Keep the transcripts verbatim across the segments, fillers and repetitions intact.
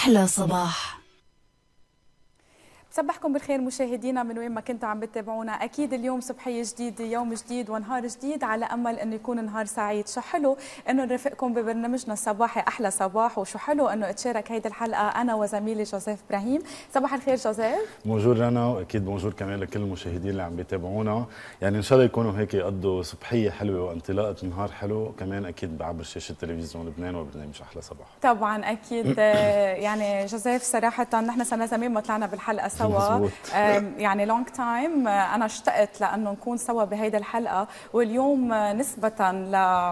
أحلى صباح. صبحكم بالخير مشاهدينا من وين ما كنتوا عم بتتابعونا. اكيد اليوم صبحيه جديده، يوم جديد ونهار جديد، على امل انه يكون نهار سعيد. شو حلو انه نرافقكم ببرنامجنا الصباحي احلى صباح، وشو حلو انه اتشارك هيدي الحلقه انا وزميلي جوزيف ابراهيم. صباح الخير جوزيف. بونجور رنا، واكيد بونجور كمان لكل المشاهدين اللي عم بيتابعونا. يعني ان شاء الله يكونوا هيك يقضوا صبحيه حلوه وانطلاقه نهار حلو، كمان اكيد بعبر شاشه تلفزيون لبنان وبرنامج احلى صباح. طبعا اكيد. يعني جوزيف صراحه نحن صرنا زمان ما طلعنا بالحلقه سوا، يعني لونج تايم. انا اشتقت لانه نكون سوا بهيدي الحلقه، واليوم نسبه ل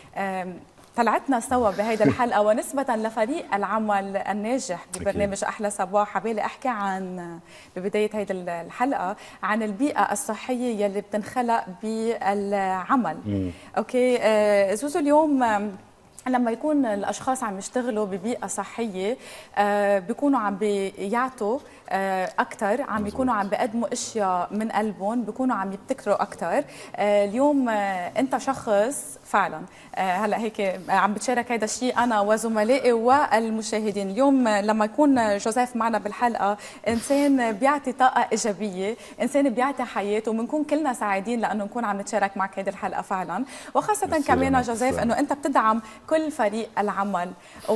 طلعتنا سوا بهيدي الحلقه ونسبه لفريق العمل الناجح ببرنامج احلى صباح. حبالي احكي عن ببدايه هيدي الحلقه عن البيئه الصحيه يلي بتنخلق بالعمل. مم. اوكي زوزو، اليوم لما يكون الاشخاص عم يشتغلوا ببيئه صحيه آه بيكونوا عم بيعطوا آه اكثر، عم بيكونوا عم بيقدموا اشياء من قلبهم، بيكونوا عم يبتكروا اكثر. آه اليوم آه انت شخص فعلا آه هلا هيك عم بتشارك هذا الشيء انا وزملائي والمشاهدين. اليوم لما يكون جوزيف معنا بالحلقه، انسان بيعطي طاقه ايجابيه، انسان بيعطي حياته، وبنكون كلنا سعيدين لانه نكون عم نتشارك معك هذه الحلقه فعلا. وخاصه كمان جوزيف انه انت بتدعم كل فريق العمل.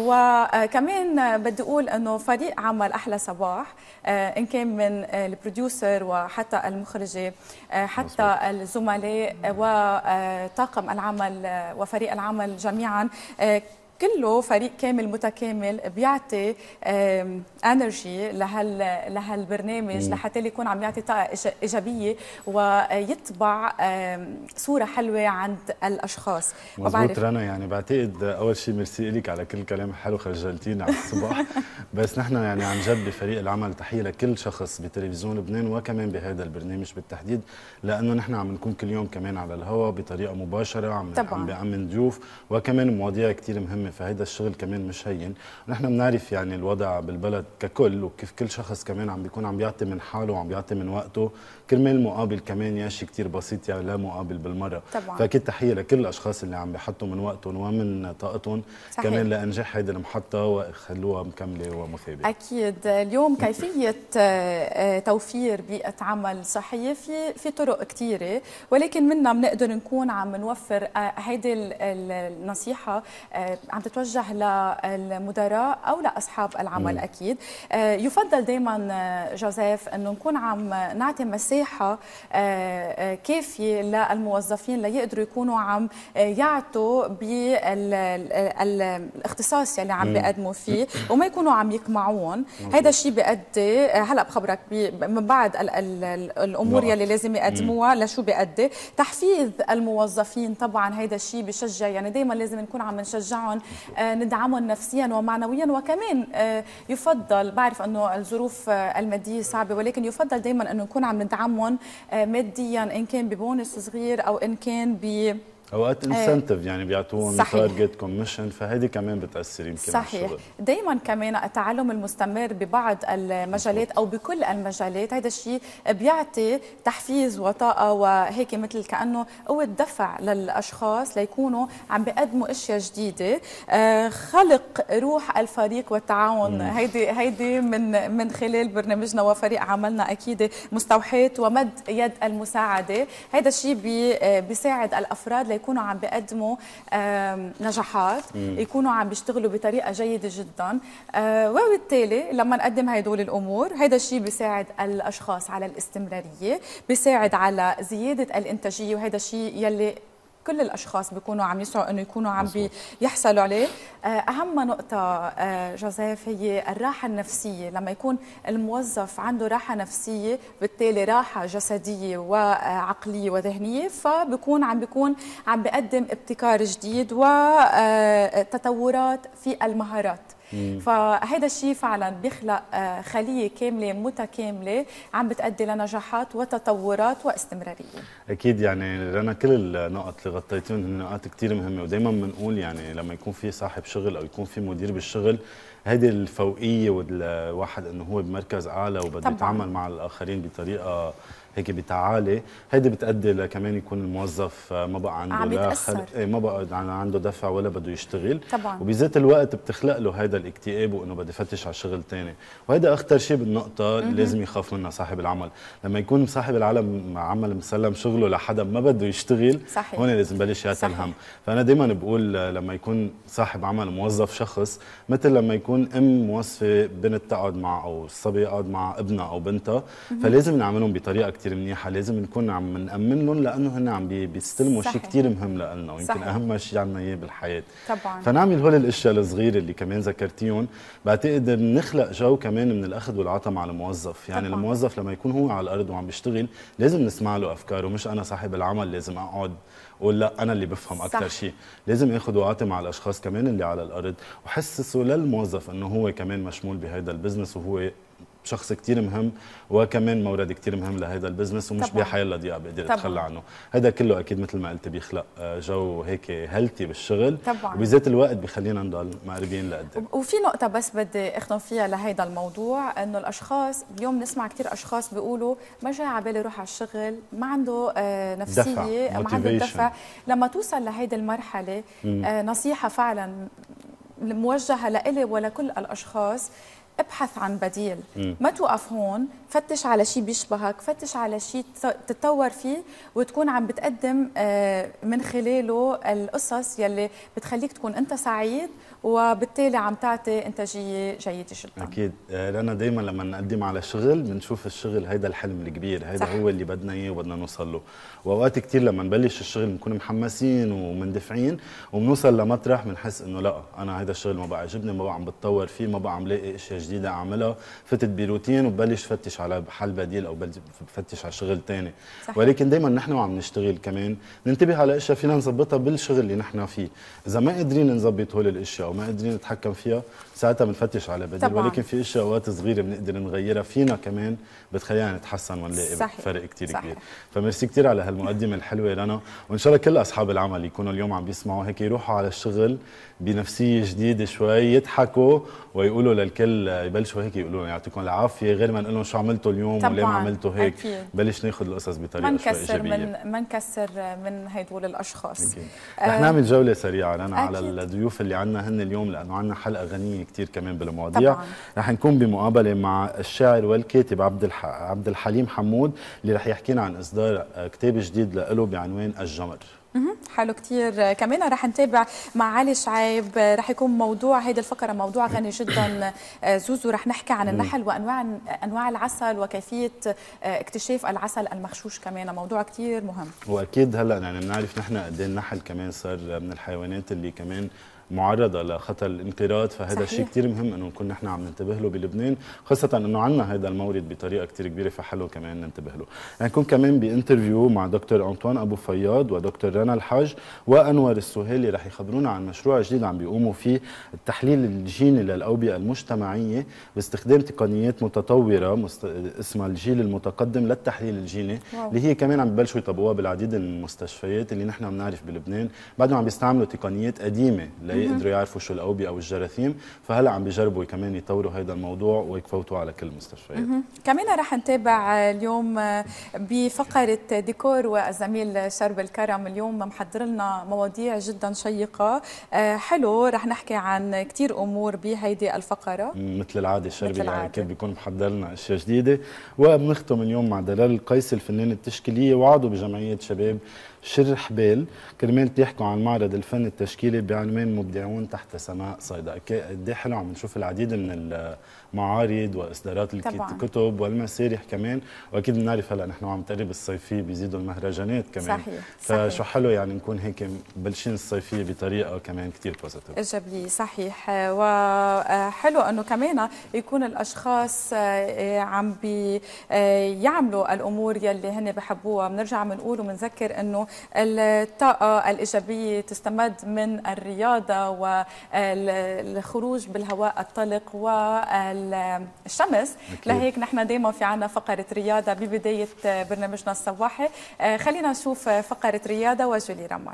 وكمان بدي اقول انه فريق عمل احلى صباح ان كان من البروديوسر وحتى المخرجه حتى الزملاء وطاقم العمل وفريق العمل جميعا، كله فريق كامل متكامل بيعطي انرجي لهال لهالبرنامج لحتى يكون عم يعطي طاقه ايجابيه ويطبع صوره حلوه عند الاشخاص. مزبوط رنا، يعني بعتقد اول شيء ميرسي لك على كل كلام حلو خجلتينا على الصباح. بس نحن يعني عن جد بفريق العمل تحيه لكل شخص بتلفزيون لبنان وكمان بهذا البرنامج بالتحديد، لانه نحن عم نكون كل يوم كمان على الهواء بطريقه مباشره، عم عم بأمن ضيوف وكمان مواضيع كثير مهمه، فهيدا الشغل كمان مش هين. نحن بنعرف يعني الوضع بالبلد ككل، وكيف كل شخص كمان عم بيكون عم بيعطي من حاله وعم بيعطي من وقته، كرمال المقابل كمان يا شيء كثير بسيط يعني لا مقابل بالمره. طبعا. فاكيد تحيه لكل الاشخاص اللي عم بيحطوا من وقتهم ومن طاقتهم كمان لانجاح هيدي المحطه وخلوها مكمله ومثابره. اكيد. اليوم كيفيه توفير بيئه عمل صحيه في في طرق كثيره، ولكن منا بنقدر نكون عم نوفر هيدي النصيحه عم تتوجه للمدراء او لاصحاب العمل. مم. اكيد يفضل دائما جوزيف انه نكون عم نعطي مساحه كافيه للموظفين ليقدروا يكونوا عم يعطوا بالاختصاص يلي عم بيقدموا فيه وما يكونوا عم يقمعون. هذا الشيء بيؤدي، هلا بخبرك من بعض الامور يلي لازم يقدموها لشو بيؤدي. تحفيز الموظفين طبعا هذا الشيء بشجع، يعني دائما لازم نكون عم نشجعهم، ندعمهم نفسيا ومعنويا. وكمان يفضل، بعرف انه الظروف الماديه صعبه، ولكن يفضل دائما انه نكون عم ندعمهم ماديا، ان كان ببونس صغير او ان كان ب اوقات انسنتيف يعني بيعطوهم تارجت كوميشن، فهذه كمان بتاثر يمكن. صحيح. دائما كمان التعلم المستمر ببعض المجالات او بكل المجالات، هذا الشيء بيعطي تحفيز وطاقه وهيك مثل كانه قوه دفع للاشخاص ليكونوا عم بيقدموا اشياء جديده. خلق روح الفريق والتعاون، هيدي هيدي من من خلال برنامجنا وفريق عملنا اكيد مستوحاه ومد يد المساعده. هذا الشيء بيساعد الافراد يكونوا عم بيقدموا نجاحات، مم. يكونوا عم بيشتغلوا بطريقه جيده جدا، وبالتالي لما نقدم هدول الامور هذا الشيء بيساعد الاشخاص على الاستمراريه، بيساعد على زياده الانتاجيه، وهذا الشيء يلي كل الاشخاص بيكونوا عم يسعوا انه يكونوا عم بيحصلوا عليه. اهم نقطه جوزيف هي الراحه النفسيه. لما يكون الموظف عنده راحه نفسيه بالتالي راحه جسديه وعقليه وذهنيه، فبكون عم بيكون عم بيقدم ابتكار جديد وتطورات في المهارات. فهذا الشيء فعلا بيخلق خليه كامله متكامله عم بتؤدي لنجاحات وتطورات واستمراريه. اكيد يعني رنا كل النقط اللي غطيتيهم هن نقاط كثير مهمه، ودائما بنقول يعني لما يكون في صاحب شغل او يكون في مدير بالشغل، هذه الفوقيه والواحد انه هو بمركز اعلى وبده يتعامل مع الاخرين بطريقه هيك بتعالي، هيدي بتؤدي لكمان يكون الموظف ما بقى عنده عم لا يتأثر. خلق، ما بقى عنده دفع ولا بده يشتغل طبعا. وبذات الوقت بتخلق له هذا الاكتئاب وانه بده يفتش على شغل ثاني، وهذا اخطر شيء بالنقطه اللي لازم يخاف منها صاحب العمل. لما يكون صاحب العمل عمل مسلم شغله لحدا ما بده يشتغل، صحيح. هون لازم بلش يعتل هم. فانا دائما بقول لما يكون صاحب عمل موظف شخص، مثل لما يكون ام موظفه بنت تقعد مع او الصبي يقعد مع ابنها او بنتها، فلازم نعملهم بطريقه كثير منيحه، لازم نكون عم نامن لهم لانه هن عم بيستلموا شيء كثير مهم لنا، ويمكن اهم شيء عندنا اياه بالحياه. طبعا. فنعمل هول الاشياء الصغيره اللي كمان ذكرتيهم، بعتقد بنخلق جو كمان من الاخذ والعطاء مع الموظف. يعني طبعا. الموظف لما يكون هو على الارض وعم بيشتغل لازم نسمع له افكاره، مش انا صاحب العمل لازم اقعد اقول لا انا اللي بفهم اكثر شيء. لازم اخذ وعاطي مع الاشخاص كمان اللي على الارض، وحسسه للموظف انه هو كمان مشمول بهذا البزنس، وهو شخص كتير مهم وكمان مورد كتير مهم لهذا البزنس، ومش بحيلا دقيقه بقدر اتخلى عنه. هذا كله اكيد مثل ما قلت بيخلق جو هيك هيلثي بالشغل طبعا، وبذات الوقت بخلينا نضل مقربين لقدام. وفي نقطه بس بدي اختم فيها لهيدا الموضوع، انه الاشخاص اليوم نسمع كثير اشخاص بيقولوا ما جاي على بالي يروح على الشغل، ما عنده آه نفسيه دفع. ما عنده دفع. لما توصل لهيدي المرحله آه نصيحه فعلا موجهه لإلي ولكل الاشخاص، ابحث عن بديل. م. ما توقف هون، فتش على شيء بيشبهك، فتش على شيء تتطور فيه وتكون عم بتقدم من خلاله القصص يلي بتخليك تكون انت سعيد، وبالتالي عم تعطي انتاجيه جيده جدا. اكيد، لأن دائما لما نقدم على شغل بنشوف الشغل هيدا الحلم الكبير، هيدا صح. هو اللي بدنا اياه وبدنا نوصل له. واوقات كثير لما نبلش الشغل بنكون محمسين ومندفعين، وبنوصل لمطرح بنحس انه لا انا هيدا الشغل ما بقى عجبني، ما بقى عم بتطور فيه، ما بقى عم لاقي اشياء جديده اعملها، فتت بروتين وببلش فتش على حل بديل او بفتش على شغل ثاني. ولكن دائما نحن وعم نشتغل كمان ننتبه على اشياء فينا نظبطها بالشغل اللي نحن فيه. اذا ما قادرين نظبط هول الاشياء وما قادرين نتحكم فيها، ساعتها بنفتش على بديل. طبعا. ولكن في اشياء اوقات صغيره بنقدر نغيرها فينا كمان بتخلينا نتحسن ونلاقي فرق كثير كبير. فميرسي كثير على هالمقدمه الحلوه رنا، وان شاء الله كل اصحاب العمل يكونوا اليوم عم بيسمعوا هيك يروحوا على الشغل بنفسيه جديده شوي، يضحكوا ويقولوا للكل، يبلشوا هيك يقولوا يعطيكم العافيه، غير ما نقول لهم شو عملتوا اليوم وليه ما عملتوا هيك. أكيد. بلش ناخذ القصص بطريقه شوي ايجابيه، من ما نكسر من هدول الاشخاص. رح آه نعمل جوله سريعه رنا على الضيوف اللي عندنا هن اليوم، لانه عندنا حلقه غنيه كثير كمان بالمواضيع. طبعاً. رح نكون بمقابله مع الشاعر والكاتب عبد الح... عبد الحليم حمود، اللي رح يحكينا عن اصدار كتاب جديد له بعنوان الجمر. حلو كتير. كمان رح نتابع مع علي شعيب، رح يكون موضوع هيدي الفقره موضوع غني جدا. زوزو رح نحكي عن النحل وانواع انواع العسل وكيفيه اكتشاف العسل المغشوش، كمان موضوع كتير مهم. واكيد هلا يعني بنعرف نحن قد ايه النحل كمان صار من الحيوانات اللي كمان معرضه لخطر الانقراض، فهذا شيء كثير مهم انه نكون نحن عم ننتبه له بلبنان، خاصه انه عندنا هذا المورد بطريقه كثير كبيره، فحلو كمان ننتبه له. نكون كمان بانترفيو مع دكتور انطوان ابو فياض ودكتور رنا الحاج وانور السهيلي، رح يخبرونا عن مشروع جديد عم بيقوموا فيه، التحليل الجيني للاوبئه المجتمعيه باستخدام تقنيات متطوره مست... اسمها الجيل المتقدم للتحليل الجيني. واو. اللي هي كمان عم ببلشوا يطبقوها بالعديد من المستشفيات اللي نحن بنعرف بلبنان بعدهم عم بيستعملوا تقنيات قديمه يقدروا يعرفوا شو الاوبئه او الجراثيم، فهلا عم بيجربوا كمان يطوروا هذا الموضوع ويفوتوا على كل المستشفيات. كمان رح نتابع اليوم بفقره ديكور والزميل شرب الكرم، اليوم محضر لنا مواضيع جدا شيقه. حلو، رح نحكي عن كثير امور بهيدي الفقره مثل العاده. شربي يعني كيف بيكون محضر لنا اشياء جديده. وبنختم اليوم مع دلال القيسي الفنانه التشكيليه وعضو بجمعيه شباب شر حبال، كرمال تحكوا عن معرض الفن التشكيلي بعنوان مبدعون تحت سماء صيدا. قد ايه حلو، عم نشوف العديد من المعارض واصدارات الكتب والمسارح كمان، واكيد بنعرف هلا نحن عم تقرب الصيفيه بيزيدوا المهرجانات كمان. صحيح. فشو حلو يعني نكون هيك بلشين الصيفيه بطريقه كمان كثير بوزيتيف ايجابيه. صحيح، وحلو انه كمان يكون الاشخاص عم بيعملوا الامور يلي هن بحبوها. بنرجع بنقول وبنذكر انه الطاقة الإيجابية تستمد من الرياضة والخروج بالهواء الطلق والشمس. لهيك نحن دائما في عنا فقرة رياضة ببداية برنامجنا الصباحي. خلينا نشوف فقرة رياضة وجولي رمال.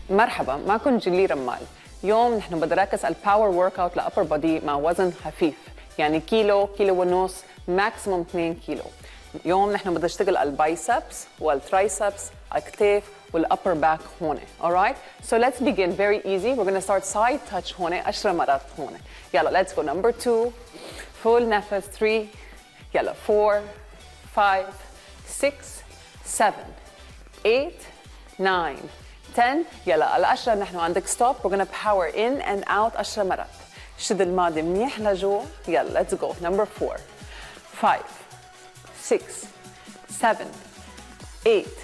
مرحبا، معكم جيلي رمال. اليوم نحن بدنا نركز على الباور ورك اوت لابر بودي مع وزن خفيف، يعني كيلو كيلو ونص ماكسيموم اثنين كيلو. اليوم نحن بدنا نشتغل على البايسبس والترايسبس، على الكتاف والابر باك هون. alright so let's begin very easy. we're going to start side touch هون عشر مرات هون. يلا let's go. number two, full نفس. three, يلا four, five, six, seven, eight, nine, ten. يلا على عشرة نحن عندك stop. we're gonna power in and out عشر مرات. شد الماضي منيح لجوا. يلا let's go. number four, five, six, seven, eight,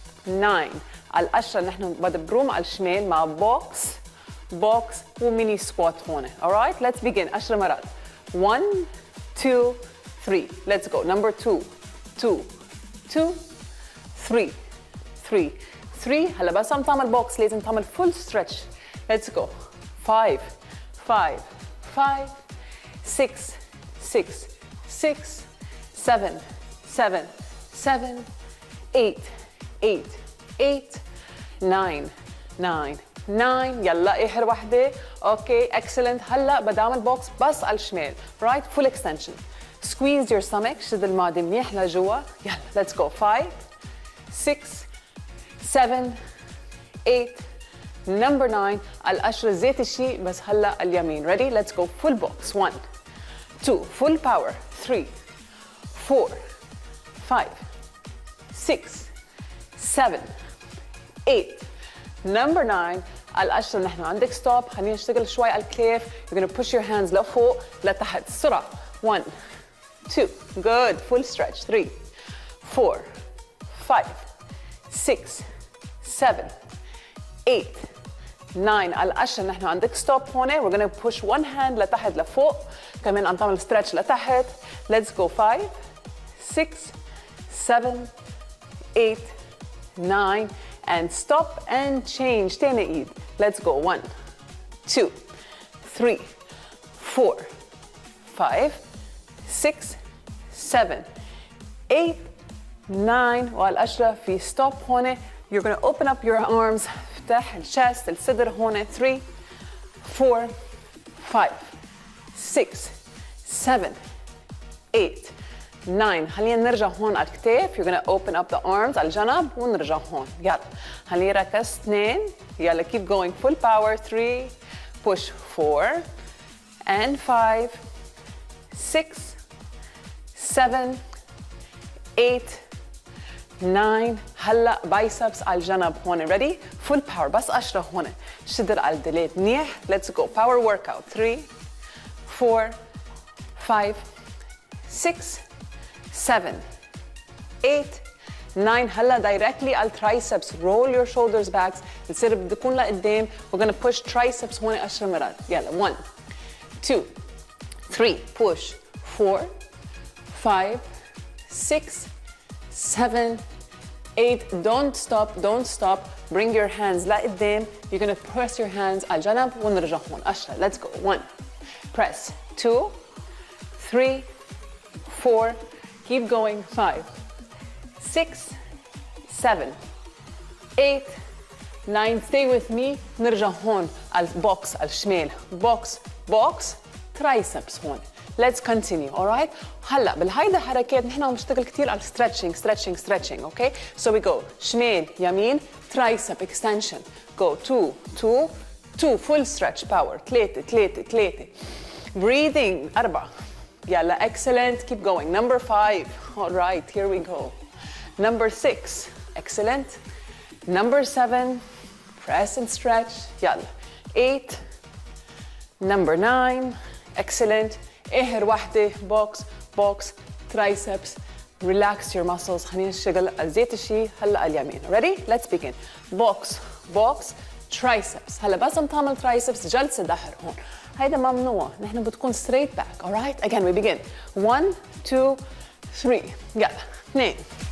nine. على العشرة نحن بدنا بروم على الشمال مع بوكس بوكس وميني سكوات هون. alright let's begin. عشر مرات. one, two, three. let's go. number two, two, two, three, three, three. هلا بس عم تعمل بوكس لازم تعمل full stretch. let's go. five, five, five, six, six, six, seven, seven, seven, eight, eight, eight, nine, nine, nine. يلا آخر وحدة. اوكي excellent. هلا بدي اعمل بوكس بس على الشمال. right full extension. squeeze your stomach. شد المعدة منيح لجوا. يلا let's go. five, six, seven, eight, number nine. على العشرة زيت الشيء بس هلا اليمين. ready let's go. full box. one, two, full power. three, four, five, six, seven, eight, number nine. على العشرة نحن عندك stop. خلينا نشتغل شوي على الكتاف. you're gonna push your hands لفوق لتحت بسرعة. one, two, good. full stretch. three, four, five, six, seven, eight, nine. على العشرة نحن عندك stop هون. we're gonna push one hand لتحت لفوق. كمان عم تعمل stretch لتحت. let's go. five, six, seven, eight, nine, and stop and change. تاني ايد. let's go. one, two, three, four, five, six, seven, eight, nine. وعلى العشرة في stop هون. you're gonna open up your arms. افتح الشست الصدر هون. three, four, five, six, seven, eight, nine. خلينا نرجع هون على الكتاف. you're gonna open up the arms على الجنب ونرجع هون. يلا خلينا نركز. اثنين. يلا keep going. full power. three, push. four and five, six, seven, eight, nine. هلا بايسبس على الجنب هون. ready full power بس عشرة هون. شدر على الدلات منيح. let's go. power workout. three, four, five, six, seven, eight, nine. هلا directly على triceps. roll your shoulders back. الصدر بده يكون لقدام. we're gonna push triceps هون عشر مرات. يلا one, two, three, push. four, five, six, seven, eight. don't stop don't stop. bring your hands لقدام. you're gonna press your hands على الجنب ونرجع هون. عشرة. let's go. one, press. two, three, four, keep going. five, six, seven, eight, nine. stay with me. نرجع هون على البوكس على الشمال. بوكس بوكس ترايسبس هون. let's continue. alright هلا بالهيدا حركات نحن عم نشتغل كثير على stretching stretching stretching. okay so we go شمال يمين tricep extension. go two two two full stretch power. ثلاثة ثلاثة ثلاثة. breathing. أربعة. يلا excellent. keep going. number five. all right here we go. number six. excellent. number seven. press and stretch. يلا eight. number nine. excellent. آخر وحدة box box triceps. relax your muscles. خلينا نشتغل على زيت الشي هلا على اليمين. ready let's begin. box box triceps. هلا بس عم تعمل triceps جلسة ظهر هون. هيدا ممنوع. نحن بتكون straight back. alright again we begin. one two three. يلا اثنين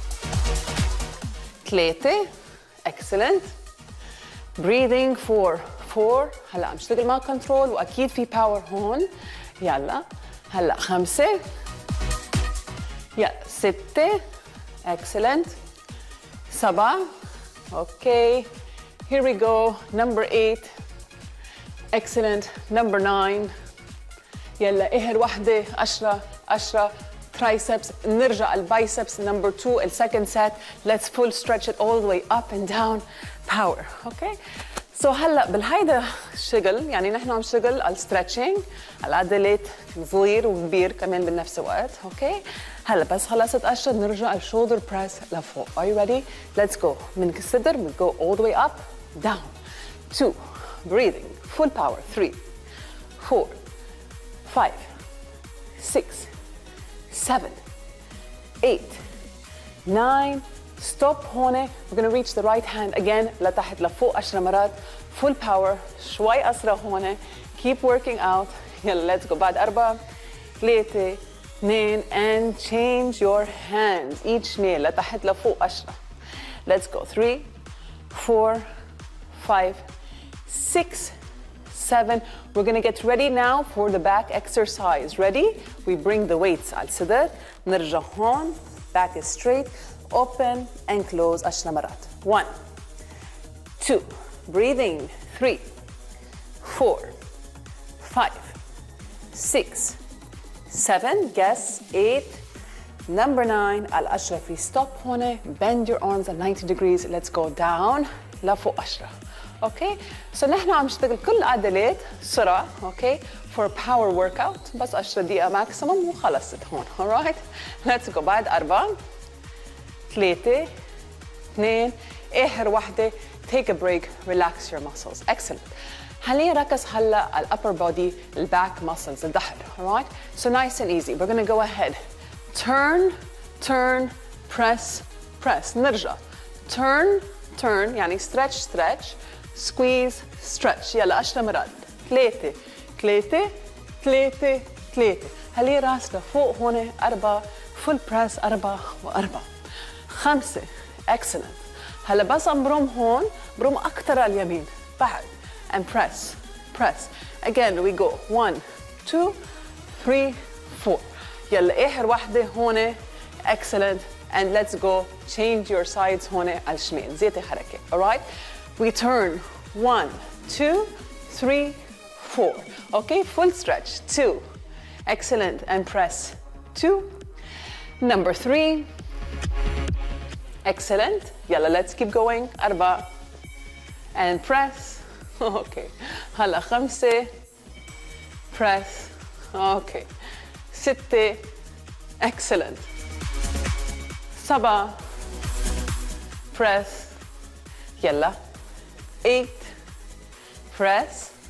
ثلاثة. excellent. breathing. four four. هلا عم نشتغل مع كنترول واكيد في باور هون. يلا هلا خمسة. يلا ستة. excellent. سبعة. اوكي. Here we go. Number eight. Excellent. Number nine. يلا اهر وحدة. عشرة عشرة. triceps. نرجع البايسبس. Number two. ال second set. Let's full stretch it all the way up and down. Power. Okay. So هلا بالهيدا الشغل يعني نحن عم نشتغل على الستريتشنج العضلات صغير وكبير كمان بنفس الوقت. اوكي هلا بس خلصت اشهر نرجع الشولدر بريس لفوق. Are you ready? Let's go. من الصدر we go all the way up, down. Two. Breathing. Full power. Three. Four. Five. Six. Seven. Eight. Nine. Stop هون. We're gonna reach the right hand again لتحت لفوق عشر مرات. Full power. شوي أسرع هون. Keep working out. يلا let's go. بعد أربعة. ثلاثة. اثنين and change your hands. each nail لتحت لفوق عشرة. Let's go. Three. Four. Five. Six. Seven. We're gonna get ready now for the back exercise. Ready? We bring the weights على الصدر. نرجع هون. Back is straight. Open and close عشر مرات. One, two, breathing. Three, four, five, six, seven. Guess eight. Number nine. على عشرة في stop هون. Bend your arms at ninety degrees. Let's go down. لفوق عشرة. Okay. So نحن عم نشتغل كل عضلات سرعة. Okay. For a power workout. بس عشرة دقيقة maximum وخلصت هون. Alright. Let's go. بعد أربعة. ثلاثة. اثنين. آخر وحدة. Take a break. Relax your muscles. Excellent. خلينا نركز هلا على upper body, the back muscles, الظهر. Alright. So nice and easy. We're gonna go ahead. Turn, turn, press, press. نرجع. Turn, turn. يعني stretch, stretch. Squeeze, stretch. يلا عشر مرات. ثلاثة. ثلاثة. ثلاثة. ثلاثة. خلي راسنا فوق هون. أربعة. Full press. أربعة وأربعة. خمسة. Excellent. هلا بس عم بروم هون. بروم أكتر على اليمين. بعد. And press. Press. Again we go. One, two, three, four. يلا آخر وحدة هون. Excellent. And let's go. Change your sides هون على الشمال. زيادة حركة. Alright? We turn. One, two, three, four. Okay? Full stretch. Two. Excellent. And press. Two. Number three. Excellent. Yalla, let's keep going. أربعة. And press. Okay. هلا خمسة. Press. Okay. ستة. Excellent. سبعة. Press. يلا. Eight. Press.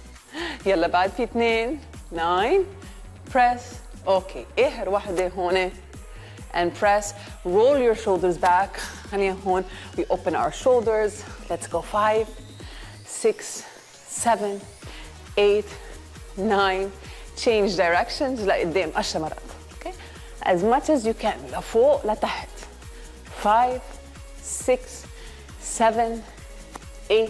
يلا بعد في اثنين. Nine. Press. Okay. آخر واحدة هون. And press. Roll your shoulders back. خلينا هون. We open our shoulders. Let's go. Five, six, seven, eight, nine. Change directions لقدام عشر مرات. Okay. As much as you can. لفوق لتحت. Five, six, seven, eight,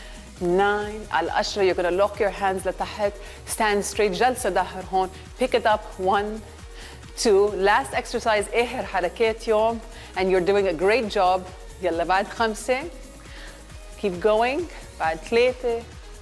nine. على العشرة you're gonna lock your hands لتحت. Stand straight. جلسة ظهر هون. Pick it up. One. Two. Last exercise. آخر حركات يوم. And you're doing a great job. يلا بعد خمسة. Keep going. بعد ثلاثة.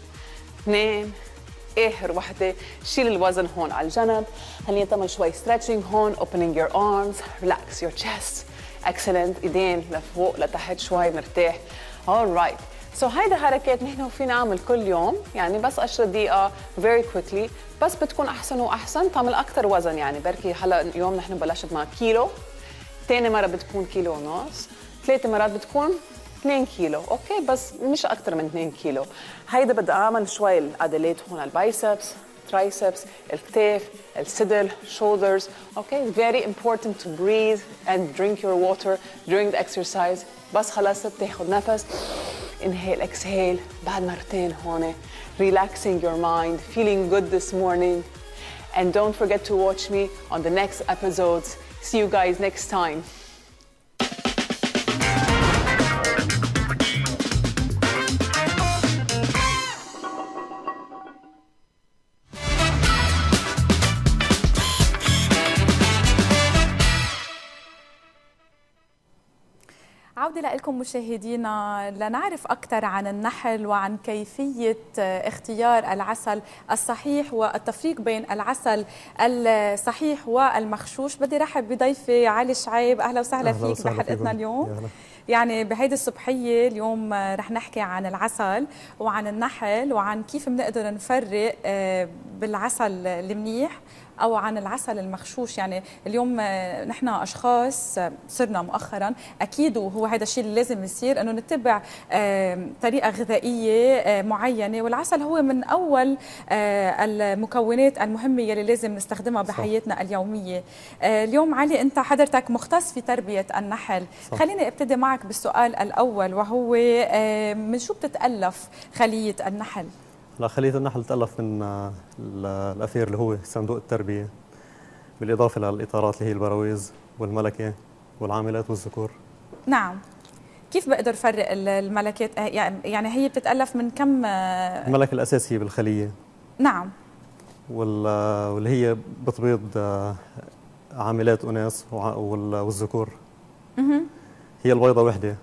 اثنين. آخر وحدة. شيل الوزن هون على الجنب. خلينا نعمل شوي stretching هون. Opening your arms. Relax your chest. Excellent. ايدين لفوق لتحت شوي مرتاح. All right. So هيدا حركات نحن فينا نعمل كل يوم يعني بس عشر دقيقة very quickly بس بتكون أحسن وأحسن تعمل أكتر وزن يعني بركي هلا يوم نحن بلشت مع كيلو تاني مرة بتكون كيلو ونص ثلاثة مرات بتكون اثنين كيلو أوكي بس مش أكتر من اثنين كيلو هيدا بدي أعمل شوي العضلات هون البايسبس triceps, الكتاف, الصدر, shoulders. Okay, very important to breathe and drink your water during the exercise. بس خلصت تاخد نفس. Inhale, exhale. بعد مرتين هون. Relaxing your mind, feeling good this morning. And don't forget to watch me on the next episodes. See you guys next time. عودة عودة لكم مشاهدينا لنعرف أكثر عن النحل وعن كيفية اختيار العسل الصحيح والتفريق بين العسل الصحيح والمغشوش. بدي رحب بضيفي علي شعيب. أهلا وسهلا أهلا فيك وسهلا بحلقتنا اليوم. يعني بهيدي الصبحية اليوم رح نحكي عن العسل وعن النحل وعن كيف بنقدر نفرق بالعسل المنيح أو عن العسل المغشوش. يعني اليوم نحن أشخاص صرنا مؤخرا أكيد وهو هذا الشيء اللي لازم يصير إنه نتبع طريقة غذائية معينة، والعسل هو من أول المكونات المهمة يلي لازم نستخدمها بحياتنا اليومية. اليوم علي أنت حضرتك مختص في تربية النحل. صح. خليني أبتدي معك بالسؤال الأول وهو من شو بتتألف خلية النحل؟ لا، خلية النحل تألف من الأثير اللي هو صندوق التربية، بالإضافة للإطارات اللي هي البراويز والملكة والعاملات والذكور. نعم. كيف بقدر فرق الملكات؟ يعني هي بتتألف من كم؟ الملكة الأساسية بالخلية. نعم. واللي هي بتبيض عاملات أناس والذكور. اها. هي البيضة وحدة،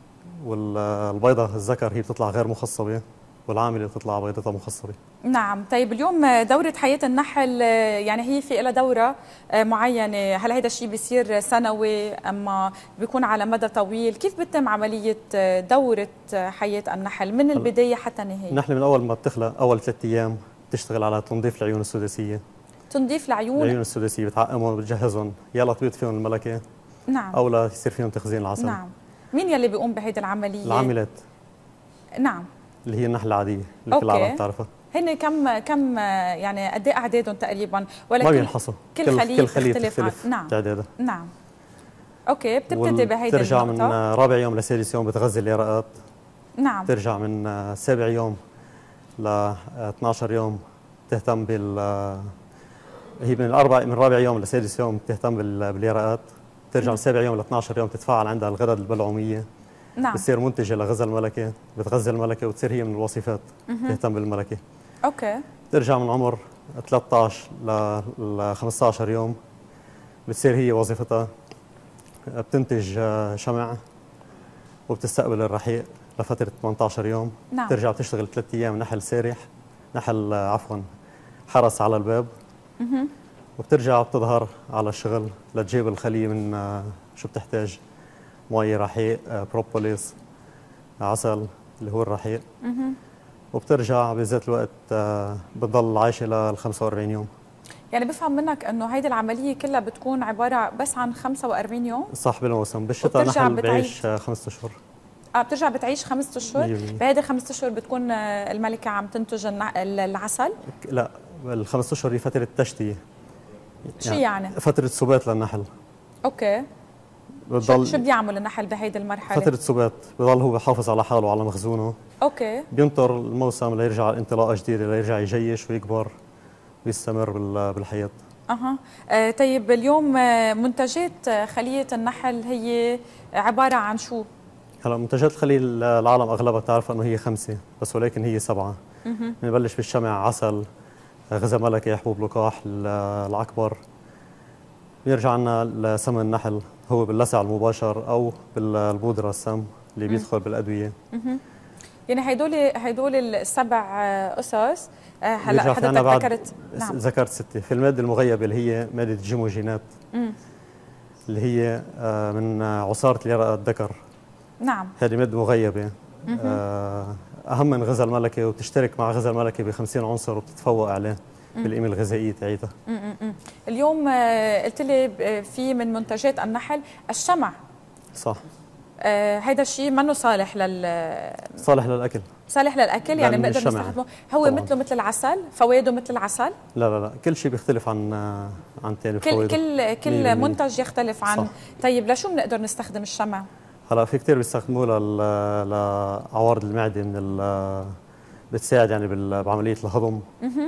والبيضة الذكر هي بتطلع غير مخصبة، والعامله تطلع بيضتها مخصبه. نعم. طيب اليوم دورة حياة النحل يعني هي في لها دورة معينة، هل هذا الشيء بيصير سنوي أما بيكون على مدى طويل؟ كيف بتتم عملية دورة حياة النحل من البداية حتى النهاية؟ النحل من أول ما بتخلق أول ثلاث أيام بتشتغل على تنظيف العيون السداسية. تنظيف العيون؟ العيون السداسية بتعقمهم وبتجهزهم يا لتبيض فيهم الملكة. نعم. أو لا يصير فيهم تخزين العسل. نعم. مين يلي بيقوم بهيدي العملية؟ العاملات. نعم. اللي هي النحل العادية اللي كل العالم بتعرفها. هن كم كم يعني قد ايه اعدادهم تقريبا؟ ولا ما بينحصوا، كل, كل خلية, كل خلية تختلف عن... نعم تعدادها. نعم. اوكي. بتبتدي بهيدي بترجع من رابع يوم لسادس يوم بتغذي اليرقات. نعم. بترجع من سابع يوم ل اثنعش يوم تهتم بال هي من الاربع من رابع يوم لسادس يوم بتهتم باليرقات. بترجع من سابع يوم ل اثنعش يوم تتفاعل عندها الغدد البلعوميه. نعم. بتصير منتجه لغذاء الملكه، بتغذي الملكه وتصير هي من الوظيفات تهتم بالملكه. اوكي. بترجع من عمر ثلاثة عشر ل خمسة عشر يوم بتصير هي وظيفتها بتنتج شمع وبتستقبل الرحيق لفتره ثمانية عشر يوم. نعم. بترجع بتشتغل ثلاث ايام نحل سارح، نحل عفوا حرس على الباب. اها. وبترجع بتظهر على الشغل لتجيب الخليه من شو بتحتاج، مي، رحيق، بروبوليس، عسل اللي هو الرحيق. اها. وبترجع بذات الوقت بتضل عايشه لل خمسة وأربعين يوم. يعني بفهم منك انه هيدي العمليه كلها بتكون عباره بس عن خمسة وأربعين يوم؟ صح. بالموسم بالشتاء نحن بعيش خمسة اشهر. اه بترجع بتعيش خمسة اشهر. بهيدي خمسة اشهر بتكون الملكه عم تنتج العسل؟ لا، الخمسة اشهر هي فتره تشتيه. شو يعني؟ يعني؟ فتره سبات للنحل. اوكي. بضل شو بيعمل النحل بهيدي المرحله؟ فتره سبات، بضل هو بحافظ على حاله وعلى مخزونه. اوكي. بينطر الموسم ليرجع انطلاقه جديده ليرجع يجيش ويكبر ويستمر بالحياه. اها. آه طيب اليوم منتجات خليه النحل هي عباره عن شو؟ هلا منتجات الخليه العالم اغلبها بتعرف انه هي خمسه بس، ولكن هي سبعه. اها. بنبلش بالشمع، عسل، غذاء ملكي، حبوب لقاح، العكبر. بيرجع عنا لسمن النحل هو باللسع المباشر او بالبودره السم اللي بيدخل بالادويه. اها. يعني هدول هدول السبع قصص هلا حضرتك ذكرت. نعم. ذكرت سته. في الماده المغيبه اللي هي ماده الجيموجينات. امم اللي هي من عصاره اليرقه الذكر. نعم. هذه ماده مغيبه اهم من غذاء الملكه، وبتشترك مع غذاء الملكه ب خمسين عنصر وبتتفوق عليه بالقيمه الغذائيه تاعيتها. اليوم قلت لي في من منتجات النحل الشمع. صح. آه هيدا الشيء منه صالح لل صالح للاكل. صالح للاكل يعني بنقدر نستخدمه هو طبعاً. مثله مثل العسل، فوائده مثل العسل؟ لا لا لا، كل شيء بيختلف عن عن ثاني كل كل كل منتج يختلف عن. صح. طيب لشو بنقدر نستخدم الشمع؟ هلا في كثير بيستخدموه لعوارض المعده، من ال... بتساعد يعني بعمليه الهضم. اها.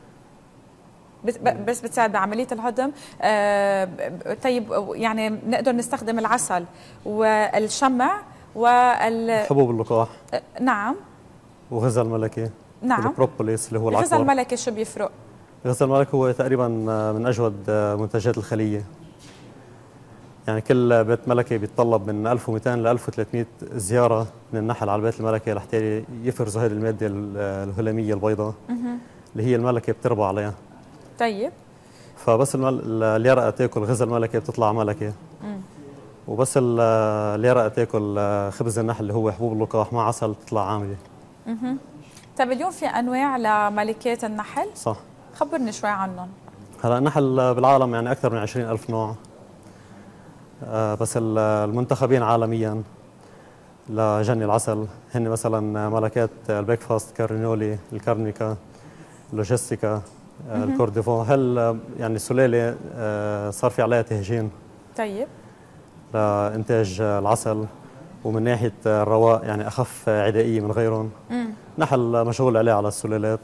بس بتساعد بعمليه الهضم. آه طيب يعني نقدر نستخدم العسل والشمع وال حبوب اللقاح. آه نعم. وغذاء الملكي. نعم. البروبوليس اللي هو العكبر. غذاء الملكي شو بيفرق؟ غذاء الملكي هو تقريبا من اجود منتجات الخليه. يعني كل بيت ملكي بيتطلب من ألف ومئتين ل ألف وثلاثمئة زياره من النحل على البيت الملكي لحتى يفرزوا هذه الماده الهلاميه البيضاء اللي هي الملكه بتربى عليها. طيب. فبس المل... اليرقه تاكل غذاء الملكه بتطلع ملكه. مم. وبس اليرقه تاكل خبز النحل اللي هو حبوب اللقاح مع عسل بتطلع عامله. اها. طيب اليوم في انواع لملكات النحل؟ صح. خبرني شوي عنهم. هلا النحل بالعالم يعني اكثر من عشرين ألف نوع. آه بس المنتخبين عالميا لجني العسل هن مثلا ملكات البيكفاست، كارنيولي، الكارنيكا، لوجيستيكا، آه الكورديفون. هل يعني السلاله آه صار في عليها تهجين. طيب. لانتاج العسل، ومن ناحيه الرواق يعني اخف عدائيه من غيرهم. مم. نحل مشغول عليه على السلالات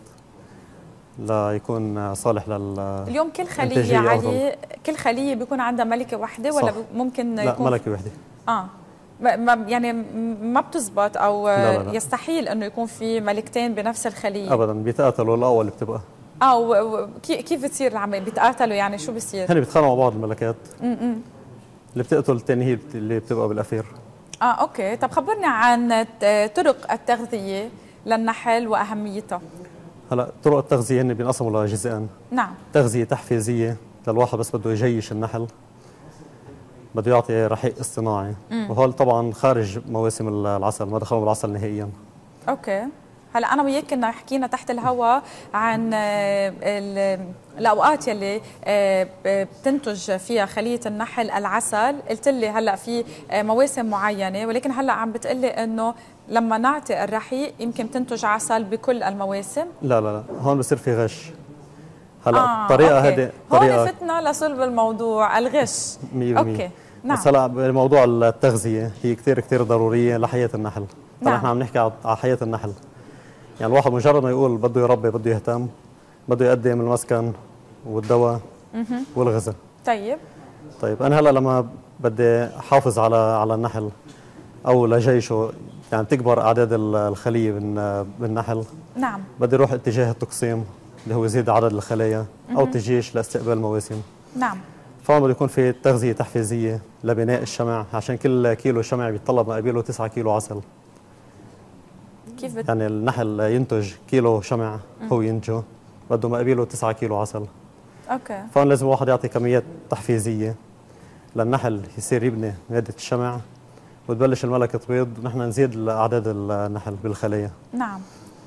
ليكون صالح لل اليوم كل خليه علي كل خليه بيكون عندها ملكه واحده ولا ممكن لا يكون ملكه واحده؟ اه ما يعني ما بتزبط او لا لا لا. يستحيل انه يكون في ملكتين بنفس الخليه ابدا، بيتقاتلوا الاول اللي بتبقى. اه و... كيف بتصير العمليه؟ بيتقاتلوا يعني شو بصير؟ هن بيتخانقوا مع بعض الملكات. امم اللي بتقتل الثاني هي اللي بتبقى بالاخير. اه اوكي. طب خبرني عن طرق التغذيه للنحل واهميتها. هلا طرق التغذيه هن بينقسموا لجزئين. نعم. تغذيه تحفيزيه للواحد بس بده يجيش النحل، بده يعطي رحيق اصطناعي، وهول طبعا خارج مواسم العسل، ما دخلوا بالعسل نهائيا. اوكي. هلا انا وياك كنا حكينا تحت الهواء عن الاوقات يلي بتنتج فيها خليه النحل العسل، قلت لي هلا في مواسم معينه، ولكن هلا عم بتقلي انه لما نعطي الرحيق يمكن تنتج عسل بكل المواسم. لا لا لا، هون بصير في غش. هلا آه الطريقه هذه طريقه هون فتنا لصلب الموضوع، الغش. مية بالمية. اوكي نعم. بس هلا بموضوع التغذيه هي كثير كثير ضروريه لحياه النحل. طبعا نعم. احنا عم نحكي على حياه النحل، يعني الواحد مجرد ما يقول بده يربي، بده يهتم، بده يقدم المسكن والدواء والغذاء. طيب. طيب انا هلا لما بدي احافظ على على النحل او لجيشه، يعني تكبر اعداد الخليه بالنحل. نعم. بدي اروح اتجاه التقسيم اللي هو يزيد عدد الخلايا او تجيش لاستقبال المواسم. نعم. فهون بده يكون في تغذيه تحفيزيه لبناء الشمع، عشان كل كيلو شمع بيتطلب مقابله تسعة كيلو عسل. كيف بت... يعني النحل ينتج كيلو شمع هو ينتجه، بده مقابله تسعة كيلو عسل. اوكي. فهون لازم الواحد يعطي كميات تحفيزيه للنحل يصير يبني ماده الشمع، وتبلش الملكه تبيض، ونحن نزيد اعداد النحل بالخلايا. نعم.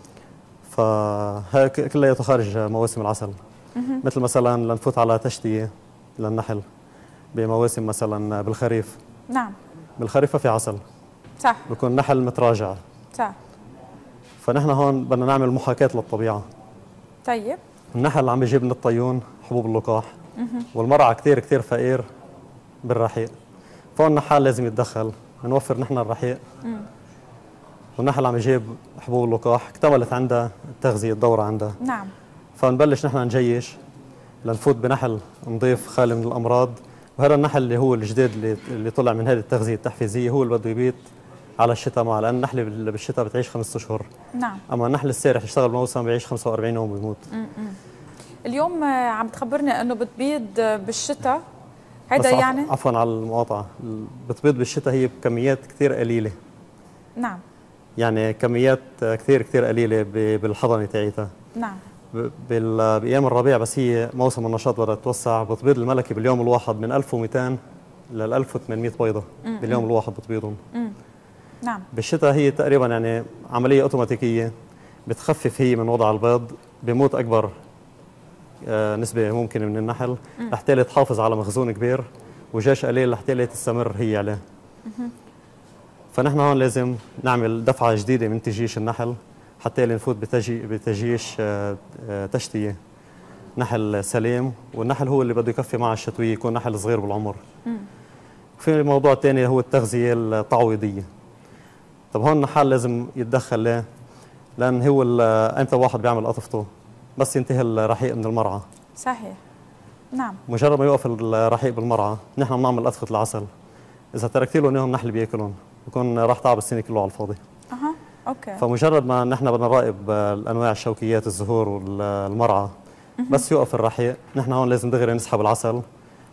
فهي كلياته خارج مواسم العسل. مثل مثلا لنفوت على تشتيه للنحل بمواسم مثلا بالخريف. نعم. بالخريف في عسل. صح. بكون نحل متراجع. صح. فنحن هون بدنا نعمل محاكاة للطبيعة. طيب. النحل عم يجيب من الطيون حبوب اللقاح، والمرعى كثير كثير فقير بالرحيق. فهون النحال لازم يتدخل، نوفر نحن الرحيق. مم. والنحل عم يجيب حبوب اللقاح، اكتملت عندها التغذية، الدورة عندها. نعم. فنبلش نحن نجيش لنفوت بنحل نضيف خالي من الأمراض، وهذا النحل اللي هو الجديد اللي اللي طلع من هذه التغذية التحفيزية هو اللي بده يبيت على الشتاء معه، لأن النحلة بالشتاء بتعيش خمسة أشهر. نعم. أما النحل السارح يشتغل موسم بيعيش خمسة وأربعين يوم وبيموت. اليوم عم تخبرني إنه بتبيض بالشتاء، هذا يعني؟ عفوا على المقاطعة، بتبيض بالشتاء هي بكميات كثير قليلة. نعم. يعني كميات كثير كثير قليلة بالحضنة تاعيتها. نعم. بأيام الربيع بس هي موسم النشاط بدها تتوسع، بتبيض الملكة باليوم الواحد من ألف ومئتين لل ألف وثمانمئة بيضة باليوم الواحد بتبيضهم. نعم. بالشتاء هي تقريبا يعني عملية اوتوماتيكية، بتخفف هي من وضع البيض، بيموت أكبر آه نسبة ممكنة من النحل لحتى تحافظ على مخزون كبير وجيش قليل لحتى تستمر هي عليه. فنحن هون لازم نعمل دفعة جديدة من تجيش النحل حتى نفوت بتجي بتجيش آه آه تشتية نحل سليم، والنحل هو اللي بده يكفي مع الشتوية، يكون نحل صغير بالعمر. في موضوع ثاني هو التغذية التعويضية. طب هون النحال لازم يتدخل ليه؟ لأن هو أمتى واحد بيعمل قطفته؟ بس ينتهي الرحيق من المرعى. صحيح. نعم. مجرد ما يوقف الرحيق بالمرعى، نحن بنعمل قطفة العسل. إذا تركت لهم إياهم النحل بياكلهم، بكون راح تعب السنة كله على الفاضي. أها، أوكي. فمجرد ما نحن بدنا نراقب الأنواع الشوكيات، الزهور والمرعى، بس يوقف الرحيق، نحن هون لازم دغري نسحب العسل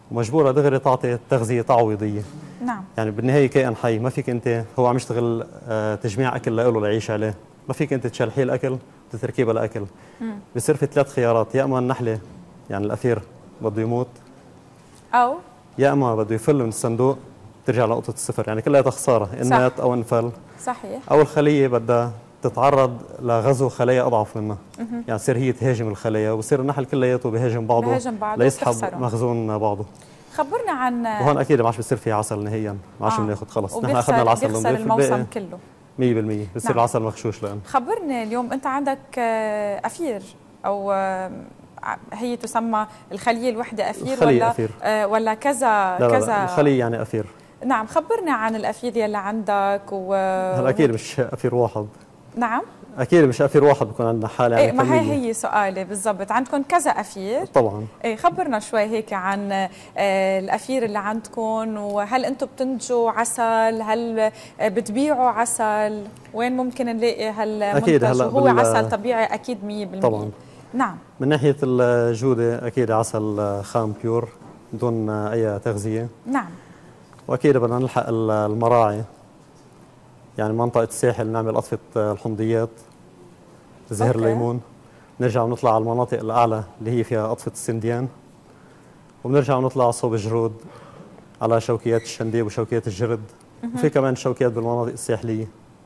ومجبوره دغري تعطي تغذيه تعويضيه. نعم. يعني بالنهايه كائن حي، ما فيك انت هو عم يشتغل تجميع اكل له ليعيش عليه، ما فيك انت تشلحيه الاكل وتتركيبه لاكل. بصير في ثلاث خيارات، يا اما النحله يعني الافير بده يموت، او يا اما بده يفل من الصندوق ترجع لنقطه الصفر، يعني كلها خساره، ان مات او انفل. صحيح. او الخليه بدها تتعرض لغزو خلايا اضعف منها، يعني تصير هي تهاجم الخلايا وبصير النحل كلياته بهاجم بعضه بهاجم بعضه ليسحب مخزون بعضه. خبرنا عن وهون اكيد ما عادش بصير في عسل نهائيا، ما عادش بناخذ آه. خلص نحن اخذنا العسل بيخسر الموسم كله مية بالمية بصير نعم. العسل مغشوش. لان خبرني اليوم انت عندك افير او هي تسمى الخليه الوحده افير الخلية ولا أفير. آه ولا كذا لا كذا لا الخليه يعني افير. نعم. خبرنا عن الافير يلي عندك. و هلا اكيد مش افير واحد. نعم اكيد مش افير واحد بكون عندنا حاله يعني إيه ما هي هي سؤالي بالضبط، عندكم كذا افير طبعا. ايه خبرنا شوي هيك عن آه الافير اللي عندكم، وهل انتم بتنتجوا عسل؟ هل بتبيعوا عسل؟ وين ممكن نلاقي هالمنتج؟ هلا وهو عسل طبيعي اكيد مية بالمية طبعا. نعم. من ناحيه الجوده اكيد عسل خام بيور بدون اي تغذيه. نعم. واكيد بدنا نلحق المراعي، يعني منطقه الساحل نعمل قطفه الحمضيات زهر الليمون، نرجع ونطلع على المناطق الاعلى اللي هي فيها قطفه السنديان، وبنرجع ونطلع صوب جرود على شوكيات الشندي وشوكيات الجرد، وفي كمان شوكيات بالمناطق الساحليه.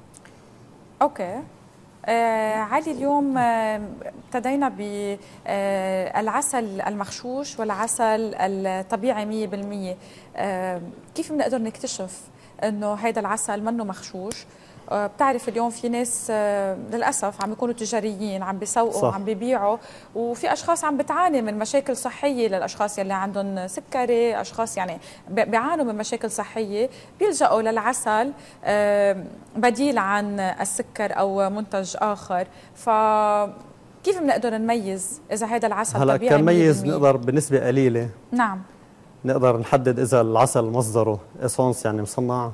اوكي. آه علي، اليوم ابتدينا آه بالعسل المغشوش والعسل الطبيعي مية بالمية. آه كيف بنقدر نكتشف انه هذا العسل منه مغشوش؟ آه بتعرف اليوم في ناس آه للاسف عم يكونوا تجاريين، عم بيسوقوا وعم بيبيعوا، وفي اشخاص عم بتعاني من مشاكل صحيه، للاشخاص يلي عندهم سكري، اشخاص يعني بيعانوا من مشاكل صحيه بيلجأوا للعسل آه بديل عن السكر او منتج اخر. ف كيف بنقدر نميز اذا هذا العسل هلا طبيعي؟ كنميز نقدر بنسبه قليله. نعم. نقدر نحدد اذا العسل مصدره اسونس يعني مصنع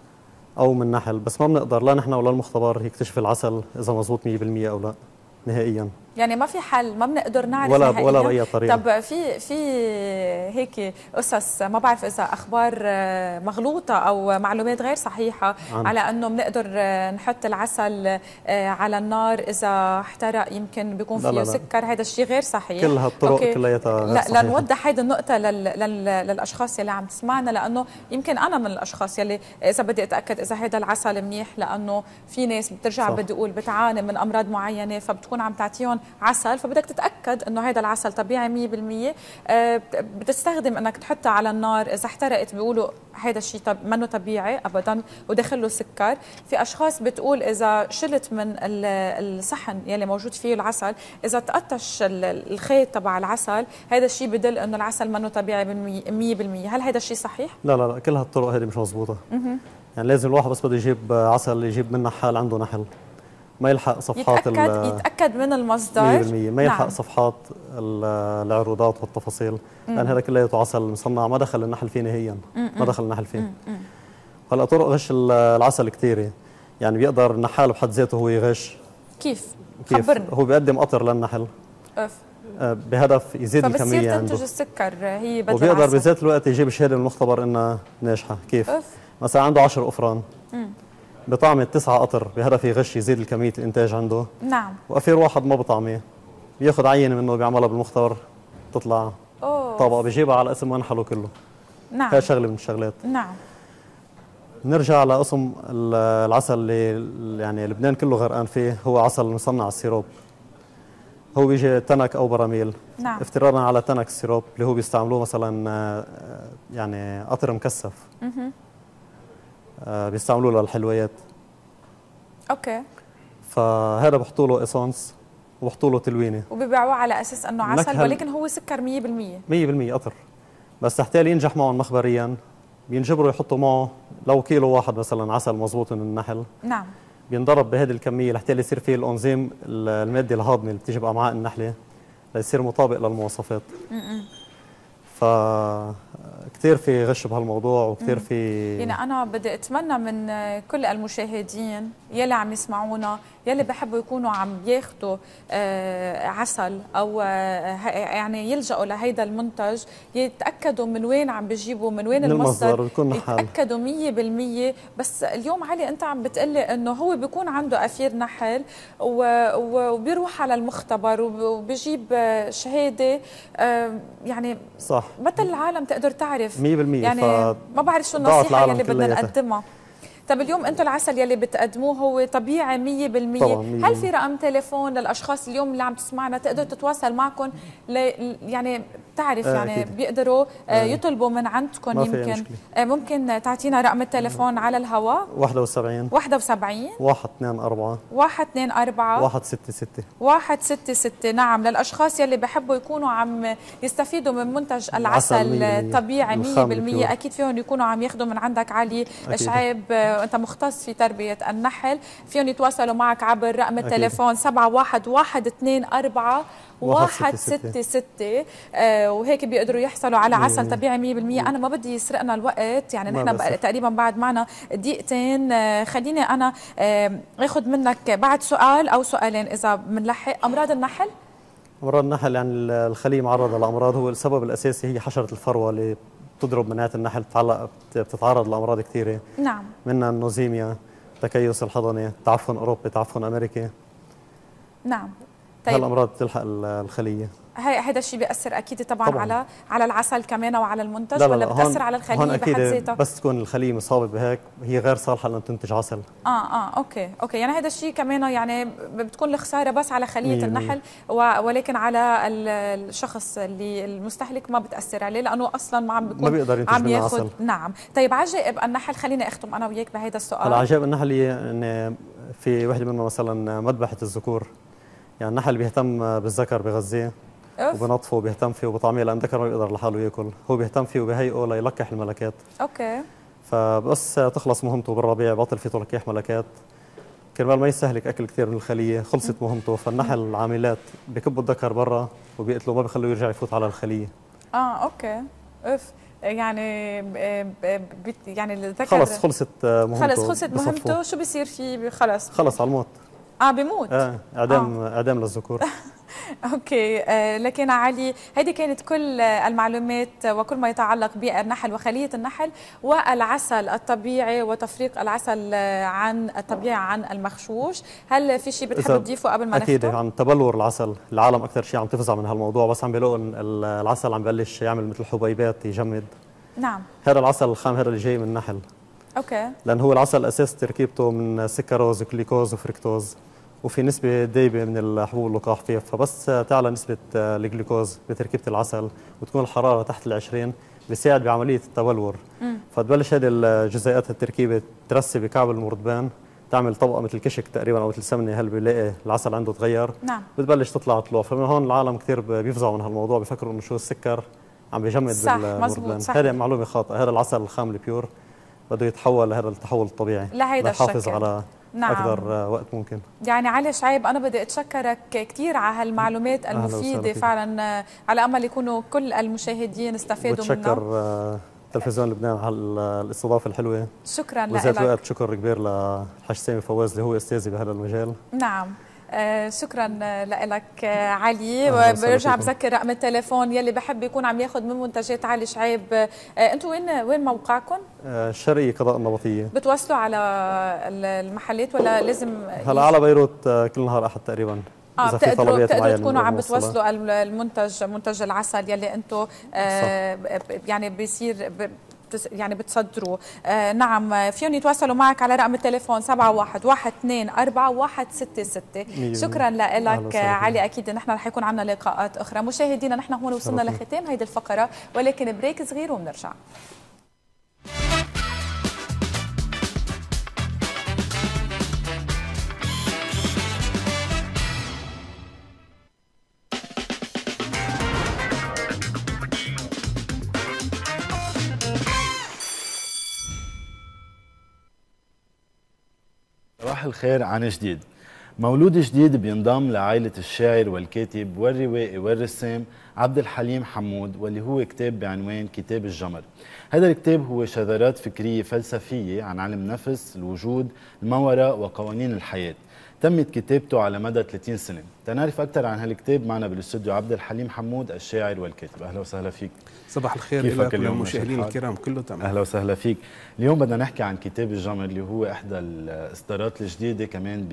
او من نحل، بس ما بنقدر لا نحن ولا المختبر يكتشف العسل اذا مزبوط مية بالمية او لا نهائيا. يعني ما في حل، ما بنقدر نعرف ولا نهائيا ولا باي طريقه. طب في في هيك قصص، ما بعرف اذا اخبار مغلوطه او معلومات غير صحيحه عن. على انه بنقدر نحط العسل على النار اذا احترق يمكن بيكون فيه لا لا سكر، هذا الشيء غير صحيح. كل هالطرق كلياتها غير صحيحه. لنوضح هيدي النقطه لل... لل... للاشخاص يلي عم تسمعنا، لانه يمكن انا من الاشخاص يلي اذا بدي اتاكد اذا هذا العسل منيح، لانه في ناس بترجع بدي اقول بتعاني من امراض معينه فبتكون عم تعطيهم عسل، فبدك تتاكد انه هذا العسل طبيعي مية بالمية. أه بتستخدم انك تحطها على النار، اذا احترقت بيقولوا هذا الشيء طب منه طبيعي ابدا ودخل له سكر. في اشخاص بتقول اذا شلت من الصحن يلي موجود فيه العسل، اذا تقطش الخيط تبع العسل هذا الشيء بدل انه العسل منه طبيعي مية بالمية. هل هذا الشيء صحيح؟ لا لا لا كل هالطرق هذه مش مضبوطه. يعني لازم الواحد بس بده يجيب عسل يجيب منه حال عنده نحل، ما يلحق صفحات يتأكد, يتأكد من المصدر مية بالمية، ما يلحق نعم. صفحات العروضات والتفاصيل، لأن هذا كلياته عسل مصنع ما دخل النحل فيه نهائيا، ما دخل النحل فيه. هلا طرق غش العسل كثيرة، يعني بيقدر النحال بحد ذاته هو يغش. كيف؟ كيف؟ خبرني. هو بيقدم قطر للنحل أف. بهدف يزيد الكمية عنده، فبتصير تنتج السكر هي بدل وبيقدر العسل. بذات الوقت يجيب الشهادة من المختبر إنها ناجحة. كيف؟ أف. مثلا عنده عشر أفران بطعمة تسعة قطر بهدف يغش يزيد الكمية الإنتاج عنده. نعم. وأفير واحد ما بطعمه بياخذ عينة منه بيعملها بالمختبر تطلع أوه. طبقة بيجيبها على اسم منحله كله. نعم. هاي شغلة من الشغلات. نعم. نرجع لقسم العسل اللي يعني لبنان كله غرقان فيه، هو عسل مصنع السيروب. هو بيجي تنك أو براميل. نعم. افتراضا على تنك السيروب اللي هو بيستعملوه مثلا يعني قطر مكثف. اها. بيستعملوه للحلويات. اوكي. فهذا بحطوا له اسانس وبحطوا له تلوينه وبيبيعوه على اساس انه عسل، ولكن هو سكر مية بالمية. مية بالمية قطر، بس تحتاج ينجح معهم مخبريا بينجبروا يحطوا معه لو كيلو واحد مثلا عسل مضبوط من النحل. نعم. بينضرب بهذه الكميه لحتى يصير فيه الانزيم الماده الهاضمه اللي بتيجي بامعاء النحله ليصير مطابق للمواصفات. امم كثير في غش بهالموضوع وكثير في يعني انا بدي اتمنى من كل المشاهدين يلي عم يسمعونا يلي بحبوا يكونوا عم ياخذوا آه عسل او آه يعني يلجأوا لهيدا المنتج يتاكدوا من وين عم بيجيبوا من وين من المصدر يكون يتاكدوا مية بالمية. بس اليوم علي انت عم بتقلي انه هو بيكون عنده اثير نحل وبيروح على المختبر وبيجيب شهاده آه يعني صح متى العالم تقدر تعرف مية بالمية يعني ف... ما بعرف شو النصيحه يلي بدنا نقدمها. طب اليوم انتم العسل يلي بتقدموه هو طبيعي مية بالمية. هل في رقم تليفون للاشخاص اليوم اللي عم تسمعنا تقدر تتواصل معكم ل... يعني بتعرف آه يعني أكيد. بيقدروا آه يطلبوا من عندكم يمكن آه ممكن تعطينا رقم التليفون على الهواء؟ واحد وسبعين واحد وسبعين واحد اثنين أربعة واحد اثنين أربعة واحد ستة ستة واحد ستة ستة. نعم للاشخاص يلي بحبوا يكونوا عم يستفيدوا من منتج العسل طبيعي مية بالمية اكيد فيهم يكونوا عم ياخذوا من عندك علي شعيب وانت مختص في تربيه النحل. فيهم يتواصلوا معك عبر رقم التليفون سبعة واحد واحد اثنين أربعة واحد ستة ستة آه وهيك بيقدروا يحصلوا على عسل طبيعي مية بالمية. انا ما بدي يسرقنا الوقت يعني نحن تقريبا بعد معنا دقيقتين آه خليني انا آه اخذ منك بعد سؤال او سؤالين اذا بنلحق. امراض النحل امراض النحل يعني الخليه معرضه لامراض. هو السبب الاساسي هي حشره الفروه اللي بتضرب مناعه النحل بتتعلق بتتعرض لامراض كثيره. نعم منها النوزيميا تكيس الحضني تعفن اوروبي تعفن امريكي. نعم طيب هالامراض بتلحق الخليه. هي هذا الشيء بيأثر اكيد طبعا, طبعاً على على العسل كمان وعلى المنتج لا لا ولا لا بتأثر على الخليه بحد ذاتها؟ بس تكون الخليه مصابه بهيك هي غير صالحه لان تنتج عسل. اه اه اوكي اوكي يعني هذا الشيء كمان يعني بتكون الخساره بس على خليه النحل ولكن على الشخص اللي المستهلك ما بتأثر عليه لانه اصلا ما عم بيكون ما بيقدر ينتج عم ياخذ عسل. نعم طيب عجائب النحل خليني اختم انا وياك بهذا السؤال. العجائب النحل هي في وحده منهم مثلا مذبحه الذكور. يعني النحل بيهتم بالذكر بغذيه وبنظفه وبيهتم فيه وبطعميه لان الذكر ما بيقدر لحاله ياكل. هو بيهتم فيه وبهيئه ليلقح الملكات. اوكي فبس تخلص مهمته بالربيع بطل فيه تلقيح ملكات كرمال ما يستهلك اكل كثير من الخليه خلصت مهمته. فالنحل العاملات بكبوا الذكر برا وبيقتلوا ما بيخلوه يرجع يفوت على الخليه. اه اوكي اف يعني يعني الذكر خلص خلصت مهمته. خلص خلصت مهمته شو بيصير فيه خلص خلص على الموت. اه بموت اه اعدام آه. اعدام للذكور. اوكي آه لكن علي هذه كانت كل المعلومات وكل ما يتعلق بالنحل وخليه النحل والعسل الطبيعي وتفريق العسل عن الطبيعي عن المغشوش. هل في شيء بتحبوا تضيفوا قبل ما نختم؟ اكيد عن تبلور العسل. العالم اكثر شيء عم تفزع من هالموضوع بس عم بيلاقوا العسل عم ببلش يعمل مثل حبيبات يجمد. نعم هذا العسل الخام هذا اللي جاي من النحل. اوكي لان هو العسل اساس تركيبته من سكروز وكليكوز وفركتوز وفي نسبة دايبة من الحبوب اللقاح فيها. فبس تعلى نسبة الجلوكوز بتركيبة العسل وتكون الحرارة تحت العشرين بيساعد بعملية التبلور. مم. فتبلش هذه الجزيئات التركيبة ترسي بكعب المردبان تعمل طبقة مثل كشك تقريبا أو مثل سمنة. هل بيلاقي العسل عنده تغير نعم. بتبلش تطلع طلوع. فمن هون العالم كثير بيفزعوا من هالموضوع بيفكروا إنه شو السكر عم بيجمد بالمردبان. هذه معلومة خاطئة. هذا العسل الخام البيور بده يتحول لهذا التحول الطبيعي لهيدا الشكل ليحافظ على نعم. أكثر وقت ممكن. يعني علي شعيب أنا بدي أتشكرك كثير على هالمعلومات المفيدة فعلا على أمل يكونوا كل المشاهدين استفادوا منها. بتشكر تلفزيون لبنان على الاستضافة الحلوة. شكرا لك. وزاد وقت شكر كبير لحج سامي فواز اللي هو أستاذي بهذا المجال. نعم آه شكرا لك علي. وبرجع بذكر رقم التليفون يلي بحب يكون عم ياخذ من منتجات علي شعيب. آه انتم وين وين موقعكم؟ آه الشرقية قضاء النبطية. بتوصلوا على المحلات ولا لازم هلا على بيروت كل نهار احد تقريبا. اه بتقدروا بتقدروا تكونوا عم بتوصلوا المنتج منتج العسل يلي انتم آه يعني بيصير يعني بتصدروا. آه نعم فيهم يتواصلوا معك على رقم التليفون سبعة واحد واحد اثنين أربعة واحد ستة ستة. شكرا لك علي. اكيد نحن رح يكون عندنا لقاءات اخرى. مشاهدينا نحن هون وصلنا لختام هيدي الفقره ولكن بريك صغير وبنرجع. صباح الخير عن جديد. مولود جديد بينضم لعائلة الشاعر والكاتب والروائي والرسام عبد الحليم حمود، واللي هو كتاب بعنوان كتاب الجمر. هذا الكتاب هو شذرات فكرية فلسفية عن علم النفس، الوجود، الماوراء وقوانين الحياة. تمت كتابته على مدى ثلاثين سنة. تنعرف أكثر عن هالكتاب معنا بالاستوديو عبد الحليم حمود الشاعر والكاتب. أهلا وسهلا فيك. صباح الخير لك وللمشاهدين الكرام كله تمام. أهلا وسهلا فيك. اليوم بدنا نحكي عن كتاب الجمر اللي هو إحدى الإصدارات الجديدة كمان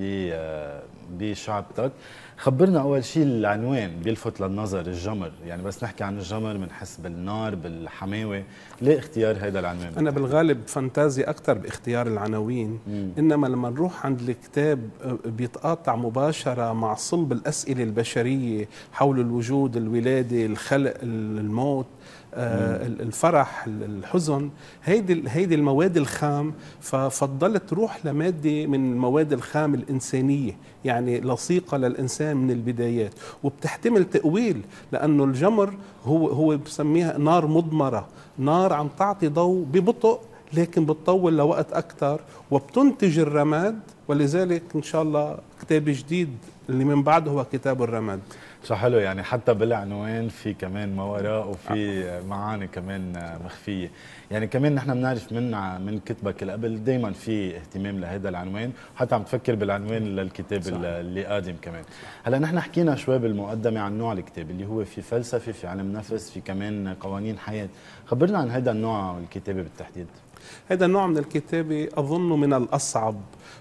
بشعبتك. خبرنا أول شيء العنوان بيلفت للنظر، الجمر، يعني بس نحكي عن الجمر بنحس بالنار بالحماوة، ليه اختيار هذا العنوان؟ أنا بالغالب فانتازي أكثر باختيار العناوين، مم. إنما لما نروح عند الكتاب بيتقاطع مباشرة مع صلب الأسئلة البشرية حول الوجود، الولادة، الخلق، الموت، آه الفرح، الحزن، هيدي هيدي المواد الخام. ففضلت روح لماده من المواد الخام الانسانيه، يعني لصيقه للانسان من البدايات، وبتحتمل تاويل، لانه الجمر هو هو بسميها نار مضمره، نار عم تعطي ضوء ببطء لكن بتطول لوقت اكثر وبتنتج الرماد. ولذلك ان شاء الله كتاب جديد اللي من بعده هو كتاب الرماد. شو حلو، يعني حتى بالعنوان في كمان ما وراء وفي معاني كمان مخفيه. يعني كمان نحن بنعرف من من كتبك اللي قبل دائما في اهتمام لهذا العنوان، حتى عم تفكر بالعنوان للكتاب صحيح. اللي قادم كمان. هلا نحن حكينا شوي بالمقدمه عن نوع الكتاب اللي هو في فلسفه، في علم نفس، في كمان قوانين حياه. خبرنا عن هذا النوع الكتابه بالتحديد. هذا النوع من الكتابه اظنه من الاصعب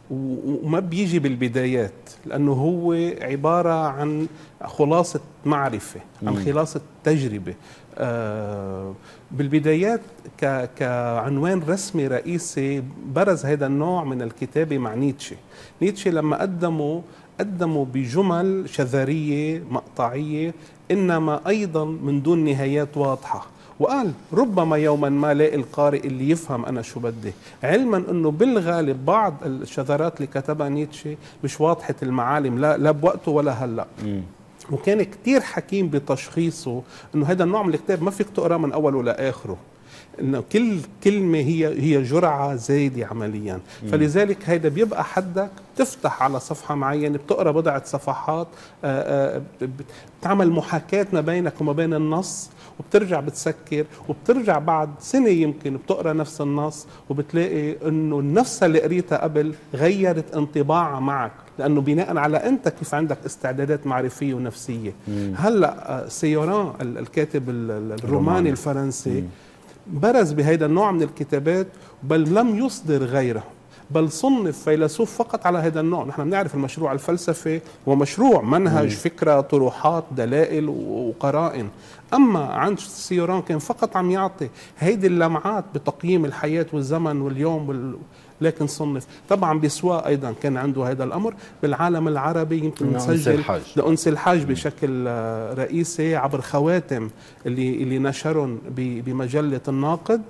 وما بيجي بالبدايات، لأنه هو عبارة عن خلاصة معرفة، عن خلاصة تجربة. آه بالبدايات كعنوان رسمي رئيسي برز هذا النوع من الكتابة مع نيتشه. نيتشه لما قدموا قدموا بجمل شذرية مقطعية إنما أيضا من دون نهايات واضحة، وقال ربما يوما ما لاقي القارئ اللي يفهم أنا شو بدي، علما أنه بالغالب بعض الشذرات اللي كتبها نيتشه مش واضحة المعالم، لا, لا بوقته ولا هلأ. وكان كتير حكيم بتشخيصه أنه هذا النوع من الكتاب ما فيك تقرأ من أوله لآخره، إنه كل كلمة هي هي جرعة زايدة عمليا. مم. فلذلك هيدا بيبقى حدك تفتح على صفحة معينة بتقرأ بضعة صفحات، بتعمل محاكاة ما بينك وما بين النص، وبترجع بتسكر، وبترجع بعد سنة يمكن بتقرأ نفس النص وبتلاقي إنه النفس اللي قريتها قبل غيرت انطباعها معك، لأنه بناء على أنت كيف عندك استعدادات معرفية ونفسية. مم. هلأ سيوران الكاتب الروماني الفرنسي برز بهذا النوع من الكتابات، بل لم يصدر غيره، بل صنف فيلسوف فقط على هذا النوع. نحن بنعرف المشروع الفلسفي ومشروع منهج، مم. فكرة، طروحات، دلائل وقرائن. أما عند سيوران كان فقط عم يعطي هيدي اللمعات بتقييم الحياة والزمن واليوم وال... لكن صنف. طبعا بسوا أيضا كان عنده هذا الأمر بالعالم العربي، يمكن نسجل لأنس الحاج بشكل رئيسي عبر خواتم اللي اللي نشرهم بمجلة الناقد،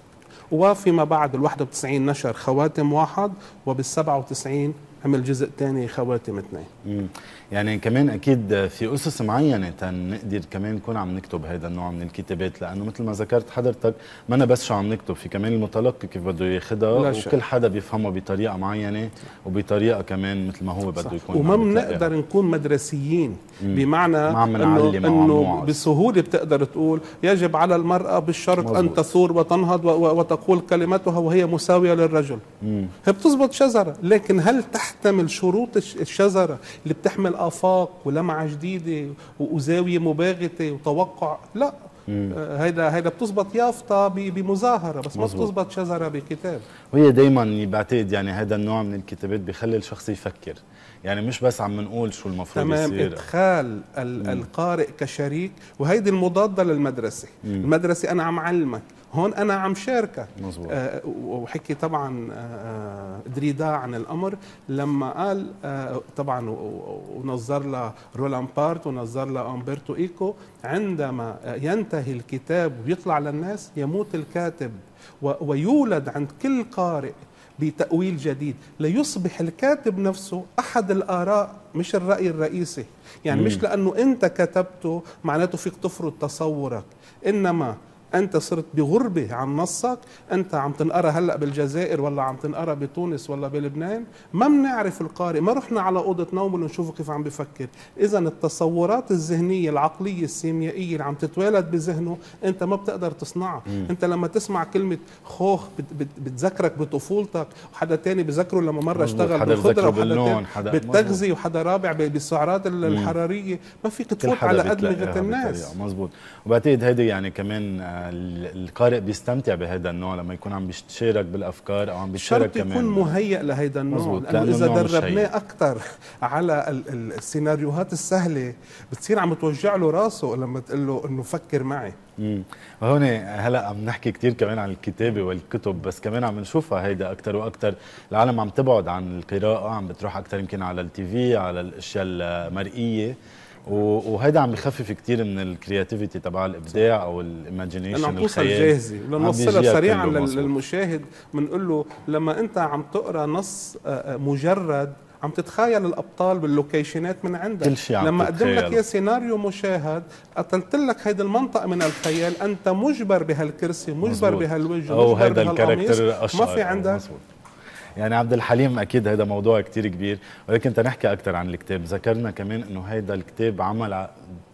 وفيما بعد الواحد وتسعين نشر خواتم واحد، وبالسبعة وتسعين عمل جزء ثاني خواتم اثنين. امم يعني كمان اكيد في اسس معينه تنقدر كمان نكون عم نكتب هذا النوع من الكتابات، لانه مثل ما ذكرت حضرتك ما أنا بس شو عم نكتب، في كمان المتلقي كيف بده ياخذها، وكل حدا بيفهمها بطريقه معينه وبطريقه كمان مثل ما هو بده يكون. وما بنقدر نكون مدرسيين، مم. بمعنى انه انه بسهوله بتقدر تقول يجب على المراه بالشرط مزبوط. ان تثور وتنهض وتقول كلمتها وهي مساويه للرجل. مم. هي بتزبط شجره، لكن هل تحتمل شروط الشجره اللي بتحمل آفاق ولمعة جديدة وزاوية مباغتة وتوقع؟ لا. هيدا هيدا بتزبط يافطة بمظاهرة، بس ما بتزبط شجرة بكتاب. وهي دايما بعتقد يعني هذا النوع من الكتابات بيخلي الشخص يفكر، يعني مش بس عم نقول شو المفروض تمام يصير. ادخال القارئ كشريك، وهيدي المضادة للمدرسة. مم. المدرسة أنا عم علمك، هون أنا عم شاركك. آه وحكي طبعا آه دريدا عن الأمر لما قال آه طبعا ونظر له رولان بارت ونظر له أمبرتو إيكو، عندما ينتهي الكتاب ويطلع للناس يموت الكاتب ويولد عند كل قارئ بتأويل جديد، ليصبح الكاتب نفسه أحد الآراء مش الرأي الرئيسي. يعني مم. مش لأنه أنت كتبته معناته فيك تفرض تصورك، إنما انت صرت بغربه عن نصك، انت عم تنقرا هلا بالجزائر ولا عم تنقرا بتونس ولا بلبنان، ما بنعرف القارئ، ما رحنا على اوضه نوم ونشوفه كيف عم بفكر. اذا التصورات الذهنيه العقليه السيميائيه اللي عم تتوالد بذهنه انت ما بتقدر تصنعها. مم. انت لما تسمع كلمه خوخ بتذكرك بطفولتك، وحدا تاني بذكره لما مره اشتغل بالخضره، وحدا تاني بالتغذيه، وحدا رابع بالسعرات الحراريه. ما فيك تفوت على ادمغه الناس. مزبوط. وبعتقد هيدي يعني كمان القارئ بيستمتع بهذا النوع لما يكون عم بيشارك بالافكار او عم بيشارك كمان، يكون مهيئ لهيدا النوع. لانه اذا دربناه اكثر على السيناريوهات السهله بتصير عم توجع له راسه لما تقول له انه فكر معي. امم وهون هلا عم نحكي كثير كمان عن الكتابه والكتب، بس كمان عم نشوفها هيدا اكثر واكثر. العالم عم تبعد عن القراءه، عم بتروح اكثر يمكن على التي في، على الاشياء المرئيه، وهيدا عم بخفف كثير من الكرياتيفيتي تبع الابداع او الايماجينيشن، عم توصل جاهزه ولنوصلها سريعا للمشاهد. بنقول له لما انت عم تقرا نص مجرد عم تتخيل الابطال باللوكيشنات من عندك، كل شيء عم لما اقدم لك يا سيناريو مشاهد قتلت لك هيدي المنطقه من الخيال، انت مجبر بهالكرسي، مجبر بهالوجه، مجبر بهالقميص، ما في عندك. مزبوط. يعني عبد الحليم اكيد هذا موضوع كتير كبير، ولكن تنحكي اكثر عن الكتاب. ذكرنا كمان انه هذا الكتاب عمل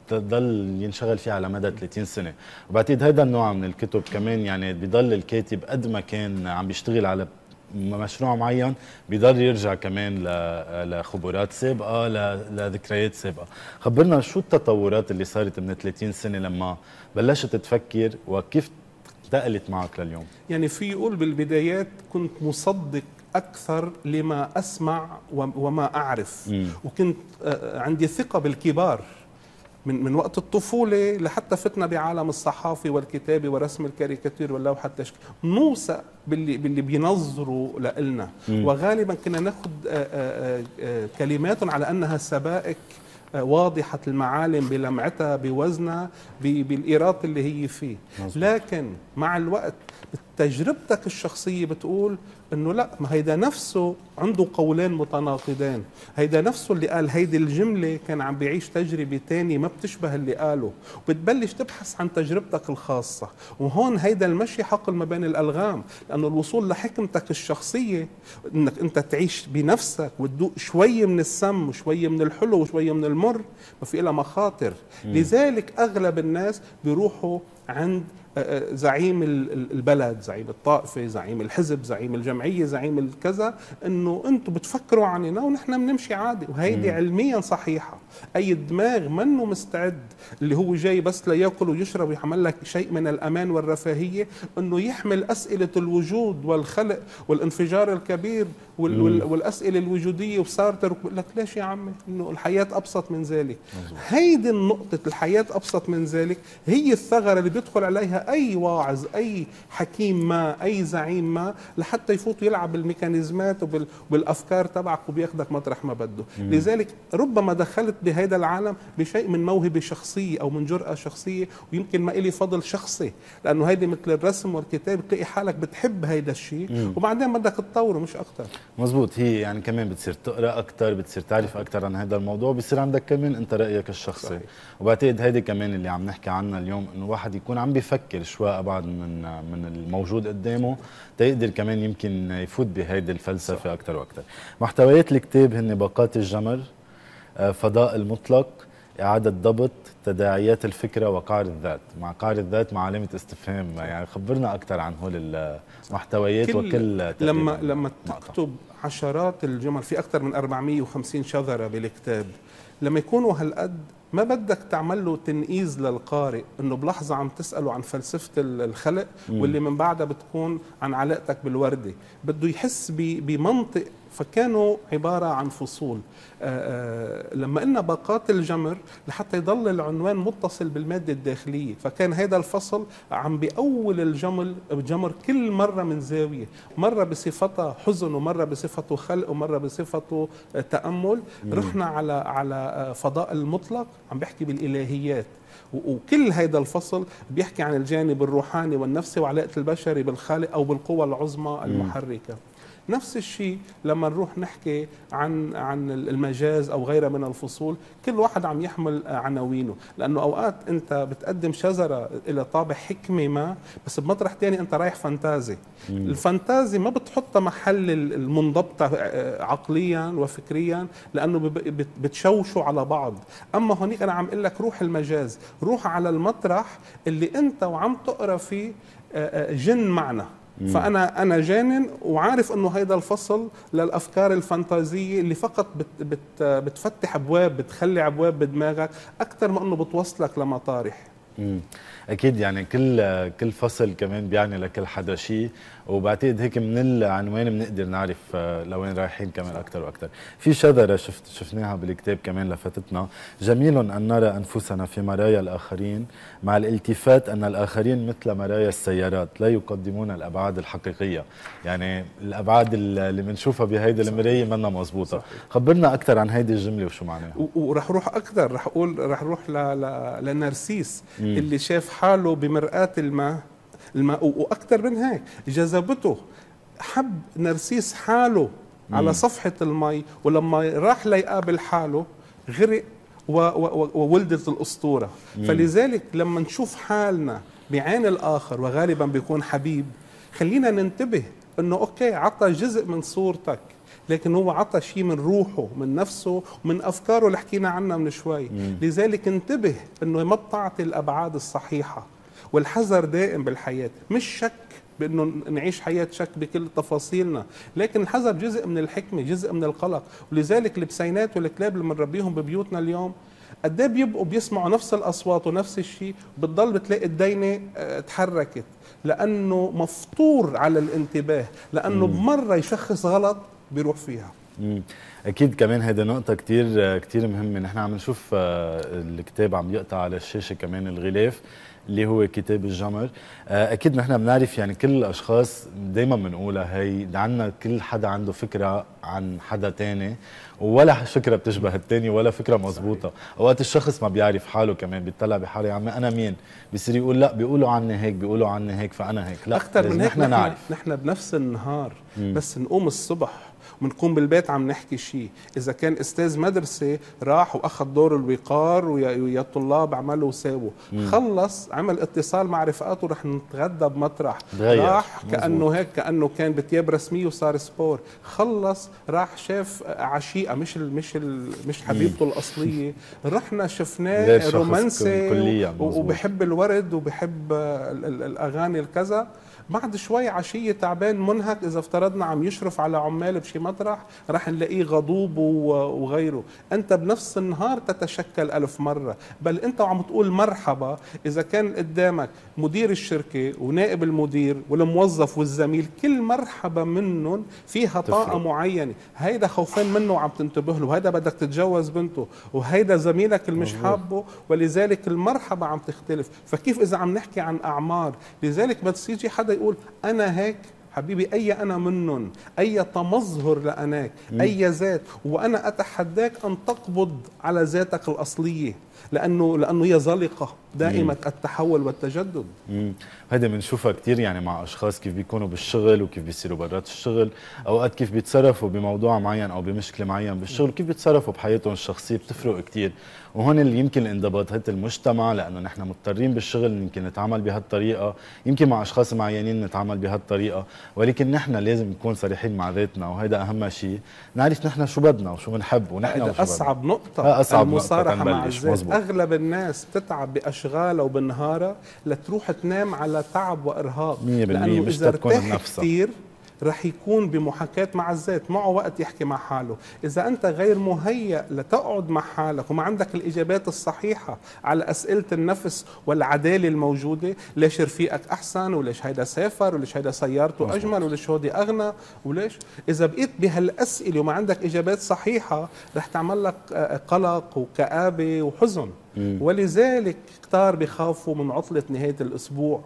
ضل ينشغل فيه على مدى ثلاثين سنه، وبعتقد هذا النوع من الكتب كمان يعني بضل الكاتب قد ما كان عم بيشتغل على مشروع معين بيضل يرجع كمان لخبرات سابقه، لذكريات سابقه. خبرنا شو التطورات اللي صارت من ثلاثين سنه لما بلشت تفكر، وكيف انتقلت معك لليوم؟ يعني في يقول بالبدايات كنت مصدق أكثر لما أسمع وما أعرف. م. وكنت عندي ثقة بالكبار من من وقت الطفولة لحتى فتنا بعالم الصحافة والكتابة ورسم الكاريكاتير واللوحة التشكيل، نوثق باللي باللي بينظروا لنا. م. وغالبا كنا ناخذ كلماتهم على أنها سبائك واضحة المعالم بلمعتها بوزنها بالإيراد اللي هي فيه. مزبوط. لكن مع الوقت تجربتك الشخصية بتقول انه لا، ما هيدا نفسه عنده قولين متناقضين، هيدا نفسه اللي قال هيدي الجملة كان عم بيعيش تجربة تانية ما بتشبه اللي قاله، وبتبلش تبحث عن تجربتك الخاصة. وهون هيدا المشي حقل ما بين الألغام، لأنه الوصول لحكمتك الشخصية انك انت تعيش بنفسك وتذوق شوية من السم وشوية من الحلو وشوية من المر، ما في لها مخاطر. م. لذلك أغلب الناس بيروحوا عند زعيم البلد، زعيم الطائفة، زعيم الحزب، زعيم الجمعية، زعيم الكذا، انه انتم بتفكروا عننا ونحن بنمشي عادي. وهيدي علميا صحيحة. اي دماغ منه مستعد اللي هو جاي بس ليأكل ويشرب ويحمل لك شيء من الامان والرفاهية انه يحمل اسئلة الوجود والخلق والانفجار الكبير وال والاسئلة الوجودية وسارتر، بقول لك ليش يا عمي؟ انه الحياة ابسط من ذلك. هيدي النقطة، الحياة ابسط من ذلك، هي الثغرة اللي بيدخل عليها اي واعظ، اي حكيم ما، اي زعيم ما، لحتى يفوت يلعب بالميكانيزمات وبالافكار تبعك وبياخدك مطرح ما بده. مم. لذلك ربما دخلت بهذا العالم بشيء من موهبه شخصيه او من جرأه شخصيه، ويمكن ما إلي فضل شخصي، لانه هيدي مثل الرسم والكتاب بتلاقي حالك بتحب هيدا الشيء وبعدين بدك تطوره مش اكثر. مزبوط. هي يعني كمان بتصير تقرا اكثر، بتصير تعرف اكثر عن هذا الموضوع، بصير عندك كمان انت رايك الشخصي. صحيح. وبعتقد هيدي كمان اللي عم نحكي عنها اليوم، انه الواحد يكون عم بيفكر شوي ابعد من من الموجود قدامه تيقدر كمان يمكن يفوت بهيدي الفلسفه اكثر واكثر. محتويات الكتاب هن باقات الجمر، فضاء المطلق، إعادة ضبط، تداعيات الفكرة، وقعر الذات. مع قعر الذات مع علامة استفهام، يعني خبرنا أكثر عن هول المحتويات. وكل لما لما تكتب عشرات الجمل في أكثر من أربعمئة وخمسين شذرة بالكتاب، لما يكونوا هالقد ما بدك تعمل له تنقيز للقارئ انه بلحظه عم تساله عن فلسفه الخلق واللي من بعدها بتكون عن علاقتك بالورده، بده يحس بمنطق. فكانوا عباره عن فصول. آآ آآ لما قلنا باقات الجمر لحتى يضل العنوان متصل بالماده الداخليه، فكان هذا الفصل عم بأول الجمل الجمر كل مره من زاويه، مره بصفتها حزن ومره بصفته خلق ومره بصفته تامل. رحنا على على فضاء المطلق عم بيحكي بالالهيات، وكل هذا الفصل بيحكي عن الجانب الروحاني والنفسي وعلاقه البشري بالخالق او بالقوى العظمى المحركه. نفس الشيء لما نروح نحكي عن عن المجاز او غيرها من الفصول، كل واحد عم يحمل عناوينه، لانه اوقات انت بتقدم شجره الى طابع حكمي ما، بس بمطرح ثاني انت رايح فانتازي. الفانتازي ما بتحطها محل المنضبطه عقليا وفكريا، لانه بتشوشوا على بعض. اما هونيك انا عم اقول لك روح المجاز، روح على المطرح اللي انت وعم تقرا فيه جن معنا. فانا انا جانن وعارف انه هيدا الفصل للافكار الفانتازيه اللي فقط بت بت بتفتح ابواب، بتخلي ابواب بدماغك اكثر ما انه بتوصلك لمطارح. امم اكيد، يعني كل كل فصل كمان بيعني لكل حدا شيء، وبعتقد هيك من العنوان بنقدر نعرف لوين رايحين كمان اكثر واكثر. في شذره شفت شفناها بالكتاب كمان لفتتنا: جميل ان نرى انفسنا في مرايا الاخرين مع الالتفات ان الاخرين مثل مرايا السيارات لا يقدمون الابعاد الحقيقيه. يعني الابعاد اللي بنشوفها بهيدي المرايه منا مزبوطه. خبرنا اكثر عن هيدي الجمله وشو معناها. ورح روح اكثر، رح اقول رح روح لنرسيس اللي شاف حاله بمرآة الماء الماء واكثر من هيك جذبته، حب نرسيس حاله مم. على صفحه المي، ولما راح ليقابل حاله غرق وولدت الاسطوره. مم. فلذلك لما نشوف حالنا بعين الاخر وغالبا بيكون حبيب، خلينا ننتبه انه اوكي عطى جزء من صورتك، لكن هو عطى شيء من روحه، من نفسه، ومن افكاره اللي حكينا عنها من شوي. مم. لذلك انتبه انه ما بتعطي الابعاد الصحيحه، والحذر دائم بالحياه، مش شك بانه نعيش حياه شك بكل تفاصيلنا، لكن الحذر جزء من الحكمه، جزء من القلق. ولذلك البسينات والكلاب اللي بنربيهم ببيوتنا اليوم قد ايه بيبقوا بيسمعوا نفس الاصوات ونفس الشيء، بتضل بتلاقي الدينه تحركت، لانه مفطور على الانتباه، لانه بمره يشخص غلط بيروح فيها. امم اكيد كمان هيدا نقطه كثير كثير مهمه. نحن عم نشوف الكتاب عم يقطع على الشاشه كمان الغلاف اللي هو كتاب الجمر. اكيد نحن بنعرف يعني كل الاشخاص دائما بنقولها هي عندنا، كل حدا عنده فكره عن حدا تاني، ولا فكره بتشبه الثاني ولا فكره مزبوطه. اوقات الشخص ما بيعرف حاله كمان، بيطلع بحاله يا عمي انا مين، بيصير يقول لا بيقولوا عني هيك بيقولوا عني هيك فانا هيك. لا اكثر من هيك، نحن نعرف نحن بنفس النهار مم. بس نقوم الصبح ونكون بالبيت عم نحكي شيء. اذا كان استاذ مدرسه راح واخذ دور الوقار ويا الطلاب عملوا وساووا، خلص عمل اتصال مع رفقاته رح نتغدى بمطرح، راح كانه هيك كانه كان بتياب رسميه وصار سبور، خلص راح شاف عشيقه مش ال مش ال مش حبيبته الاصليه، رحنا شفناه رومانسي وبحب الورد وبحب الاغاني الكذا، بعد شوي عشية تعبان منهك إذا افترضنا عم يشرف على عمال بشي مطرح رح نلاقيه غضوب وغيره. أنت بنفس النهار تتشكل ألف مرة، بل أنت وعم تقول مرحبا إذا كان قدامك مدير الشركة ونائب المدير والموظف والزميل، كل مرحبا منهم فيها طاقة معينة، هيدا خوفان منه وعم تنتبه له، وهيدا بدك تتجوز بنته، وهيدا زميلك اللي مش حابه، ولذلك المرحبا عم تختلف. فكيف إذا عم نحكي عن أعمار؟ لذلك بس يجي حدا يقول أنا هيك، حبيبي أي أنا منن، أي تمظهر لأناك، أي ذات، وأنا أتحداك أن تقبض على ذاتك الأصلية، لأنه لأنه هي زلقة دائمة التحول والتجدد. امم هذا بنشوفها كثير يعني مع أشخاص كيف بيكونوا بالشغل وكيف بيصيروا برات الشغل، أوقات كيف بيتصرفوا بموضوع معين أو بمشكلة معين بالشغل، كيف بيتصرفوا بحياتهم الشخصية بتفرق كثير. وهون اللي يمكن الانضباطات المجتمع، لأنه نحن مضطرين بالشغل يمكن نتعامل بهالطريقة، يمكن مع أشخاص معينين نتعامل بهالطريقة، ولكن نحن لازم نكون صريحين مع ذاتنا، وهذا أهم شيء، نعرف نحن شو بدنا وشو بنحب ونحن وشو أصعب بدنا. نقطة أصعب المصارحة نقطة مع الذات. أغلب الناس بتتعب بأشغالها وبالنهارة لتروح تنام على تعب وإرهاق، لأنه إذا ارتاح كثير رح يكون بمحاكاة مع الذات، معه وقت يحكي مع حاله. إذا أنت غير مهيأ لتقعد مع حالك وما عندك الإجابات الصحيحة على أسئلة النفس والعدالة الموجودة، ليش رفيقك أحسن، وليش هيدا سافر، وليش هيدا سيارته أجمل، وليش هودي أغنى، وليش، إذا بقيت بهالأسئلة وما عندك إجابات صحيحة رح تعمل لك قلق وكآبة وحزن. مم. ولذلك كتار بيخافوا من عطلة نهاية الأسبوع،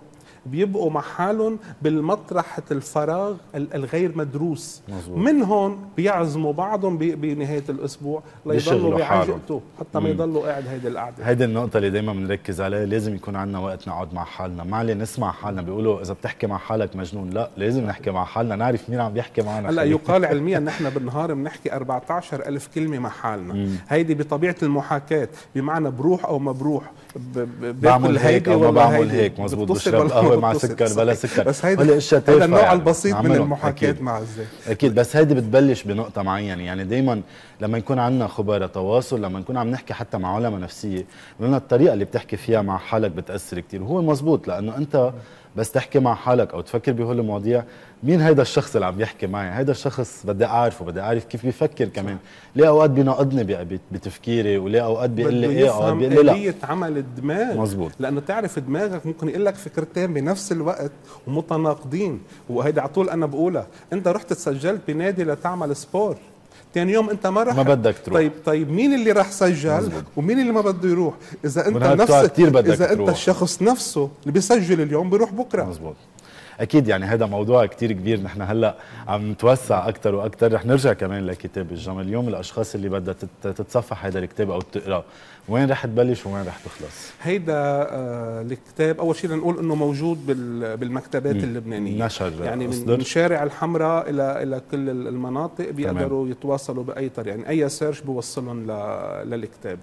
بيبقوا مع حالهم بالمطرح الفراغ الغير مدروس. مزبوط. من هون بيعزموا بعضهم بنهايه الاسبوع ليضلوا بعجقته حتى ما يضلوا قاعد هيدي القعده. هيدي النقطه اللي دائما بنركز عليها، لازم يكون عندنا وقت نقعد مع حالنا، ما عليه نسمع حالنا. بيقولوا اذا بتحكي مع حالك مجنون، لا لازم نحكي مع حالنا نعرف مين عم بيحكي معنا. هلا يقال علميا نحن بالنهار بنحكي أربعة عشر ألف كلمه مع حالنا. مم. هيدي بطبيعه المحاكاه، بمعنى بروح او ما بروح، بعمل هيك او ما بعمل هيك. مزبوط. بشرب قهوه مع سكر بلا سكر. بس هيدا هذا النوع البسيط من المحاكاه مع الذات. اكيد. بس هيدي بتبلش بنقطه معينه، يعني دايما لما يكون عندنا خبراء تواصل، لما نكون عم نحكي حتى مع علماء نفسيه، لأن الطريقه اللي بتحكي فيها مع حالك بتاثر كثير. وهو مزبوط، لانه انت بس تحكي مع حالك او تفكر بهول المواضيع، مين هيدا الشخص اللي عم يحكي معي؟ هيدا الشخص بدي اعرفه، بدي اعرف كيف بيفكر كمان. ليه اوقات بيناقضني بتفكيري، وليه اوقات بيقول لي ايه اوقات بيقول لي لا. آلية عمل الدماغ. مزبوط. لانه تعرف دماغك ممكن يقول لك فكرتين بنفس الوقت ومتناقضين، وهيدا على طول انا بقولها. انت رحت تسجلت بنادي لتعمل سبور، ثاني يوم انت ما رح ما بدك تروح. طيب طيب مين اللي راح سجل؟ مزبوط. ومين اللي ما بده يروح؟ اذا انت نفسك اذا انت الشخص نفسه اللي بيسجل اليوم بيروح بكره. مزبوط. اكيد. يعني هذا موضوع كتير كبير، نحن هلا عم نتوسع اكثر واكثر. رح نرجع كمان لكتاب الجمل. اليوم الاشخاص اللي بدها تتصفح هذا الكتاب او تقرا، وين رح تبلش وين رح تخلص؟ هيدا آه الكتاب اول شيء لنقول انه موجود بالمكتبات م. اللبنانيه، نشر يعني من شارع الحمراء الى الى كل المناطق بيقدروا تمام. يتواصلوا باي طريقه، يعني اي سيرش بوصلهم للكتاب.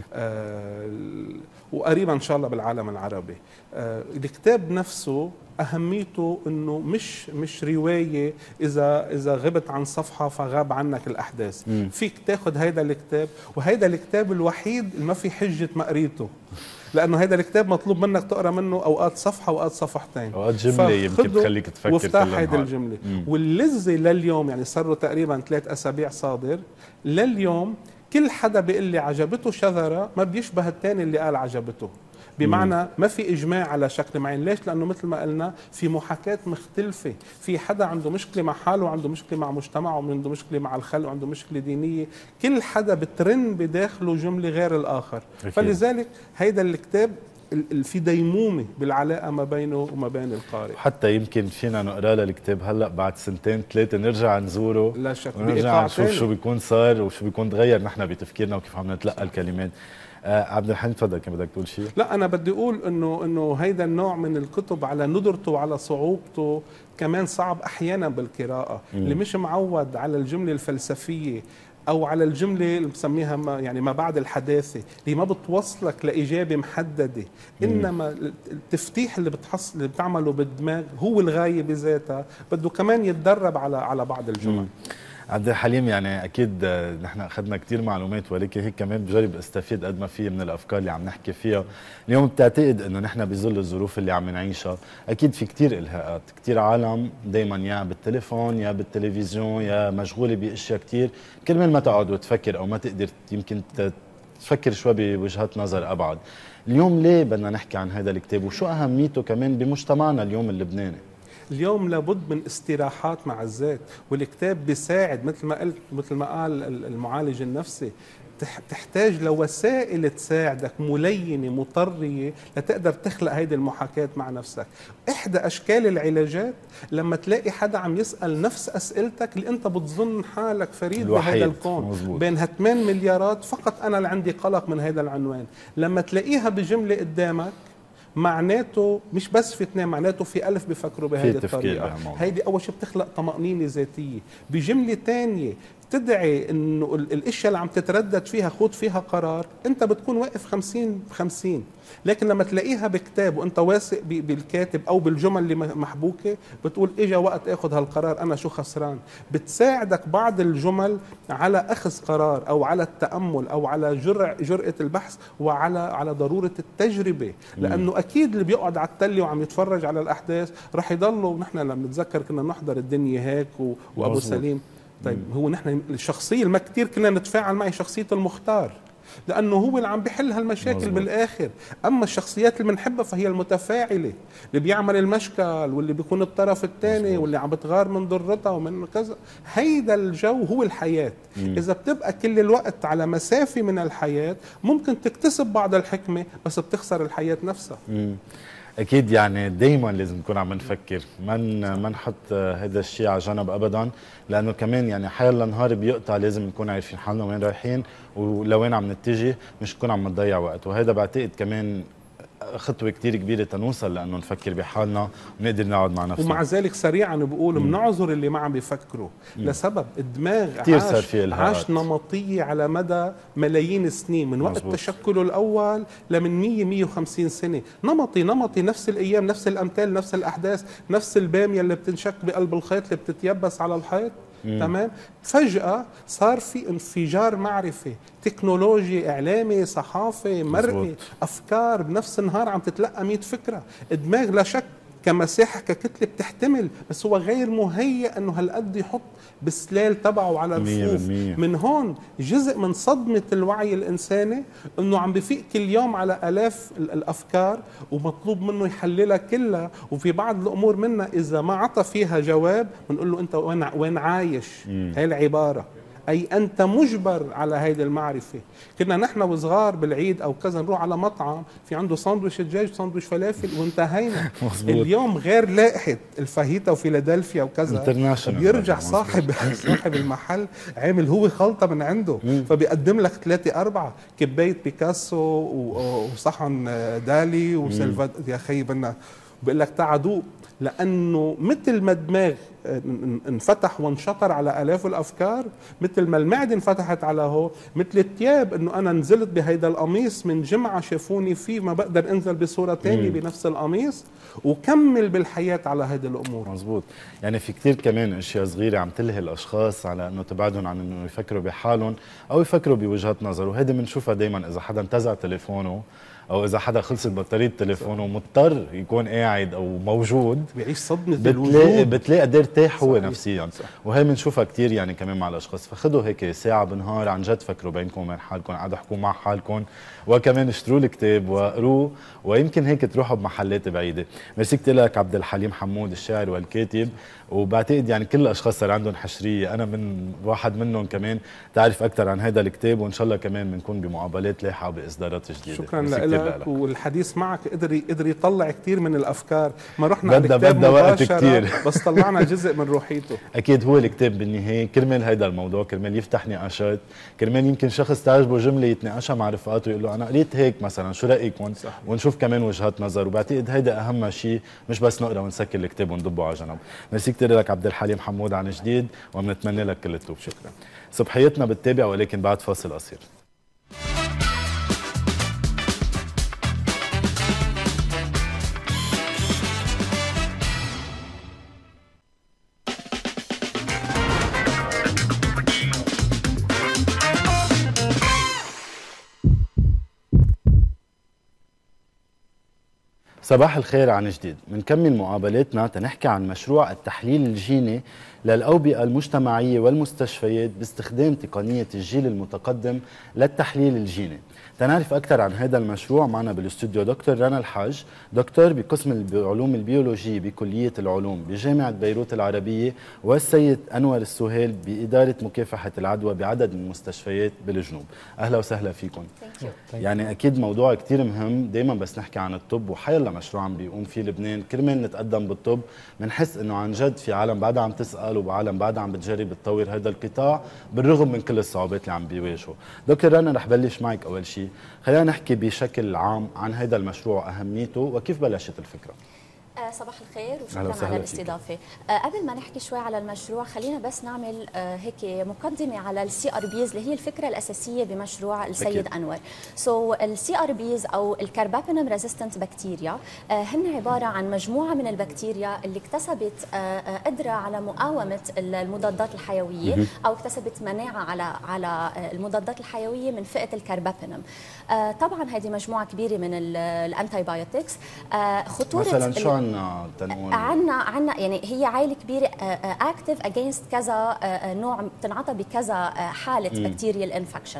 آه وقريبا ان شاء الله بالعالم العربي. آه الكتاب نفسه اهميته انه مش مش روايه اذا اذا غبت عن صفحه فغاب عنك الاحداث. مم. فيك تاخذ هيدا الكتاب، وهيدا الكتاب الوحيد اللي ما في حجه ما قريته، لانه هيدا الكتاب مطلوب منك تقرا منه اوقات صفحه واوقات صفحتين، اوقات جمله يمكن تخليك تفكر. وافتح هيدي الجمله. مم. واللذه لليوم، يعني صار له تقريبا ثلاث اسابيع صادر، لليوم كل حدا بيقول لي عجبته شذره ما بيشبه الثاني اللي قال عجبته. بمعنى ما في اجماع على شكل معين. ليش؟ لانه مثل ما قلنا في محاكاه مختلفه، في حدا عنده مشكله مع حاله وعنده مشكله مع مجتمعه وعنده مشكله مع الخلق وعنده مشكله دينيه، كل حدا بترن بداخله جمله غير الاخر. أكيد. فلذلك هيدا الكتاب في ديمومه بالعلاقه ما بينه وما بين القارئ. حتى يمكن فينا نقرا له الكتاب هلا بعد سنتين ثلاثه نرجع نزوره، لا شك، ونرجع نشوف شو بيكون صار وشو بيكون تغير نحن بتفكيرنا وكيف عم نتلقى الكلمات. آه عبد الحليم تفضل، كان بدك تقول شيء؟ لا انا بدي اقول انه انه هيدا النوع من الكتب على ندرته وعلى صعوبته كمان صعب احيانا بالقراءه. مم. اللي مش معود على الجمله الفلسفيه او على الجمله اللي بسميها ما يعني ما بعد الحداثه، اللي ما بتوصلك لاجابه محدده، انما التفتيح اللي بتحصل اللي بتعمله بالدماغ هو الغايه بذاتها، بده كمان يتدرب على على بعض الجمل. مم. عبد الحليم، يعني اكيد نحن اخذنا كثير معلومات، ولكن هيك كمان بجرب استفيد قد ما في من الافكار اللي عم نحكي فيها اليوم. بتعتقد انه نحن بظل الظروف اللي عم نعيشها اكيد في كثير الهاءات، كثير عالم دائما يا بالتليفون يا بالتلفزيون يا مشغوله باشياء كثير، كرمال ما تقعد وتفكر او ما تقدر يمكن تفكر شوي بوجهات نظر ابعد. اليوم ليه بدنا نحكي عن هذا الكتاب وشو اهميته كمان بمجتمعنا اليوم اللبناني؟ اليوم لابد من استراحات مع الذات، والكتاب بيساعد مثل ما قلت مثل ما قال المعالج النفسي، تحتاج لوسائل تساعدك ملينه مطريه لتقدر تخلق هيدي المحاكاه مع نفسك. احدى اشكال العلاجات لما تلاقي حدا عم يسال نفس اسئلتك اللي انت بتظن حالك فريد بهذا الكون. مزبوط. بين ثمان مليارات فقط انا اللي عندي قلق من هذا العنوان، لما تلاقيها بجمله قدامك معناته مش بس في اثنين، معناته في ألف بيفكروا بهذه الطريقة. هيدي أول شيء بتخلق طمأنينة ذاتية. بجملة ثانية تدعي إنه الأشياء اللي عم تتردد فيها خذ فيها قرار، أنت بتكون واقف خمسين بخمسين. لكن لما تلاقيها بكتاب وأنت واثق بالكاتب أو بالجمل اللي محبوكة بتقول إجا وقت أخذ هالقرار، أنا شو خسران. بتساعدك بعض الجمل على أخذ قرار أو على التأمل أو على جرع جرأة البحث وعلى على ضرورة التجربة. لأنه أكيد اللي بيقعد على التلة وعم يتفرج على الأحداث رح يضلوا. ونحن لما نتذكر كنا نحضر الدنيا هيك وأبو سليم. طيب مم. هو نحن الشخصية اللي ما كتير كنا نتفاعل معي شخصية المختار، لأنه هو اللي عم بيحل هالمشاكل. مزبوط. بالآخر. أما الشخصيات اللي بنحبها فهي المتفاعلة، اللي بيعمل المشكل واللي بيكون الطرف الثاني واللي عم بتغار من ضرتها ومن كذا. هيدا الجو هو الحياة. مم. إذا بتبقى كل الوقت على مسافة من الحياة ممكن تكتسب بعض الحكمة بس بتخسر الحياة نفسها. مم. اكيد يعني دائما لازم نكون عم نفكر، ما ما نحط هذا الشيء على جنب ابدا، لانه كمان يعني حيلا نهار بيقطع لازم نكون عارفين حالنا وين رايحين ولوين عم نتجه، مش نكون عم نضيع وقت. وهذا بعتقد كمان خطوه كثير كبيره تنوصل لانه نفكر بحالنا ونقدر نقعد مع نفسنا. ومع ذلك سريعا بقول بنعذر اللي ما عم بيفكروا مم. لسبب الدماغ كثير صار فيه عاش نمطيه على مدى ملايين السنين، من وقت تشكله الاول لمن مية مية وخمسين سنه، نمطي نمطي نفس الايام، نفس الامثال، نفس الاحداث، نفس الباميه اللي بتنشك بقلب الخيط اللي بتتيبس على الحيط. مم. تمام. فجأة صار في انفجار معرفي، تكنولوجيا، إعلامي، صحافة، مرئي، أفكار بنفس النهار عم تتلقى مئة فكرة. الدماغ لا شك كمساحة ككتلة بتحتمل، بس هو غير مهيئ أنه هالقد يحط بالسلال تبعه على الرفوف. من هون جزء من صدمة الوعي الإنساني أنه عم بفيق كل يوم على آلاف الأفكار ومطلوب منه يحللها كلها، وفي بعض الأمور منها إذا ما عطى فيها جواب بنقول له أنت وين وين عايش؟ هاي العبارة، أي أنت مجبر على هيدي المعرفة. كنا نحن وصغار بالعيد أو كذا نروح على مطعم في عنده ساندويش دجاج وساندويش فلافل وانتهينا. اليوم غير لائحة الفاهيتا وفيلادلفيا وكذا، بيرجع صاحب صاحب المحل عامل هو خلطة من عنده، فبيقدم لك ثلاثة أربعة كباية بيكاسو وصحن دالي وسلفاد. يا خي بدنا بقول لك تعا دوق، لأنه مثل ما الدماغ انفتح وانشطر على آلاف الأفكار، مثل ما المعدة انفتحت على هو، مثل الثياب، إنه أنا نزلت بهيدا القميص من جمعة شافوني فيه ما بقدر أنزل بصورة ثانية بنفس القميص وكمل بالحياة على هيدي الأمور. مزبوط. يعني في كتير كمان أشياء صغيرة عم تلهي الأشخاص على إنه تبعدهم عن إنه يفكروا بحالهم أو يفكروا بوجهات نظر، وهذا بنشوفها دايما إذا حدا انتزع تليفونه أو إذا حدا خلصت بطارية تليفونه مضطر يكون قاعد أو موجود، بيعيش صدمة بتلاقي الوجود، بتلاقي قد ارتاح هو نفسيا. وهي بنشوفها كتير يعني كمان مع الأشخاص. فخذوا هيك ساعة بالنهار عن جد فكروا بينكم وبين حالكم، قعدوا احكوا مع حالكم، وكمان اشتروا الكتاب وقروه، ويمكن هيك تروحوا بمحلات بعيدة. ميرسي كتير لك عبد الحليم حمود الشاعر والكاتب، وبعتقد يعني كل الأشخاص صار عندهم حشرية، أنا من واحد منهم كمان، تعرف أكثر عن هذا الكتاب، وإن شاء الله كمان بنكون بمقابلات لاحقة بإصدارات جديدة. شكرا لك، والحديث معك قدر قدر يطلع كثير من الافكار، ما رحنا على الكتاب مباشرة بس طلعنا جزء من روحيته. اكيد هو الكتاب بالنهايه كرمال هيدا الموضوع، كرمال يفتح نقاشات، كرمال يمكن شخص تعجبه جمله يتناقشها مع رفقاته يقول له انا قريت هيك مثلا شو رايكم، ونشوف كمان وجهات نظر. وبعتقد هيدا اهم شيء، مش بس نقرا ونسكر الكتاب وندبه على جنب. ميرسي كثير لك عبد الحليم حمود عن جديد، وبنتمنى لك كل التوفيق. شكرا. صبحيتنا بتتابع ولكن بعد فاصل قصير. صباح الخير عن جديد. منكمل مقابلاتنا تنحكي عن مشروع التحليل الجيني للأوبئة المجتمعية والمستشفيات باستخدام تقنية الجيل المتقدم للتحليل الجيني. تنعرف أكثر عن هذا المشروع معنا بالاستوديو دكتور رنا الحاج، دكتور بقسم العلوم البيولوجية بكلية العلوم بجامعة بيروت العربية، والسيد أنور السهيل بإدارة مكافحة العدوى بعدد من المستشفيات بالجنوب. أهلا وسهلا فيكم. يعني أكيد موضوع كتير مهم، دايما بس نحكي عن الطب وحيلا مشروع عم بيقوم فيه لبنان كرمال نتقدم بالطب، بنحس إنه عن جد في عالم بعدها عم تسأل وعالم بعدها عم بتجرب تطور هذا القطاع بالرغم من كل الصعوبات اللي عم بيواجهوا. دكتور رنا رح بلش معك أول شيء، خلينا نحكي بشكل عام عن هذا المشروع، أهميته وكيف بلشت الفكرة. صباح الخير وشكرا على الاستضافه. قبل ما نحكي شوي على المشروع خلينا بس نعمل هيك مقدمه على السي ار بيز اللي هي الفكره الاساسيه بمشروع السيد أكيد. انور. سو السي ار بيز او الكربابينم ريزيستنت بكتيريا هن عباره عن مجموعه من البكتيريا اللي اكتسبت قدره على مقاومه المضادات الحيويه او اكتسبت مناعه على على المضادات الحيويه من فئه الكربابينم. طبعا هذه مجموعه كبيره من الانتي بايوتكس. خطوره مثلا شو عنا تنقول؟ عنا عنا يعني هي عائله كبيره اكتف اجينست كذا نوع، بتنعطى بكذا حاله بكتيريال انفكشن.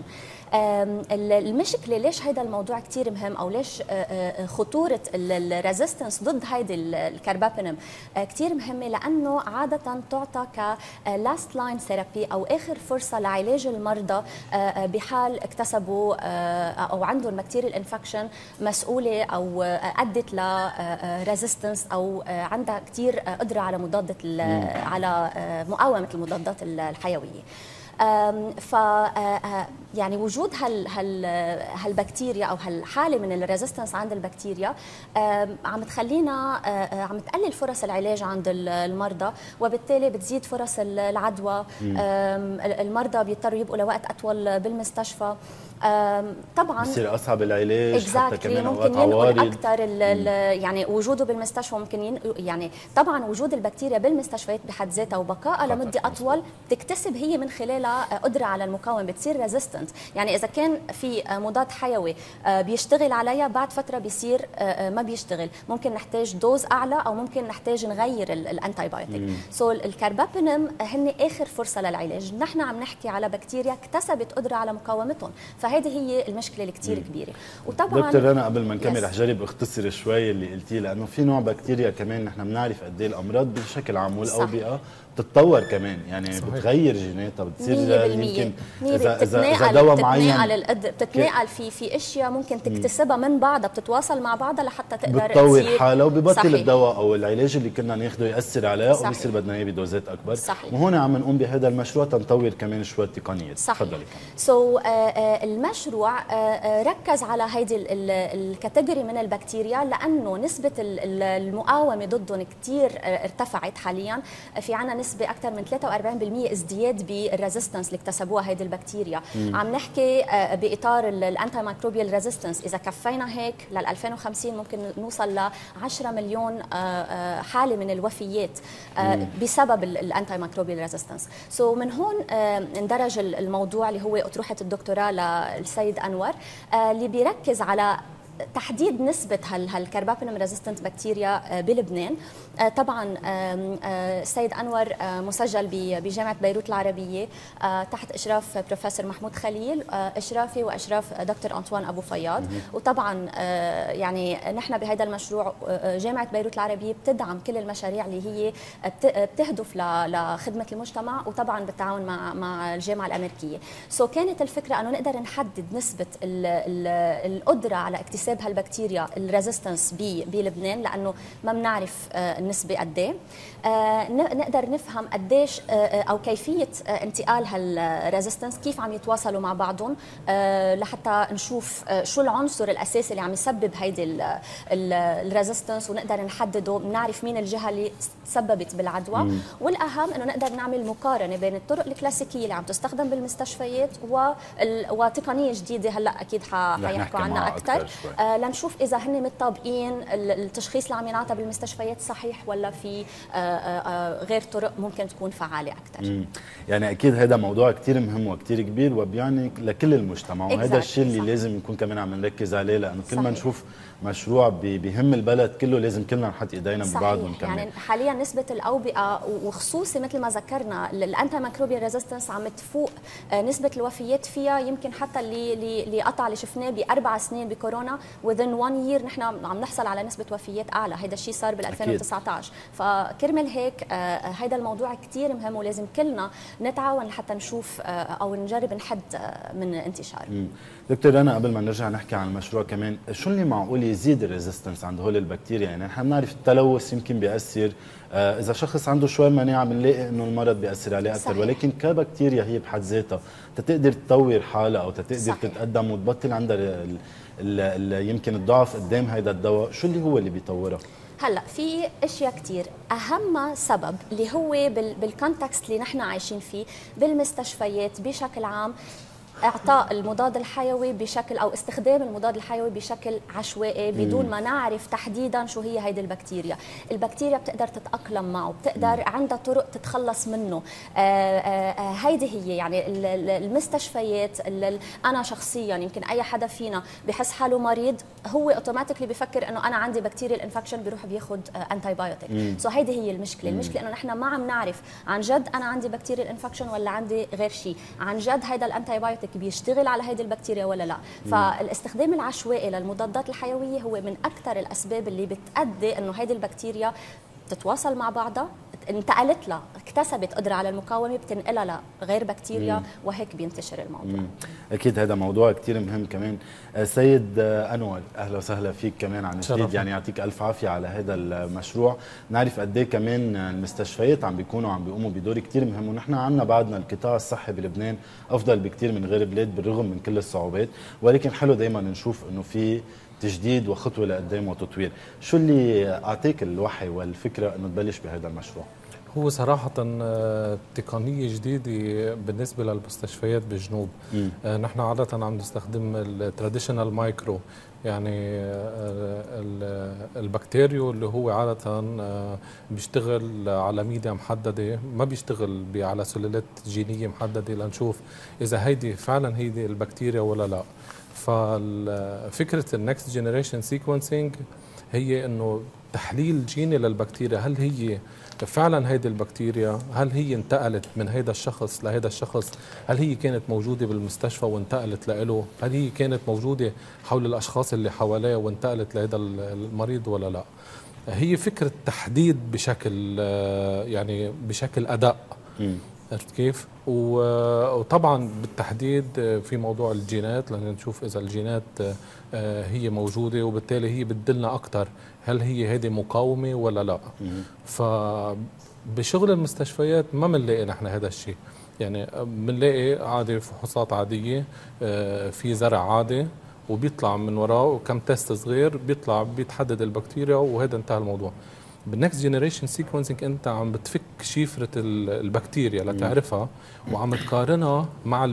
المشكله ليش هذا الموضوع كثير مهم، او ليش خطوره الريزيستنس ضد هيدي الكربابينم كثير مهمه، لانه عاده تعطى كلاست لاين ثيرابي او اخر فرصه لعلاج المرضى بحال اكتسبوا او عندهم بكتيريال انفكشن مسؤوله او ادت لريزيستنس او عندها كثير قدره على مضاده على مقاومه المضادات الحيويه. ف يعني وجود هال هال هالبكتيريا او هالحاله من الريزيستنس عند البكتيريا عم تخلينا عم تقلل فرص العلاج عند المرضى، وبالتالي بتزيد فرص العدوى. المرضى بيضطروا يبقوا لوقت اطول بالمستشفى. طبعا بصير اصعب العلاج exactly. حتى كمان ممكن ينقل اكثر يعني وجوده بالمستشفى ممكن ين... يعني طبعا وجود البكتيريا بالمستشفيات بحد ذاتها وبقائها لمده اطول بتكتسب هي من خلالها قدره على المقاومه، بتصير ريزيستنت. يعني اذا كان في مضاد حيوي بيشتغل عليها بعد فتره بيصير ما بيشتغل، ممكن نحتاج دوز اعلى او ممكن نحتاج نغير الانتي بايوتيك. سو الكربابينم هن اخر فرصه للعلاج. نحن عم نحكي على بكتيريا اكتسبت قدره على مقاومتهم، فهذه هي المشكله اللي كثير كبيره. وطبعا دكتور رنا قبل ما نكمل رح جرب اختصر شوي اللي قلتيه، لانه في نوع بكتيريا كمان نحن بنعرف قد ايه الامراض بشكل عام والاوبئه بتتطور كمان، يعني صحيح. بتغير جيناتها، بتصير يمكن اذا اذا دواء معين بتتناقل في في اشياء ممكن تكتسبها من بعضها، بتتواصل مع بعضها لحتى تقدر بتطور حالها وببطل الدواء او العلاج اللي كنا ناخده ياثر عليها وبصير بدنا اياه بدوزات اكبر. صحيح. وهون عم نقوم بهذا المشروع تنطور كمان شويه تقنيات. تفضلي كمان. سو so, uh, المشروع uh, ركز على هيدي الكاتيجوري من البكتيريا، لانه نسبه المقاومه ضدهم كثير ارتفعت حاليا. في عنا نسبه اكثر من ثلاثة وأربعين بالمئة ازدياد بالريزيستنس اللي اكتسبوها هيدي البكتيريا. مم. عم نحكي باطار الانتي مايكروبيال ريزيستنس، اذا كفينا هيك لل ألفين وخمسين ممكن نوصل ل عشرة مليون حاله من الوفيات بسبب الانتي مايكروبيال ريزيستنس. سو من هون اندرج الموضوع اللي هو اطروحه الدكتوراه للسيد انور، اللي بيركز على تحديد نسبة هالكربابينم ريزيستنت بكتيريا بلبنان. طبعا السيد أنور مسجل بجامعة بيروت العربية تحت إشراف بروفيسور محمود خليل، إشرافي وإشراف دكتور أنطوان أبو فياض. وطبعا يعني نحن بهذا المشروع جامعة بيروت العربية بتدعم كل المشاريع اللي هي بتهدف لخدمة المجتمع، وطبعا بالتعاون مع مع الجامعة الأمريكية. سو كانت الفكرة أنه نقدر نحدد نسبة القدرة على اكتساب هالبكتيريا الريزيستنس بلبنان، لانه ما بنعرف النسبه قد ايه. نقدر نفهم قديش او كيفيه انتقال هالريزيستنس، كيف عم يتواصلوا مع بعضهم، لحتى نشوف شو العنصر الاساسي اللي عم يسبب هيدي الريزيستنس ونقدر نحدده، بنعرف مين الجهه اللي تسببت بالعدوى. مم. والاهم انه نقدر نعمل مقارنه بين الطرق الكلاسيكيه اللي عم تستخدم بالمستشفيات وتقنيه جديده هلا اكيد حيحكوا عنها اكثر، آه لنشوف اذا هن متطابقين، التشخيص اللي عم ينعطى بالمستشفيات صحيح ولا في آه آه غير طرق ممكن تكون فعاله اكثر. مم. يعني اكيد هذا موضوع كثير مهم وكثير كبير وبيعني لكل المجتمع، وهذا الشيء اللي صح. لازم نكون كمان عم نركز عليه، لانه كل ما نشوف مشروع بيهم البلد كله لازم كلنا نحط ايدينا ببعض ونكمل. يعني حاليا نسبه الاوبئه وخصوصي مثل ما ذكرنا الانتي مايكروبيال ريزيستنس عم تفوق نسبه الوفيات فيها، يمكن حتى اللي اللي قطع اللي شفناه باربع سنين بكورونا within one year نحن عم نحصل على نسبه وفيات اعلى. هذا الشيء صار بال ألفين وتسعة عشر، فكرمال هيك هذا الموضوع كثير مهم ولازم كلنا نتعاون حتى نشوف او نجرب نحد من انتشاره. دكتور رنا قبل ما نرجع نحكي عن المشروع كمان، شو اللي معقول يزيد الريزيستنس عند هول البكتيريا؟ يعني نحن بنعرف التلوث يمكن بيأثر، آه اذا شخص عنده شوي مناعه بنلاقي انه المرض بيأثر عليه اكثر، ولكن كبكتيريا هي بحد ذاتها تقدر تطور حالها او تقدر صحيح. تتقدم وتبطل عندها ال ال ال يمكن الضعف قدام هذا الدواء، شو اللي هو اللي بيطورها؟ هلا في اشياء كثير، اهم سبب اللي هو بالكونتكست اللي نحن عايشين فيه بالمستشفيات بشكل عام، اعطاء المضاد الحيوي بشكل او استخدام المضاد الحيوي بشكل عشوائي بدون ما نعرف تحديدا شو هي هيدي البكتيريا. البكتيريا بتقدر تتاقلم معه، بتقدر عندها طرق تتخلص منه. آآ آآ هيدي هي يعني المستشفيات. انا شخصيا يمكن اي حدا فينا بحس حاله مريض هو اوتوماتيكلي بفكر انه انا عندي بكتيريا الانفكشن، بيروح بياخذ انتي بايوتيك. سو هيدي هي المشكله. المشكله انه نحن ما عم نعرف عن جد انا عندي بكتيريا الانفكشن ولا عندي غير شيء، عن جد هيدا الانتي بايوتيك بيشتغل على هيدي البكتيريا ولا لا. فالاستخدام العشوائي للمضادات الحيويه هو من اكثر الاسباب اللي بتؤدي انه هيدي البكتيريا تتواصل مع بعضها، انتقلت لها، اكتسبت قدره على المقاومه، بتنقلها لغير بكتيريا، وهيك بينتشر الموضوع. مم. اكيد هذا موضوع كثير مهم كمان. سيد انور، اهلا وسهلا فيك كمان عن جديد، يعني يعطيك الف عافيه على هذا المشروع. نعرف قد ايه كمان المستشفيات عم بيكونوا عم بيقوموا بدور كثير مهم، ونحن عندنا بعدنا القطاع الصحي بلبنان افضل بكثير من غير بلاد بالرغم من كل الصعوبات، ولكن حلو دائما نشوف انه في تجديد وخطوه لقدام وتطوير. شو اللي اعطيك الوحي والفكره انه تبلش بهذا المشروع؟ هو صراحة تقنية جديدة بالنسبة للمستشفيات بالجنوب. آه نحن عادة عم نستخدم التراديشنال مايكرو، يعني البكتيريو اللي هو عادة بيشتغل على ميديا محددة، ما بيشتغل على سلالات جينية محددة لنشوف إذا هيدي فعلا هيدي البكتيريا ولا لا. ففكرة النكست جينيريشن سيكونسينج هي إنه تحليل جيني للبكتيريا، هل هي فعلا هيدي البكتيريا، هل هي انتقلت من هيدا الشخص لهيدا الشخص، هل هي كانت موجودة بالمستشفى وانتقلت لإله، هل هي كانت موجودة حول الأشخاص اللي حواليه وانتقلت لهيدا المريض ولا لا. هي فكرة تحديد بشكل يعني بشكل أداء. عرفت كيف؟ وطبعا بالتحديد في موضوع الجينات، لأن نشوف إذا الجينات هي موجودة وبالتالي هي بتدلنا أكثر هل هي هذه مقاومة ولا لا. فبشغل المستشفيات ما بنلاقي نحن هذا الشيء، يعني بنلاقي عادي فحوصات عادية في زرع عادي وبيطلع من وراه كم تيست صغير بيطلع بيتحدد البكتيريا وهذا انتهى الموضوع. بالنكست جينيريشن سيكونسينج انت عم بتفك شفره البكتيريا لتعرفها وعم تقارنها مع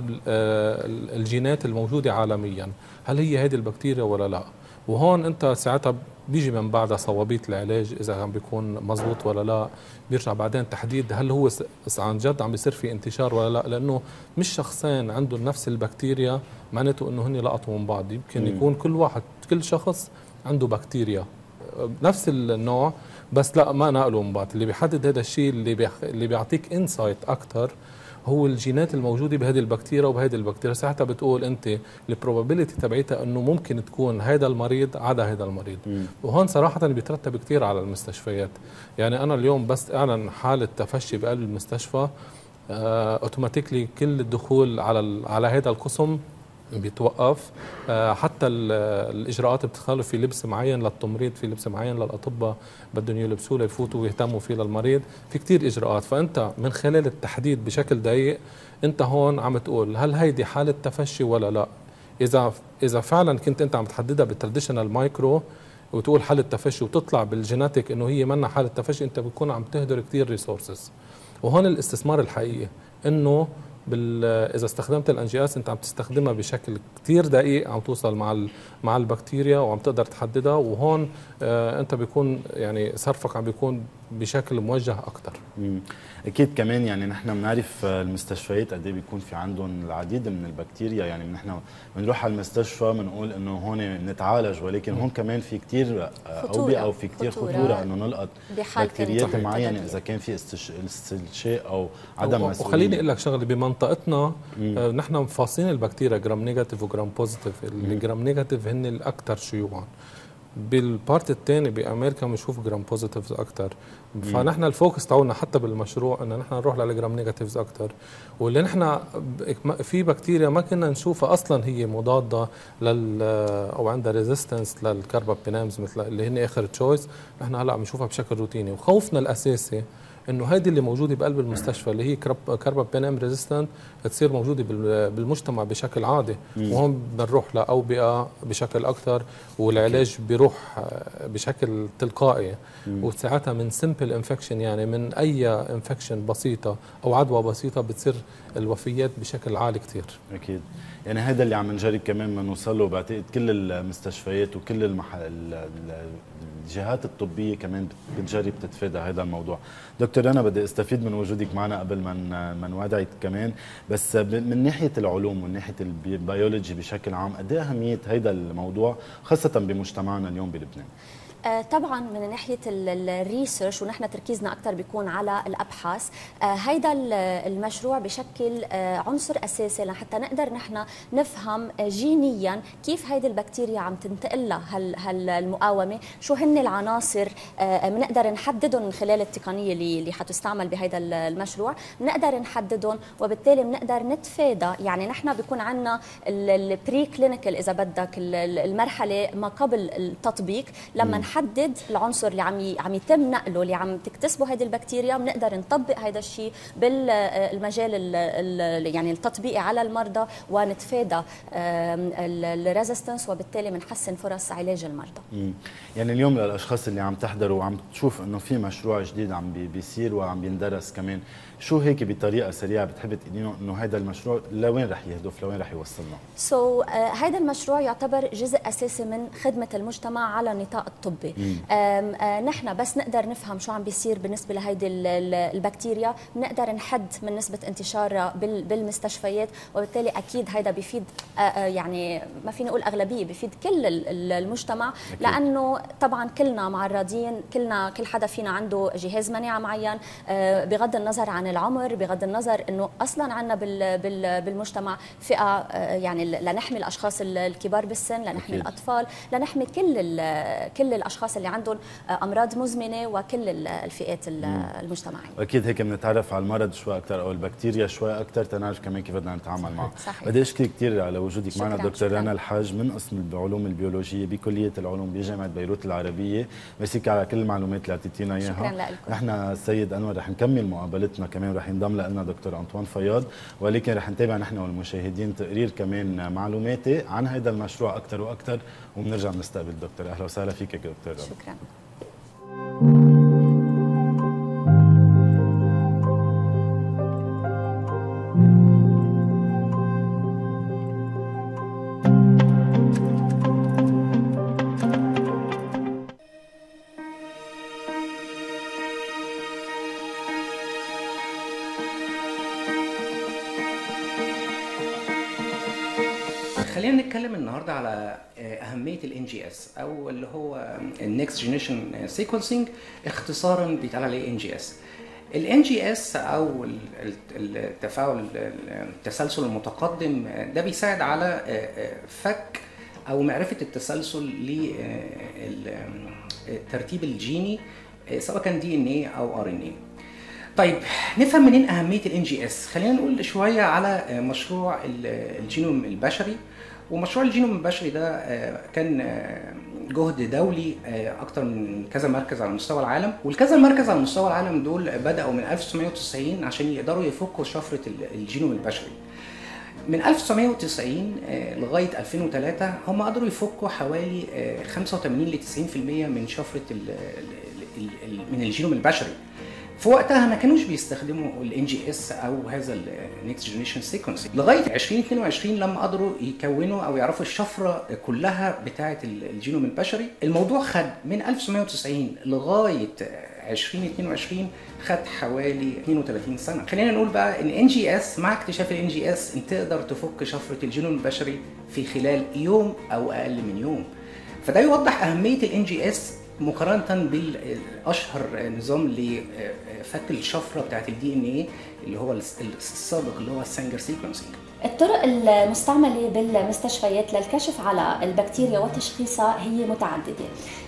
الجينات الموجوده عالميا، هل هي هذه البكتيريا ولا لا. وهون انت ساعتها بيجي من بعدها صوابيط العلاج اذا عم بيكون مزبوط ولا لا، بيرجع بعدين تحديد هل هو عن جد عم بيصير في انتشار ولا لا، لانه مش شخصين عندهم نفس البكتيريا معناته انه هن لقطوا من بعض، يمكن يكون كل واحد كل شخص عنده بكتيريا نفس النوع بس لا ما نقلوا من بعض. اللي بيحدد هذا الشيء اللي بيخ... اللي بيعطيك انسايت اكثر هو الجينات الموجوده بهذه البكتيريا وبهذه البكتيريا. ساعتها بتقول انت البروبابيلتي تبعتها انه ممكن تكون هذا المريض عدا هذا المريض. مم. وهون صراحه بيترتب كثير على المستشفيات. يعني انا اليوم بس اعلن حاله تفشي بقلب المستشفى آه اوتوماتيكلي كل الدخول على ال... على هذا القسم بيتوقف، حتى الاجراءات بتخالف في لبس معين للتمريض، في لبس معين للاطباء بدهم يلبسوه ليفوتوا ويهتموا فيه للمريض، في كثير اجراءات. فانت من خلال التحديد بشكل دقيق انت هون عم تقول هل هيدي حاله تفشي ولا لا. اذا اذا فعلا كنت انت عم تحددها بالتراديشنال مايكرو وتقول حاله تفشي وتطلع بالجيناتيك انه هي منا حاله تفشي، انت بتكون عم تهدر كثير ريسورسز. وهون الاستثمار الحقيقي انه اذا استخدمت الان اس انت عم تستخدمها بشكل كثير دقيق، عم توصل مع مع البكتيريا وعم تقدر تحددها، وهون آه انت بيكون يعني صرفك عم بيكون بشكل موجه اكثر. اكيد كمان يعني نحن بنعرف المستشفيات قد ايه بيكون في عندهم العديد من البكتيريا، يعني نحن بنروح على المستشفى بنقول انه هون بنتعالج، ولكن هون كمان في كثير اوبئه او في كثير خطوره, خطورة انه نلقط بكتيريات معينه اذا كان في استشاء او عدم مسؤوليه. وخليني اقول لك شغله، بمنطقتنا آه نحن فاصلين البكتيريا جرام نيجاتيف وجرام بوزيتيف، الجرام نيجاتيف هن الاكثر شيوعا. بالبارت الثاني بامريكا بنشوف جرام بوزيتيفز اكثر، فنحن الفوكس تاعنا حتى بالمشروع انه نحن نروح للجرام نيجاتيفز اكثر. واللي نحن في بكتيريا ما كنا نشوفها اصلا هي مضاده لل او عندها ريزيستنس للكربابينامز مثل اللي هن اخر تشويس، نحن هلا بنشوفها بشكل روتيني. وخوفنا الاساسي انه هذه اللي موجوده بقلب المستشفى اللي هي كاربابينام ريزيستنت تصير موجوده بالمجتمع بشكل عادي، وهون بنروح لاوبئه بشكل اكثر، والعلاج بيروح بشكل تلقائي، وساعتها من سمبل انفكشن يعني من اي انفكشن بسيطه او عدوى بسيطه بتصير الوفيات بشكل عالي كثير. اكيد، يعني هذا اللي عم نجرب كمان ما نوصل له. بعتقد كل المستشفيات وكل المحل الجهات الطبيه كمان بتجرب تتفادى هذا الموضوع. دكتور انا بدي استفيد من وجودك معنا قبل ما ما نودعك كمان، بس من ناحيه العلوم ومن ناحيه البيولوجي بشكل عام قد ايه اهميه هذا الموضوع خاصه بمجتمعنا اليوم بلبنان؟ طبعا من ناحيه الريسيرش ونحن تركيزنا اكثر بيكون على الابحاث، هيدا المشروع بشكل عنصر اساسي لحتى نقدر نحن نفهم جينيا كيف هيدي البكتيريا عم تنتقل لها هالمقاومه، شو هن العناصر بنقدر نحددهم من خلال التقنيه اللي اللي حتستعمل بهيدا المشروع، بنقدر نحددهم وبالتالي بنقدر نتفادى. يعني نحن بيكون عندنا البري كلينيكال اذا بدك المرحله ما قبل التطبيق، لما نحدد العنصر اللي عم عم يتم نقله اللي عم تكتسبه هذه البكتيريا، بنقدر نطبق هذا الشيء بالمجال يعني التطبيقي على المرضى ونتفادى الريزيستنس، وبالتالي بنحسن فرص علاج المرضى. مم. يعني اليوم للاشخاص اللي عم تحضروا وعم تشوف انه في مشروع جديد عم بيصير وعم بيندرس كمان، شو هيك بطريقه سريعه بتحب تقولي انه هذا المشروع لوين رح يهدف، لوين رح يوصلنا؟ سو so, uh, هذا المشروع يعتبر جزء اساسي من خدمه المجتمع على النطاق الطبي. uh, نحن بس نقدر نفهم شو عم بيصير بالنسبه لهيدي البكتيريا، بنقدر نحد من نسبه انتشارها بالمستشفيات، وبالتالي اكيد هذا بيفيد uh, يعني ما فيني اقول اغلبيه، بيفيد كل المجتمع أكيد. لانه طبعا كلنا معرضين، كلنا كل حدا فينا عنده جهاز مناعه معين، uh, بغض النظر عن العمر، بغض النظر انه اصلا عندنا بالمجتمع فئه يعني لنحمي الاشخاص الكبار بالسن، لنحمي أكيد. الاطفال، لنحمي كل كل الاشخاص اللي عندهم امراض مزمنه وكل الفئات المجتمعيه. اكيد هيك بنتعرف على المرض شوي اكثر او البكتيريا شوي اكثر تنعرف كمان كيف بدنا نتعامل معها. بدي اشكرك كثير على وجودك معنا دكتور رنا الحاج من قسم العلوم البيولوجيه بكليه العلوم بجامعه بيروت العربيه. ميرسي على كل المعلومات اللي اعطيتينا اياها. شكرا لكم. نحن السيد انور رح نكمل مقابلتنا كمان، رح ينضم لنا دكتور أنطوان فياض، ولكن رح نتابع نحن والمشاهدين تقرير كمان معلوماتي عن هذا المشروع اكثر واكثر، وبنرجع بنستقبل الدكتور. اهلا وسهلا فيك دكتور. شكرا. خلينا نتكلم النهارده على اهميه الان جي اس او اللي هو النكست جينيريشن سيكونسينج، اختصارا بيتقال عليه ان جي اس. الان جي اس او التفاعل التسلسل المتقدم ده بيساعد على فك او معرفه التسلسل للترتيب الجيني سواء كان دي ان ايه او ار ان ايه. طيب نفهم منين اهميه الان جي اس؟ خلينا نقول شويه على مشروع الجينوم البشري. ومشروع الجينوم البشري ده كان جهد دولي اكتر من كذا مركز على مستوى العالم، والكذا مركز على مستوى العالم دول بداوا من ألف وتسعمائة وتسعين عشان يقدروا يفكوا شفره الجينوم البشري. من ألف وتسعمائة وتسعين لغايه ألفين وثلاثة هم قدروا يفكوا حوالي خمسة وثمانين ل تسعين بالمئة من شفره من الجينوم البشري. في وقتها ما كانوش بيستخدموا الان جي اس او هذا النكست جينيريشن سيكونسينج لغايه ألفين واثنين وعشرين لما قدروا يكونوا او يعرفوا الشفره كلها بتاعه الجينوم البشري. الموضوع خد من ألف وتسعمائة وتسعين لغايه ألفين واثنين وعشرين خد حوالي اثنين وثلاثين سنه. خلينا نقول بقى ان ان جي اس مع اكتشاف الان جي اس انت تقدر تفك شفره الجينوم البشري في خلال يوم او اقل من يوم. فده يوضح اهميه الان جي اس مقارنه بالاشهر نظام لفك الشفره بتاعت الدي ان ايه اللي هو السابق اللي هو السانجر سيكونسينج. الطرق المستعمله بالمستشفيات للكشف على البكتيريا وتشخيصها هي متعدده.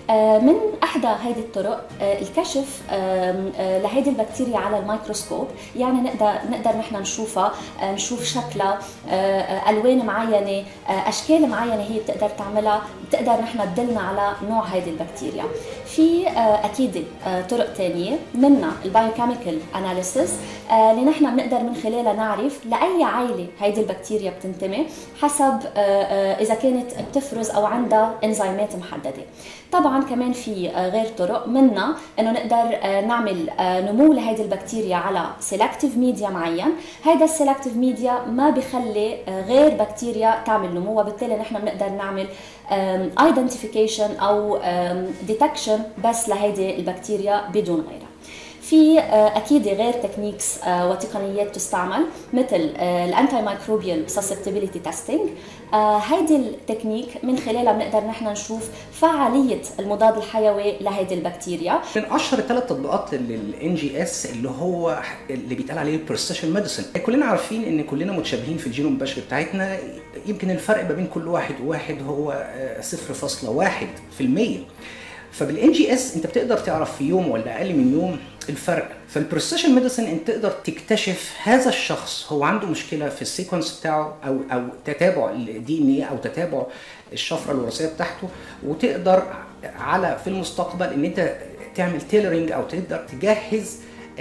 من احدى هذه الطرق الكشف لهذه البكتيريا على الميكروسكوب، يعني نقدر نقدر نحن نشوفها، نشوف شكلها، الوان معينه، اشكال معينه هي بتقدر تعملها، بتقدر نحن تدلنا على نوع هذه البكتيريا. في اكيد طرق ثانيه منها البايوكيميكال اناليسيس اللي نحن بنقدر من خلالها نعرف لاي عائله هذه البكتيريا بتنتمي حسب اذا كانت بتفرز او عندها انزيمات محدده. طبعا كمان في غير طرق منها انه نقدر نعمل نمو لهذه البكتيريا على سيلكتيف ميديا معين، هذا السيلكتيف ميديا ما بيخلي غير بكتيريا تعمل نمو، وبالتالي نحن بنقدر نعمل ايدنتيفيكيشن او ديتكشن بس لهذه البكتيريا بدون غيرها. في اكيد غير تكنيكس وتقنيات تستعمل مثل الانتي مايكروبيال سسبتابيليتي تيستينج. هيدي التكنيك من خلالها بنقدر نحن نشوف فعاليه المضاد الحيوي لهيدي البكتيريا. من اشهر ثلاث تطبيقات للان جي اس اللي هو اللي بيتقال عليه بريسيشن ميديسن. كلنا عارفين ان كلنا متشابهين في الجينوم البشري بتاعتنا، يمكن الفرق ما بين كل واحد وواحد هو صفر فاصلة واحد في المية. فبالان جي اس انت بتقدر تعرف في يوم ولا اقل من يوم الفرق. فالبريسيشن ميديسن انت تقدر تكتشف هذا الشخص هو عنده مشكله في السيكونس بتاعه او او تتابع الدي ان اي او تتابع الشفره الوراثيه بتاعته، وتقدر على في المستقبل ان انت تعمل تيلرنج او تقدر تجهز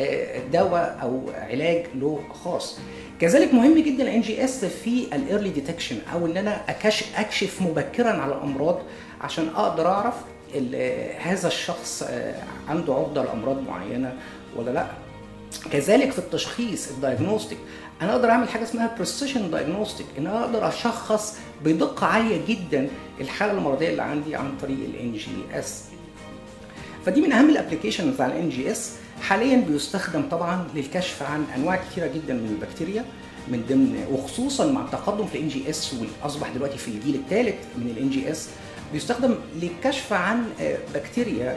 دواء او علاج له خاص. كذلك مهم جدا الان جي اس في الايرلي ديتكشن، او ان انا اكشف مبكرا على الامراض عشان اقدر اعرف هذا الشخص عنده عقده لامراض معينه ولا لا. كذلك في التشخيص الدايجنوستيك انا اقدر اعمل حاجه اسمها بريسيشن دايجنوستيك، ان انا اقدر اشخص بدقه عاليه جدا الحاله المرضيه اللي عندي عن طريق الان جي اس. فدي من اهم الابلكيشنز على الان جي اس. حاليا بيستخدم طبعا للكشف عن انواع كثيره جدا من البكتيريا، من ضمن وخصوصا مع التقدم في الان جي اس واصبح دلوقتي في الجيل الثالث من الان جي اس بيستخدم للكشف عن بكتيريا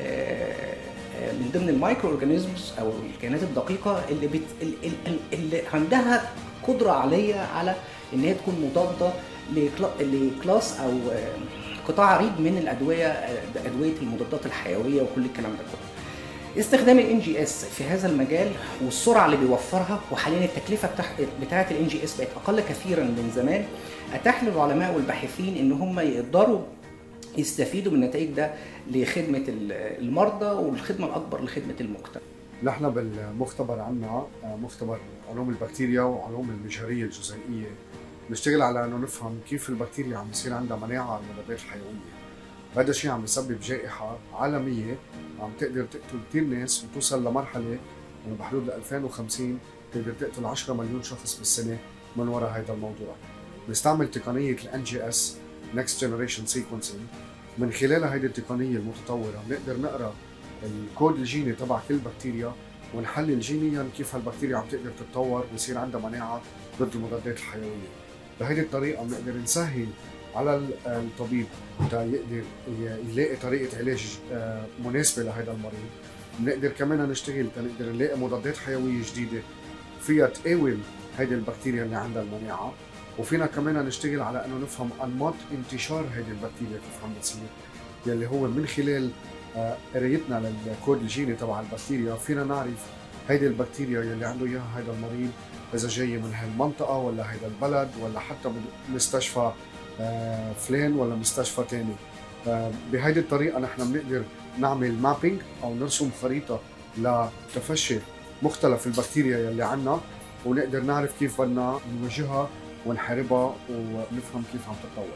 من ضمن المايكرو اورجانيزمز او الكائنات الدقيقه اللي بت... اللي عندها قدره عاليه على ان هي تكون مضاده لكلاس او قطاع عريض من الادويه ادويه المضادات الحيويه وكل الكلام ده كله. استخدام الان جي اس في هذا المجال والسرعه اللي بيوفرها، وحاليا التكلفه بتاعه الان جي اس بقت اقل كثيرا من زمان، اتاح للعلماء والباحثين ان هم يقدروا يستفيدوا من النتائج ده لخدمه المرضى والخدمه الاكبر لخدمه المجتمع. نحن بالمختبر عندنا مختبر علوم البكتيريا وعلوم المجهريه الجزيئيه، نشتغل على انه نفهم كيف البكتيريا عم يصير عندها مناعه على المضادات الحيويه. هذا الشيء عم يسبب جائحه عالميه عم تقدر تقتل كثير ناس، وتوصل لمرحله انه بحدود ألفين وخمسين تقدر تقتل عشرة مليون شخص بالسنه من وراء هذا الموضوع. بنستعمل تقنيه الان جي اس Next Generation Sequencing. من خلال هذه التقنيه المتطوره بنقدر نقرا الكود الجيني تبع كل بكتيريا، ونحلل جينيا كيف هالبكتيريا عم تقدر تتطور ويصير عندها مناعه ضد المضادات الحيويه. بهذه الطريقه بنقدر نسهل على الطبيب يقدر يلاقي طريقه علاج مناسبه لهذا المريض. بنقدر كمان نشتغل تنقدر نلاقي مضادات حيويه جديده فيها تقاوم هذه البكتيريا اللي عندها المناعه، وفينا كمان نشتغل على انه نفهم انماط انتشار هذه البكتيريا كيف عم بتصير، يلي هو من خلال قرايتنا للكود الجيني تبع البكتيريا فينا نعرف هيدي البكتيريا يلي عنده اياها هذا المريض اذا جايه من هالمنطقه ولا هذا البلد ولا حتى مستشفى فلان ولا مستشفى ثاني. بهيدي الطريقه نحن بنقدر نعمل مابينج او نرسم خريطه لتفشي مختلف البكتيريا يلي عندنا، ونقدر نعرف كيف بدنا نواجهها ونحاربها ونفهم كيف عم تتطور.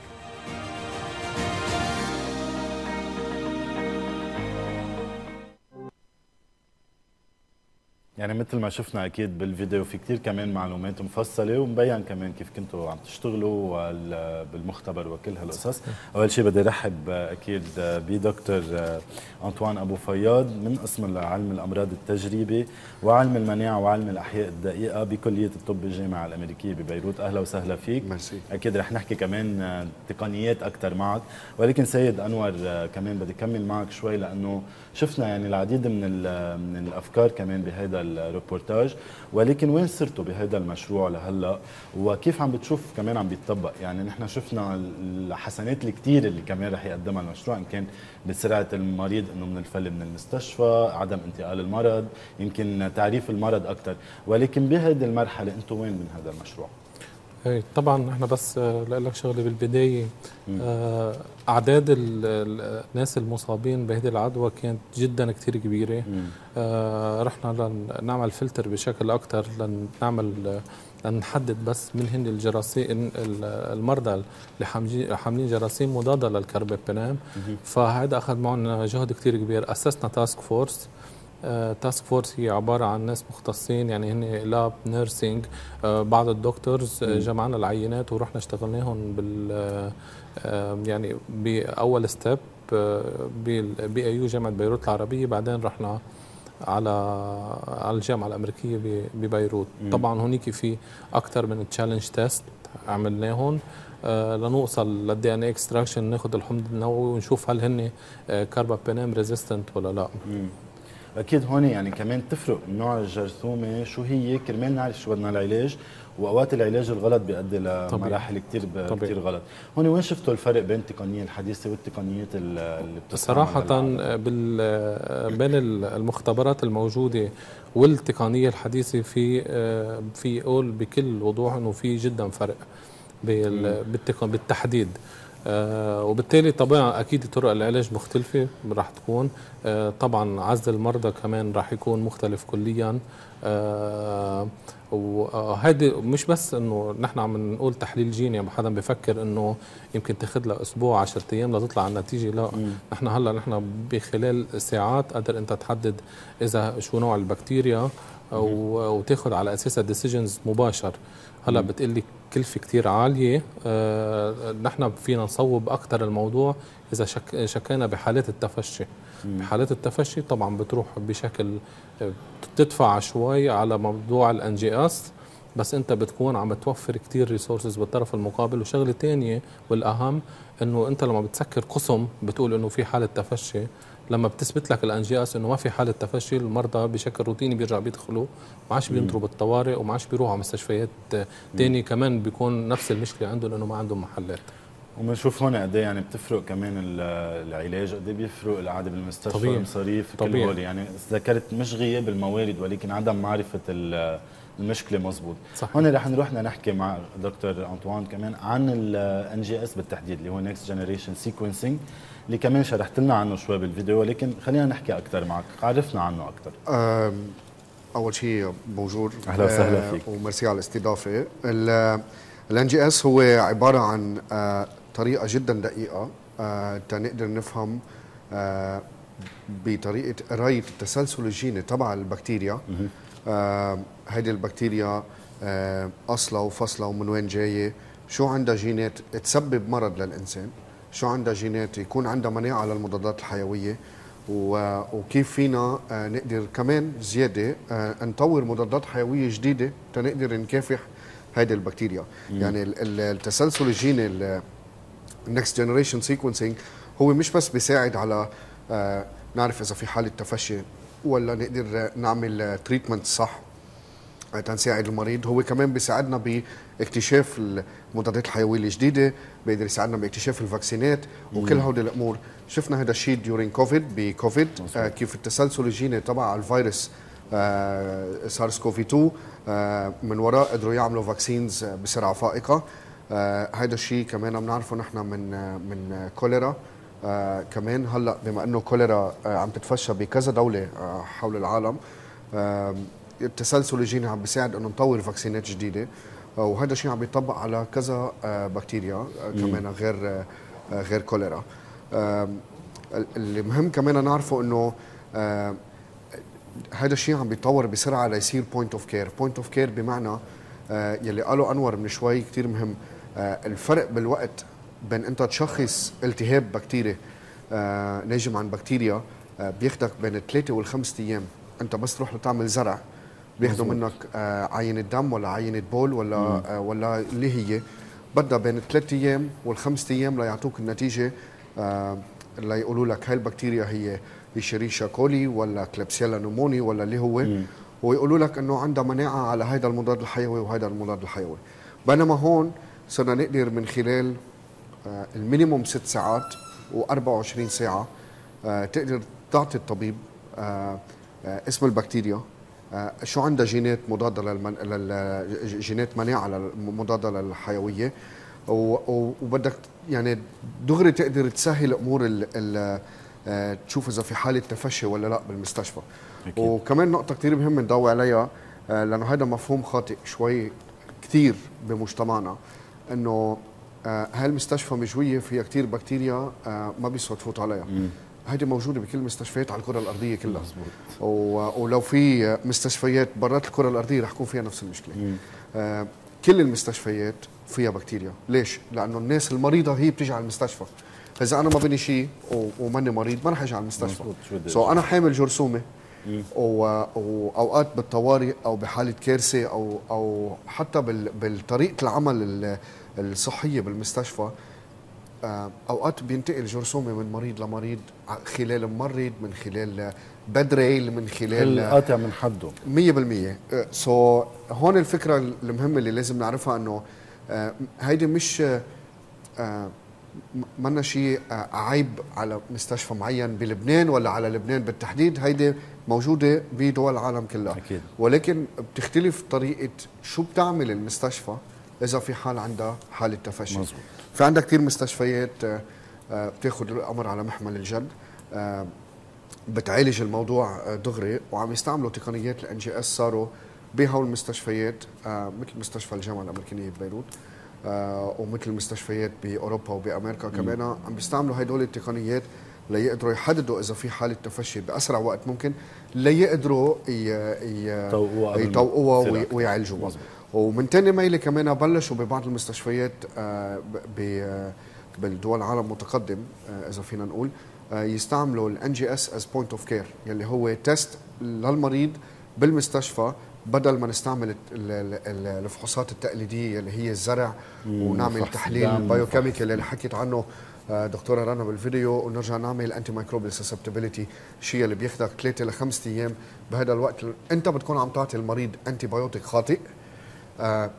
يعني مثل ما شفنا اكيد بالفيديو في كثير كمان معلومات مفصله، ومبين كمان كيف كنتوا عم تشتغلوا بالمختبر وكل هالقصص. اول شيء بدي ارحب اكيد بدكتور انطوان ابو فياض من قسم علم الامراض التجريبي وعلم المناعه وعلم الاحياء الدقيقه بكليه الطب بالجامعه الامريكيه ببيروت. اهلا وسهلا فيك. ميرسي. اكيد رح نحكي كمان تقنيات اكثر معك، ولكن سيد انور كمان بدي كمل معك شوي، لانه شفنا يعني العديد من من الافكار كمان بهذا الروبورتاج، ولكن وين صرتوا بهذا المشروع لهلا وكيف عم بتشوف كمان عم بيتطبق؟ يعني نحن شفنا الحسنات الكثير اللي كمان رح يقدمها المشروع، ان كان بسرعه المريض انه من الفل من المستشفى، عدم انتقال المرض، يمكن تعريف المرض اكثر، ولكن بهذه المرحله انتم وين من هذا المشروع؟ ايه طبعا نحن بس لاقول لك شغله بالبدايه، آه اعداد الناس المصابين بهذه العدوى كانت جدا كثير كبيره. آه رحنا لنعمل فلتر بشكل اكثر لنعمل لنحدد بس من هن الجراثيم المرضى اللي حاملين جراثيم مضاده للكربابينام، فهذا اخذ معنا جهد كثير كبير. اسسنا تاسك فورس. تاسك فورس هي عباره عن ناس مختصين، يعني هن لاب نيرسينج، آه بعض الدكتورز، آه جمعنا العينات ورحنا اشتغلناهم بال آه يعني باول ستيب بي اي يو جامعه بيروت العربيه، بعدين رحنا على على الجامعه الامريكيه ببيروت. مم. طبعا هونيك في اكثر من تشالنج تيست عملناهم آه لنوصل للدي ان اكستراكشن، ناخذ الحمض النووي ونشوف هل هن آه كربابينام ريزيستنت ولا لا. مم. اكيد هون يعني كمان تفرق نوع الجرثومه شو هي كرمال نعرف شو بدنا العلاج، واوقات العلاج الغلط بيؤدي لمراحل كثير كثير غلط. هون وين شفتوا الفرق بين التقنيه الحديثه والتقنيات اللي بتستعمل؟ صراحه بال بين المختبرات الموجوده والتقنيه الحديثه في في اقول بكل وضوح انه في جدا فرق بالتحديد. آه وبالتالي طبعا اكيد طرق العلاج مختلفه راح تكون. آه طبعا عزل المرضى كمان راح يكون مختلف كليا. آه وهيدي مش بس انه نحن عم نقول تحليل جيني، يعني حدا بفكر انه يمكن تاخذ له اسبوع عشرة ايام لتطلع النتيجه، لا. مم. نحن هلا نحن بخلال ساعات قادر انت تحدد اذا شو نوع البكتيريا وتاخذ على اساسها ديسيجنز مباشر. هلا بتقول لي كلفه كثير عاليه، آه نحن فينا نصوب اكثر الموضوع اذا شك شكينا بحالات التفشي. مم. بحالات التفشي طبعا بتروح بشكل تدفع شوي على موضوع الان جي اس، بس انت بتكون عم توفر كثير ريسورسز بالطرف المقابل. وشغله ثانيه والاهم انه انت لما بتسكر قسم بتقول انه في حاله تفشي، لما بتثبت لك الان جي اس انه ما في حاله تفشي، المرضى بشكل روتيني بيرجعوا بيدخلوا، ما عادش بينطروا بالطوارئ وما عادش بيروحوا على مستشفيات ثانيه، كمان بيكون نفس المشكله عندهم لانه ما عندهم محلات. وبنشوف هون قد ايه يعني بتفرق كمان العلاج، قد ايه بيفرق القعده بالمستشفى، المصاريف، كل هول. يعني ذكرت مش غياب الموارد ولكن عدم معرفه المشكله مزبوط. صحيح. هون رح نروح نحكي مع دكتور أنطوان كمان عن الان جي اس بالتحديد اللي هو نيكست جنريشن سيكونسينج، اللي كمان شرحت لنا عنه شوي بالفيديو، ولكن خلينا نحكي اكثر معك، عرفنا عنه اكثر. اول شيء بونجور، اهلا وسهلا فيك وميرسي على الاستضافه. الان جي اس هو عباره عن طريقه جدا دقيقه تنقدر نفهم بطريقه قرايه التسلسل الجيني تبع البكتيريا. هيدي البكتيريا اصلها وفصلها ومن وين جايه، شو عندها جينات تسبب مرض للانسان، شو عندها جينات يكون عندها مناعه للمضادات الحيويه، وكيف فينا نقدر كمان زياده نطور مضادات حيويه جديده تنقدر نكافح هيدي البكتيريا. مم. يعني التسلسل الجيني النكست جنريشن سيكونسينج هو مش بس بيساعد على نعرف اذا في حاله تفشي ولا نقدر نعمل تريتمنت صح تنساعد المريض، هو كمان بيساعدنا باكتشاف المضادات الحيويه الجديده، بيقدر يساعدنا باكتشاف الفاكسينات وكل هودي الامور. شفنا هذا الشيء ديورينج كوفيد بكوفيد، آه كيف التسلسل الجيني تبع الفيروس آه سارس كوفي اثنين آه من وراء قدروا يعملوا فاكسينز بسرعه فائقه. آه هذا الشيء كمان بنعرفه نحن من آه من كوليرا. آه كمان هلا بما انه كوليرا آه عم تتفشى بكذا دوله آه حول العالم، آه التسلسل الجيني عم بيساعد انه نطور فاكسينات جديده، وهذا الشيء عم بيطبق على كذا بكتيريا كمان غير غير كوليرا. اللي مهم كمان نعرفه انه هذا الشيء عم بيتطور بسرعه ليصير بوينت اوف كير. بوينت اوف كير بمعنى يلي قاله انور من شوي كثير مهم، الفرق بالوقت بين انت تشخص التهاب بكتيري ناجم عن بكتيريا بياخدك بين الثلاثه والخمس ايام. انت بس تروح لتعمل زرع بياخذوا منك آه عينه دم ولا عينه بول ولا آه ولا اللي هي بدها بين الثلاث ايام والخمس ايام ليعطوك النتيجه، آه اللي يقولوا لك هاي البكتيريا هي ايشيريشيا كولي ولا كليبسيلا نوموني ولا اللي هو. مم. ويقولوا لك انه عندها مناعه على هذا المضاد الحيوي وهذا المضاد الحيوي. بينما هون صرنا نقدر من خلال المينيموم ست ساعات وأربعة وعشرين ساعه تقدر تعطي الطبيب اسم البكتيريا، شو عندها جينات مضاده للمن... لل... جينات مناعه مضاده للحيويه، وبدك يعني دغري تقدر تسهل امور ال... ال... تشوف اذا في حاله تفشي ولا لا بالمستشفى. أكيد. وكمان نقطه كثير مهم ندور عليها، لانه هذا مفهوم خاطئ شوي كثير بمجتمعنا، انه هالمستشفى مجويه فيها كثير بكتيريا ما بيسوى تفوت عليها. مم. هيدي موجوده بكل المستشفيات على الكره الارضيه كلها. مزبوط. ولو في مستشفيات برات الكره الارضيه رح يكون فيها نفس المشكله. آه كل المستشفيات فيها بكتيريا، ليش؟ لانه الناس المريضه هي بتيجي على المستشفى. اذا انا ما بني شيء وماني مريض ما رح اجي على المستشفى. سو so انا حامل جرثومه واوقات بالطوارئ او بحاله كارثه او او حتى بالطريقه العمل الصحيه بالمستشفى، اوقات بينتقل جرثومه من مريض لمريض خلال ممرض، من خلال بدريل، من خلال قاطع من حده مية بالمية. سو so, هون الفكره المهمه اللي لازم نعرفها انه هيدي مش منا شيء عيب على مستشفى معين بلبنان ولا على لبنان بالتحديد، هيدي موجوده بدول العالم كلها. أكيد. ولكن بتختلف طريقه شو بتعمل المستشفى اذا في حال عندها حاله تفشي. مزبوط. في عندك كثير مستشفيات بتاخذ الامر على محمل الجد، بتعالج الموضوع دغري، وعم يستعملوا تقنيات الان جي اس صاروا بهول المستشفيات، مثل مستشفى الجامعه الامريكيه ببيروت ومثل المستشفيات باوروبا وبامريكا كمان عم بيستعملوا هدول التقنيات ليقدروا يحددوا اذا في حاله تفشي باسرع وقت ممكن، ليقدروا يطوقوها ويعالجوها. ومن تاني ميلة كمان بلشوا ببعض المستشفيات بالدول العالم المتقدم اذا فينا نقول يستعملوا الان جي اس از بوينت اوف كير، يلي هو تيست للمريض بالمستشفى، بدل ما نستعمل الفحوصات التقليديه اللي هي الزرع ونعمل تحليل بايوكيميكال اللي حكيت عنه دكتوره رنا بالفيديو، ونرجع نعمل انتي مايكروبيال سسبتابيليتي، شيء اللي بياخذك ثلاثة لخمسة ايام. بهذا الوقت انت بتكون عم تعطي المريض انتي بايوتيك خاطئ. آه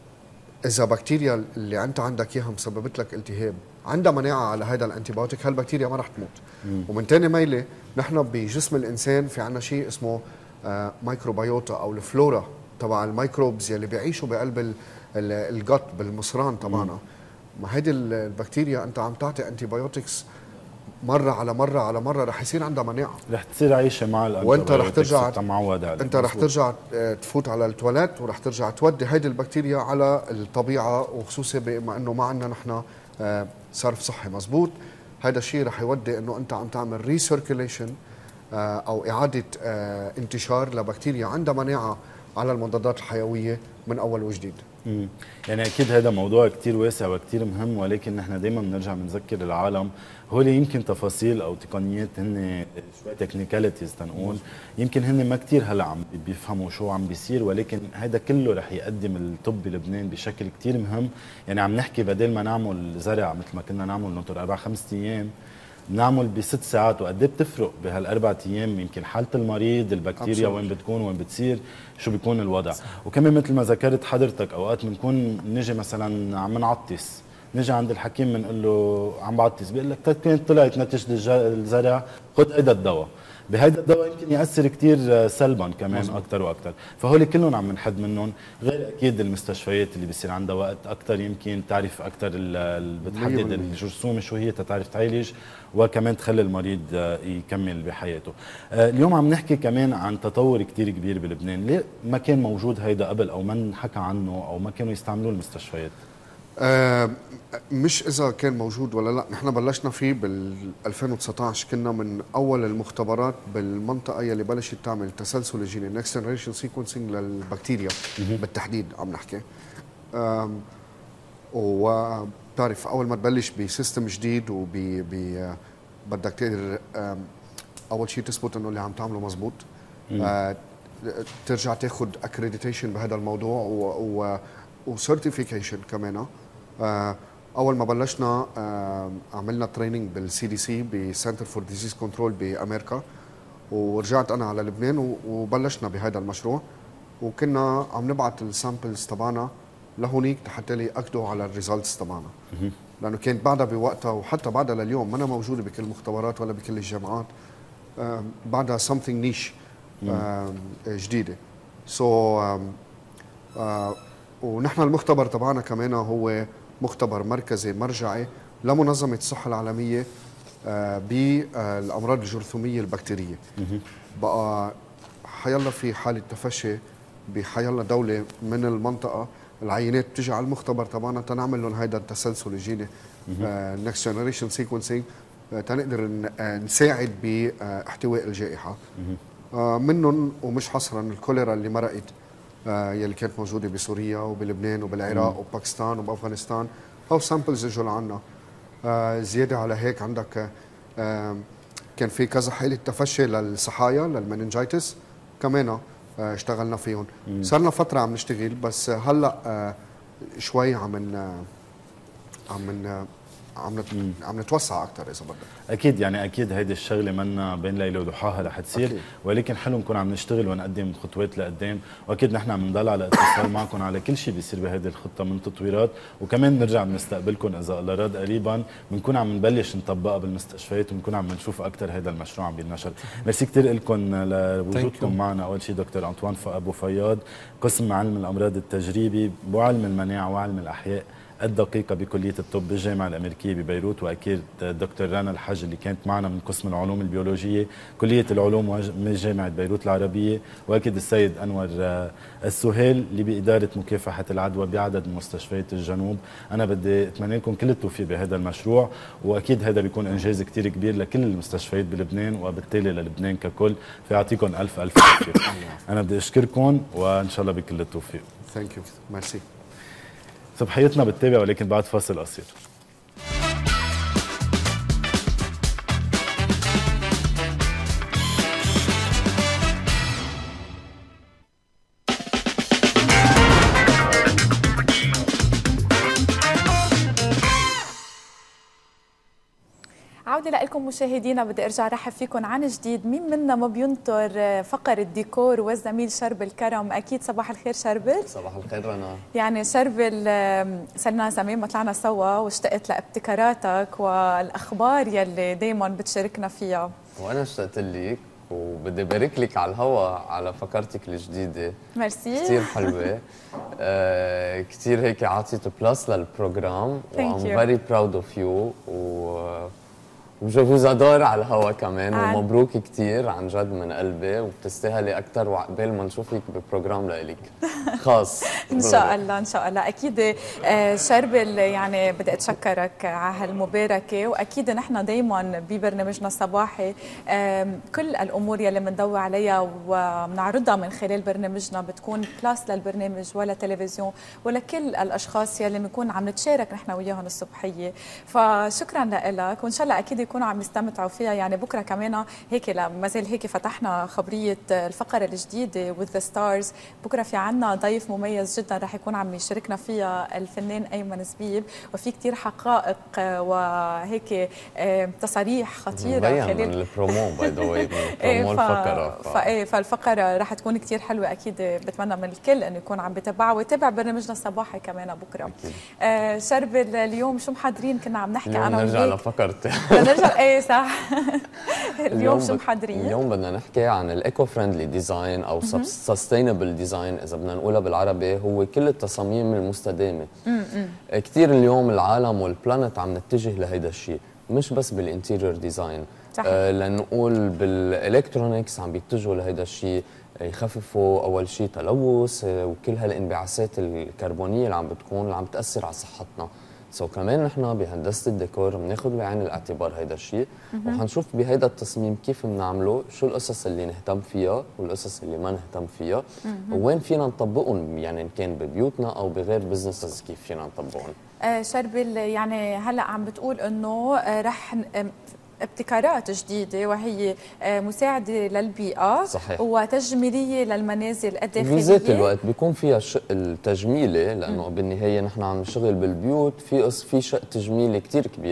اذا بكتيريا اللي انت عندك اياها مسببت لك التهاب عندها مناعه على هذا الانتيبيوتيك، هالبكتيريا ما رح تموت. مم. ومن ثاني ميله نحن بجسم الانسان في عندنا شيء اسمه آه مايكروبيوتا او الفلورا تبع الميكروبز يلي بيعيشوا بقلب الجت بالمصران تبعنا. ما هيدي البكتيريا انت عم تعطي انتيبيوتكس مره على مره على مره رح يصير عندها مناعه، رح تصير عايشه مع وانت رح ترجع معود عليه. انت رح ترجع تفوت على التواليت ورح ترجع تودي هيدي البكتيريا على الطبيعه، وخصوصا بما انه ما عندنا نحن صرف صحي مزبوط. هذا الشيء رح يودي انه انت عم تعمل ريسيركيليشن او اعاده انتشار لبكتيريا عندها مناعه على المضادات الحيويه من اول وجديد. امم يعني اكيد هذا موضوع كثير واسع وكثير مهم، ولكن نحن دائما بنرجع بنذكر العالم هول يمكن تفاصيل او تقنيات هن شوي تكنيكاليتيز تنقول، يمكن هن ما كثير هلا عم بيفهموا شو عم بيصير، ولكن هذا كله رح يقدم الطب بلبنان بشكل كثير مهم. يعني عم نحكي بدل ما نعمل زرع مثل ما كنا نعمل ننطر اربع خمس ايام، بنعمل بست ساعات. وقد ايه بتفرق بهالاربع ايام يمكن حاله المريض، البكتيريا وين بتكون وين بتصير، شو بيكون الوضع. وكمان مثل ما ذكرت حضرتك اوقات بنكون نجي مثلا عم نعطس، نجي عند الحكيم بنقول له عم بعطس، بيقول لك كانت طلعت نتيجه الزرع خذ هيدا الدواء. بهيدا الدواء يمكن ياثر كثير سلبا كمان اكثر واكثر. فهول كلهم عم نحد منهم، غير اكيد المستشفيات اللي بيصير عندها وقت اكثر يمكن تعرف اكثر، بتحدد الجرثومه شو هي تتعرف تعالج، وكمان تخلي المريض يكمل بحياته. اليوم عم نحكي كمان عن تطور كثير كبير بلبنان، ليه ما كان موجود هيدا قبل او ما انحكى عنه او ما كانوا يستعملوه المستشفيات؟ آه مش اذا كان موجود ولا لا، نحن بلشنا فيه بال ألفين وتسعطعش، كنا من اول المختبرات بالمنطقه يلي بلشت تعمل تسلسل الجيني نكست جنريشن سيكونسينج للبكتيريا بالتحديد عم نحكي. آه وبتعرف اول ما تبلش بسيستم جديد وب بدك تقدر آه اول شيء تثبت انه اللي عم تعمله مزبوط، آه ترجع تاخذ اكريديتيشن بهذا الموضوع و وسيرتيفيكيشن كمان. آه اول ما بلشنا آه عملنا تريننج بالسي دي سي بسنتر فور ديزيز كنترول بامريكا، ورجعت انا على لبنان وبلشنا بهذا المشروع، وكنا عم نبعث السامبلز تبعنا لهونيك حتى ياكدوا على الريزلتس تبعنا، لانه كانت بعدها بوقتها وحتى بعدها لليوم ما أنا موجوده بكل المختبرات ولا بكل الجامعات، بعدها something نيش جديده. سو so, ونحن المختبر تبعنا كمان هو مختبر مركزي مرجعي لمنظمه الصحه العالميه بالامراض الجرثوميه البكتيريه. بقى حيلا في حاله تفشي بحيلا دوله من المنطقه، العينات بتجي على المختبر تبعنا تنعمل لهم هيدا التسلسل الجيني نكست جنريشن سيكونسينج تنقدر نساعد باحتواء الجائحه. منهم ومش حصرا الكوليرا اللي مرقت يلي كانت موجوده بسوريا وبلبنان وبالعراق وباكستان وبافغانستان، او سامبلز اجوا لعنا. زياده على هيك عندك كان في كذا حاله تفشي للصحايا للمننجايتس كمان اشتغلنا فيهم. صار لنا فتره عم نشتغل، بس هلا شوي عم عم عم عم نتوسع اكثر اذا بدك. اكيد يعني اكيد هيدي الشغله منا بين ليله وضحاها رح تصير أكيد. ولكن حلو نكون عم نشتغل ونقدم خطوات لقدام، واكيد نحن عم نضل على اتصال معكم على كل شيء بيصير بهذه الخطه من تطويرات، وكمان نرجع بنستقبلكم اذا الله راد قريبا بنكون عم نبلش نطبقها بالمستشفيات ونكون عم نشوف اكثر هذا المشروع عم بينشر. ميرسي كثير لكم لوجودكم معنا. اول شيء دكتور انطوان ابو فياض، قسم علم الامراض التجريبي وعلم المناعه وعلم الاحياء الدقيقة بكلية الطب بالجامعة الأمريكية ببيروت، وأكيد دكتور رنا الحج اللي كانت معنا من قسم العلوم البيولوجية كلية العلوم من جامعة بيروت العربية، وأكيد السيد أنور السهيل اللي بإدارة مكافحة العدوى بعدد من مستشفيات الجنوب. أنا بدي أتمنى لكم كل التوفيق بهذا المشروع، وأكيد هذا بيكون إنجاز كتير كبير لكل المستشفيات بلبنان وبالتالي للبنان ككل، فيعطيكم ألف ألف عافية. أنا بدي أشكركم وإن شاء الله بكل التوفيق. ثانك يو، ميرسي. صبحيتنا بتتابع ولكن بعد فاصل قصير. عودة لكم مشاهدينا، بدي ارجع رحب فيكم عن جديد. مين منا ما بينطر فقر الديكور والزميل شربل كرم؟ اكيد. صباح الخير شربل. صباح الخير رنا. يعني شربل صرنا زمان ما طلعنا سوا واشتقت لابتكاراتك والاخبار يلي دائما بتشاركنا فيها. وانا اشتقت لك وبدي ابارك لك على الهوا على فقرتك الجديده. ميرسي. كثير حلوه. آه كثير هيك عطيت بلس للبروجرام وام فيري براود اوف يو و وجو فوز ادور على الهوا كمان عن. ومبروك كثير عن جد من قلبي، وبتستاهلي اكثر، وعقبال ما نشوفك ببروجرام لإلك خاص. ان شاء الله ان شاء الله. اكيد شربل، يعني بدي اتشكرك على هالمباركه، واكيد نحن دائما ببرنامجنا الصباحي كل الامور يلي بندور عليها وبنعرضها من خلال برنامجنا بتكون بلاس للبرنامج ولا تلفزيون ولا كل الاشخاص يلي بنكون عم نتشارك نحن وياهم الصبحيه. فشكرا لك، وان شاء الله اكيد يكونوا عم يستمتعوا فيها. يعني بكره كمان هيك ما زال هيك فتحنا خبريه الفقره الجديده وذ ذا ستارز. بكره في عنا ضيف مميز جدا رح يكون عم يشاركنا فيها الفنان ايمن زبيب، وفي كثير حقائق وهيك تصاريح خطيره خلال من البرومو باي ذا واي برومو الفقره. فايه فالفقره رح تكون كثير حلوه. اكيد بتمنى من الكل انه يكون عم بتابعها ويتابع برنامجنا الصباحي كمان بكره. آه شربل، اليوم شو محضرين؟ كنا عم نحكي انا وياك. نرجع لفقرتي. نرجع ايه صح. اليوم شو محضرين؟ اليوم بدنا نحكي عن الايكو فريندلي ديزاين او سستينبل ديزاين اذا بدنا نقولها بالعربي، هو كل التصاميم المستدامه. كثير اليوم العالم والبلانت عم نتجه لهيدا الشيء، مش بس بالانتيريور ديزاين، آه لنقول بالالكترونكس عم بيتجهوا لهيدا الشيء، يخففوا اول شيء تلوث وكل هالانبعاثات الكربونيه اللي عم بتكون اللي عم تاثر على صحتنا. سو كمان نحن بهندسه الديكور بناخذ بعين الاعتبار هيدا الشيء، وحنشوف بهيدا التصميم كيف بنعمله، شو القصص اللي نهتم فيها والقصص اللي ما نهتم فيها، وين فينا نطبقهم، يعني ان كان ببيوتنا او بغير بزنسز كيف فينا نطبقهم. آه شربل، يعني هلا عم بتقول انه رح ابتكارات جديده وهي مساعده للبيئه. صحيح. وتجميليه للمنازل الداخليه. بذات الوقت بيكون فيها الشق التجميلي، لانه م. بالنهايه نحن عم نشتغل بالبيوت، في في شق تجميلي كثير كبير،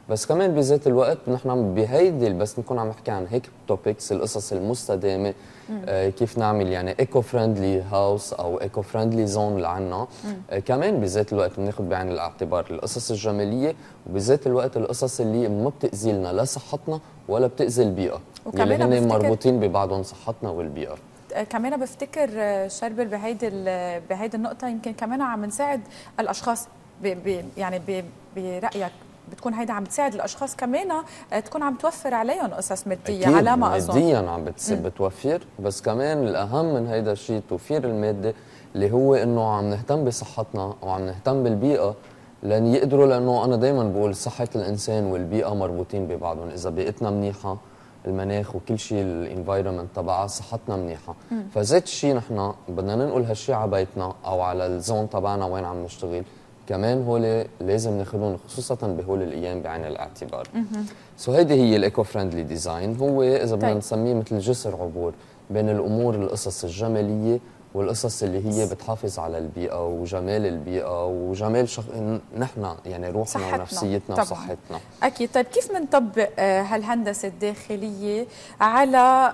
بس كمان بذات الوقت نحن بهيدي بس نكون عم نحكي عن هيك توبكس، القصص المستدامه، آه كيف نعمل يعني ايكو فريندلي هاوس او ايكو فريندلي زون اللي عنا. آه كمان بذات الوقت بناخذ بعين الاعتبار القصص الجماليه، وبذات الوقت القصص اللي ما بتاذي لنا لا صحتنا ولا بتاذي البيئه، اللي هن مربوطين ببعضهم، صحتنا والبيئه. كمان بفتكر شربل بهيدي بهيدي النقطه يمكن كمان عم نساعد الاشخاص بي بي يعني بي برايك بتكون هيدا عم تساعد الاشخاص كمان تكون عم توفر عليهم قصص ماديه على ما اظن. ماديا عم بتوفر، بس كمان الاهم من هيدا الشيء توفير الماده، اللي هو انه عم نهتم بصحتنا وعم نهتم بالبيئه، لان يقدروا، لانه انا دائما بقول صحه الانسان والبيئه مربوطين ببعضهم. اذا بيئتنا منيحه المناخ وكل شيء الانفايرمنت تبعها صحتنا منيحه. فزيت الشيء نحن بدنا ننقل هالشيء على بيتنا او على الزون تبعنا وين عم نشتغل، كمان هول لازم ناخذهم خصوصا بهول الايام بعين الاعتبار. سو هيدي هي الايكو فريندلي ديزاين، هو اذا بدنا نسميه مثل جسر عبور بين الامور القصص الجماليه والقصص اللي هي بتحافظ على البيئه وجمال البيئه وجمال شخ... نحن يعني روحنا صحتنا. ونفسيتنا طبعاً. وصحتنا. اكيد. طيب كيف بنطبق هالهندسه الداخليه على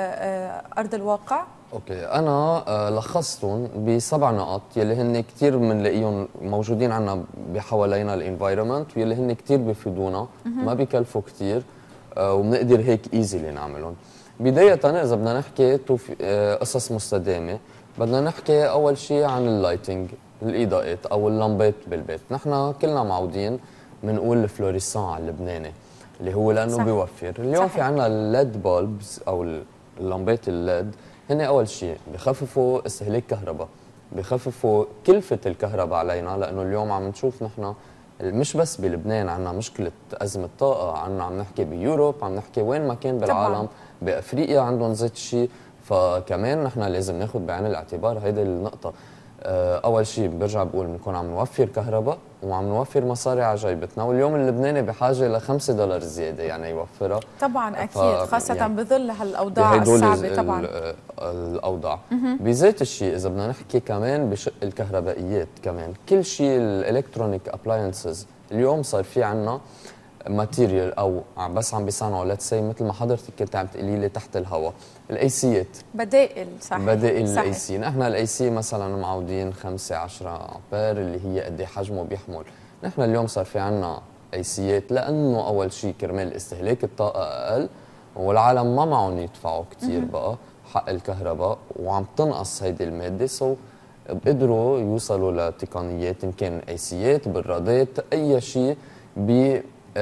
ارض الواقع؟ اوكي، انا لخصتهم بسبع نقاط يلي هن كثير بنلاقيهم موجودين عنا بحوالينا الانفايرمنت، واللي هن كثير بفيدونا، ما بكلفوا كثير وبنقدر هيك ايزيلي نعملهم. بداية إذا بدنا نحكي قصص مستدامة، بدنا نحكي أول شيء عن اللايتنج، الإضاءات أو اللمبات بالبيت. نحن كلنا معودين بنقول الفلوريسان على اللبناني اللي هو لأنه صح. بيوفر. اليوم صحيح. في عنا الليد بولبز أو اللمبات الليد، هن أول شيء بخففوا استهلاك كهرباء، بخففوا كلفة الكهرباء علينا، لأنه اليوم عم نشوف نحن مش بس بلبنان عنا مشكلة أزمة طاقة، عنا عم نحكي بيوروب، عم نحكي وين ما كان بالعالم طبعا. بأفريقيا عندهم زيت شيء، فكمان نحن لازم ناخذ بعين الاعتبار هيدي النقطة. أول شيء برجع بقول بنكون عم نوفر كهرباء وعم نوفر مصاري على جيبتنا، واليوم اللبناني بحاجة لخمسة دولار زيادة يعني يوفرها طبعا أكيد، خاصة يعني بظل هالأوضاع الصعبة طبعا الأوضاع. بذات الشيء إذا بدنا نحكي كمان بشق الكهربائيات، كمان كل شيء الإلكترونيك أبلاينسز اليوم صار في عنا ماتيريال او بس عم بيصنعوا ليتس سي مثل ما حضرتك كنت عم تقولي لي تحت الهواء، الاي سيات بدائل صحيح بدائل الاي سي. نحن الاي سي مثلا معودين خمسة عشرة امبير اللي هي قد ايه حجمه بيحمل. نحن اليوم صار في عنا اي سيات لانه اول شيء كرمال استهلاك الطاقه اقل والعالم ما معهم يدفعوا كثير بقى حق الكهرباء وعم تنقص هيدي الماده، سو بقدروا يوصلوا لتقنيات ان كان اي سيات برادات اي شيء ب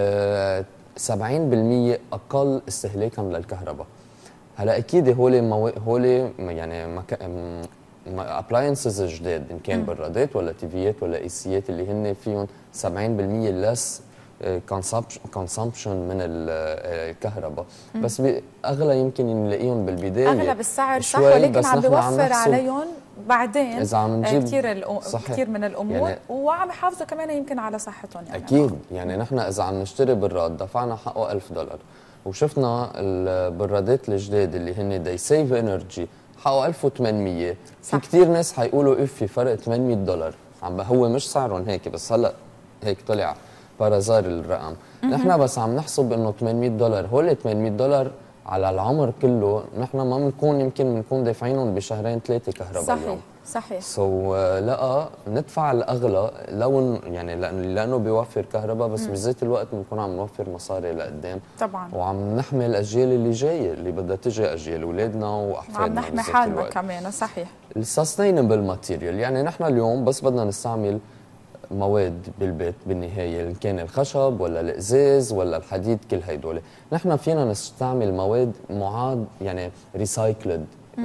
سبعين بالمية اقل استهلاكا للكهرباء. هلا اكيد هول مو... هول يعني مك... ابلاينسز جداد ان كان برادات ولا تيفيات ولا ايسيات اللي هن فيهم سبعين بالمية لس كونسامبشن من الكهرباء، بس اغلى يمكن نلاقيهم بالبدايه اغلى بالسعر صح، ولكن عم بيوفر عليهم بعدين اذا عم نجيب كثير الأم... كثير من الامور يعني وعم يحافظوا كمان يمكن على صحتهم يعني. اكيد يعني نحن اذا عم نشتري براد دفعنا حقه ألف دولار وشفنا البرادات الجداد اللي هن دي سيف انرجي حقه ألف وثمانمية، في كثير ناس حيقولوا اف في فرق ثمانمية دولار، عم هو مش سعرهم هيك بس هلا هيك طلع بارازار الرقم. نحن بس عم نحسب انه ثمانمية دولار، هول ثمانمية دولار على العمر كله نحن ما بنكون يمكن بنكون دافعينهم بشهرين ثلاثه كهرباء صحيح اليوم. صحيح سو so, uh, لا ندفع الاغلى لو يعني لانه بيوفر كهرباء، بس بذات الوقت بنكون عم نوفر مصاري لقدام طبعا، وعم نحمي الاجيال اللي جايه اللي بدها تجي، اجيال اولادنا واحفادنا، عم نحمي حالنا كمان. صحيح. السستينبل ماتيريال يعني نحن اليوم بس بدنا نستعمل مواد بالبيت بالنهايه ان كان الخشب ولا الازاز ولا الحديد، كل هدول نحن فينا نستعمل مواد معاد يعني ريسايكلد،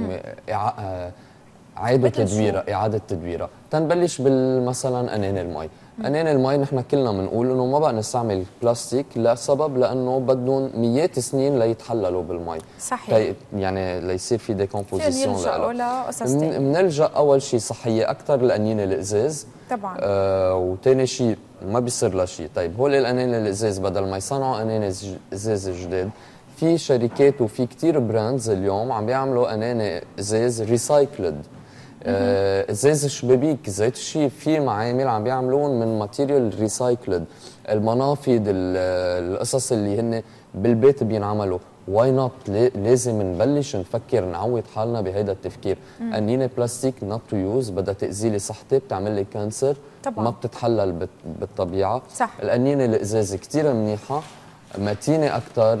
عادة تدويرها، إعادة تدويرها. تنبلش بالمثلا أنين المي، أنين المي نحن كلنا بنقول إنه ما بقى نستعمل بلاستيك لسبب لأنه بدهم مئات السنين ليتحللوا بالمي. صحيح. يعني ليصير في ديكومبوزيسيون لها. بنلجأ أول شيء صحية أكثر لأنين الإزاز طبعا. آه وثاني شيء ما بيصير لها شيء. طيب هول الأنين الإزاز بدل ما يصنعوا أنين إزاز جداد، في شركات وفي كثير براندز اليوم عم بيعملوا أناني إزاز ريسايكلد آه، ازاز الشبابيك ذات الشيء، في معامل عم بيعملون من ماتيريال ريسايكلد. المنافذ، القصص اللي هن بالبيت بينعملوا، واي نوت؟ لازم نبلش نفكر نعود حالنا بهيدا التفكير. قنينه بلاستيك نوت تو يوز، بدها تاذي لي صحتي، بتعمل لي كانسر، طبعا ما بتتحلل بالطبيعه. صح. القنينه الازاز كثير منيحه، متينه اكثر،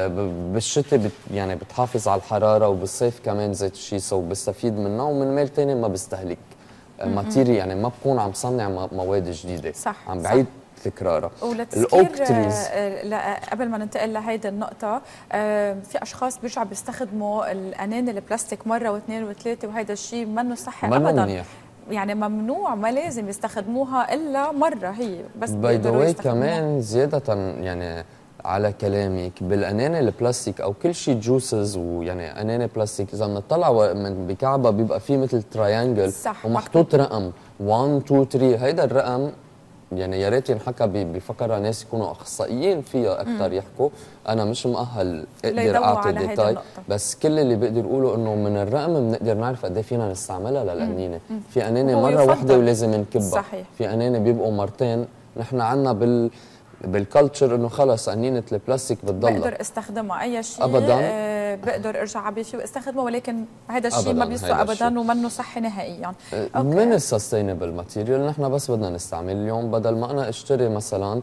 بالشتاء بت يعني بتحافظ على الحراره، وبالصيف كمان ذات الشيء، سو بستفيد منها. ومن مال ثاني ما بستهلك ماتيريال، يعني ما بكون عم صنع مواد جديده، صح عم بعيد تكرارها. ولتذكير قبل ما ننتقل لهيدي النقطة، في أشخاص بيرجعوا بيستخدموا الأناني البلاستيك مرة واثنين وثلاثة، وهيدا الشيء منه صحي أبدا. منيح. يعني ممنوع، ما لازم يستخدموها إلا مرة هي بس. باي ذا واي كمان زيادة يعني على كلامك، بالأناني البلاستيك أو كل شيء جوسز، ويعني أناني بلاستيك إذا بنطلع من بكعبة بيبقى فيه مثل تراينجل ومحطوط رقم واحد اثنين ثلاثة. هيدا الرقم يعني يا ريت ينحكى بفكره ناس يكونوا اخصائيين فيها اكثر يحكوا. انا مش مؤهل اقدر اعطي ديتاي، بس كل اللي بقدر اقوله انه من الرقم بنقدر نعرف قد ايه فينا نستعملها للقنينه. في انانه مره واحده ولازم نكبها. صحيح. في انانه بيبقوا مرتين. نحن عندنا بال بالكالتشر انه خلص قنينه البلاستيك بتضل بقدر استخدمها اي شيء ابدا، أه بقدر ارجع عبي فيه واستخدمه، ولكن هذا الشيء ما بيسوى ابدا ومنه صحي نهائيا. أه من السستينبل ماتيريال نحن بس بدنا نستعمل اليوم، بدل ما انا اشتري مثلا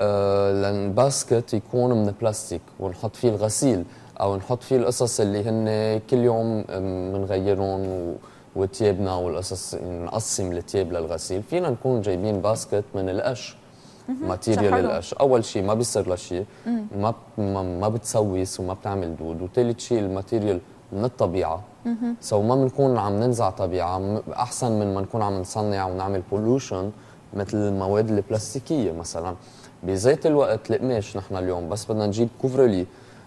أه لان باسكت يكون من بلاستيك ونحط فيه الغسيل، او نحط فيه القصص اللي هن كل يوم بنغيرهم وثيابنا والقصص، نقسم الثياب للغسيل، فينا نكون جايبين باسكت من القش، ماتيريال القش. اول شيء ما بيصير لها شيء، ما ما بتسوس وما بتعمل دود، وثالث شيء الماتيريال من الطبيعه، سو ما بنكون عم ننزع طبيعه، احسن من ما نكون عم نصنع ونعمل بولوشن مثل المواد البلاستيكيه مثلا. بذات الوقت القماش نحن اليوم بس بدنا نجيب كوفرلي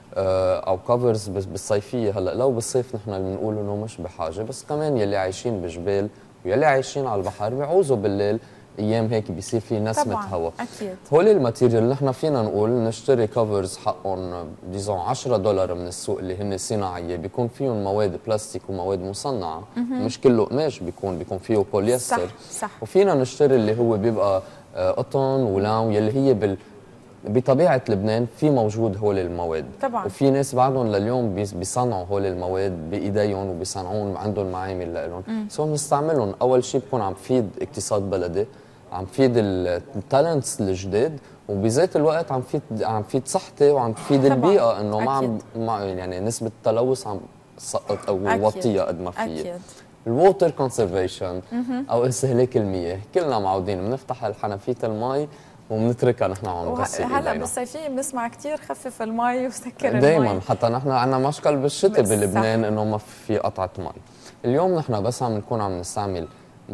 او كفرز بالصيفيه. هلا لو بالصيف نحن بنقول انه مش بحاجه، بس كمان يلي عايشين بجبال ويلي عايشين على البحر بيعوزوا بالليل ايام هيك بيصير في نسمه هواء. اكيد هول الماتيريال نحن فينا نقول نشتري كفرز حقهم ديزون عشرة دولار من السوق اللي هن صناعيه، بيكون فيهم مواد بلاستيك ومواد مصنعه، مش كله قماش، بيكون بيكون فيه بوليستر. صح صح. وفينا نشتري اللي هو بيبقى قطن ولان، يلي هي بال بطبيعه لبنان في موجود هول المواد طبعا. وفي ناس بعدهم لليوم بيصنعوا هول المواد بايديهم وبيصنعون، عندهم معامل لهم، سو بنستعملهم. اول شيء بكون عم فيد اقتصاد بلدي، عم فيد التالنتس الجداد، وبذات الوقت عم فيد عم فيد صحتي وعم تفيد البيئه، انه ما عم يعني نسبه التلوث عم تسقط او وطيها قد ما في. الووتر كونسرفيشن او استهلاك المياه، كلنا معودين بنفتح الحنفيه المي وبنتركها نحن عم نغسل. هلا بالصيفيه بنسمع كثير خفف المي وسكر المي دائما، حتى نحن عندنا مشكل بالشتاء بلبنان انه ما في قطعه مي. اليوم نحن بس عم نكون عم نستعمل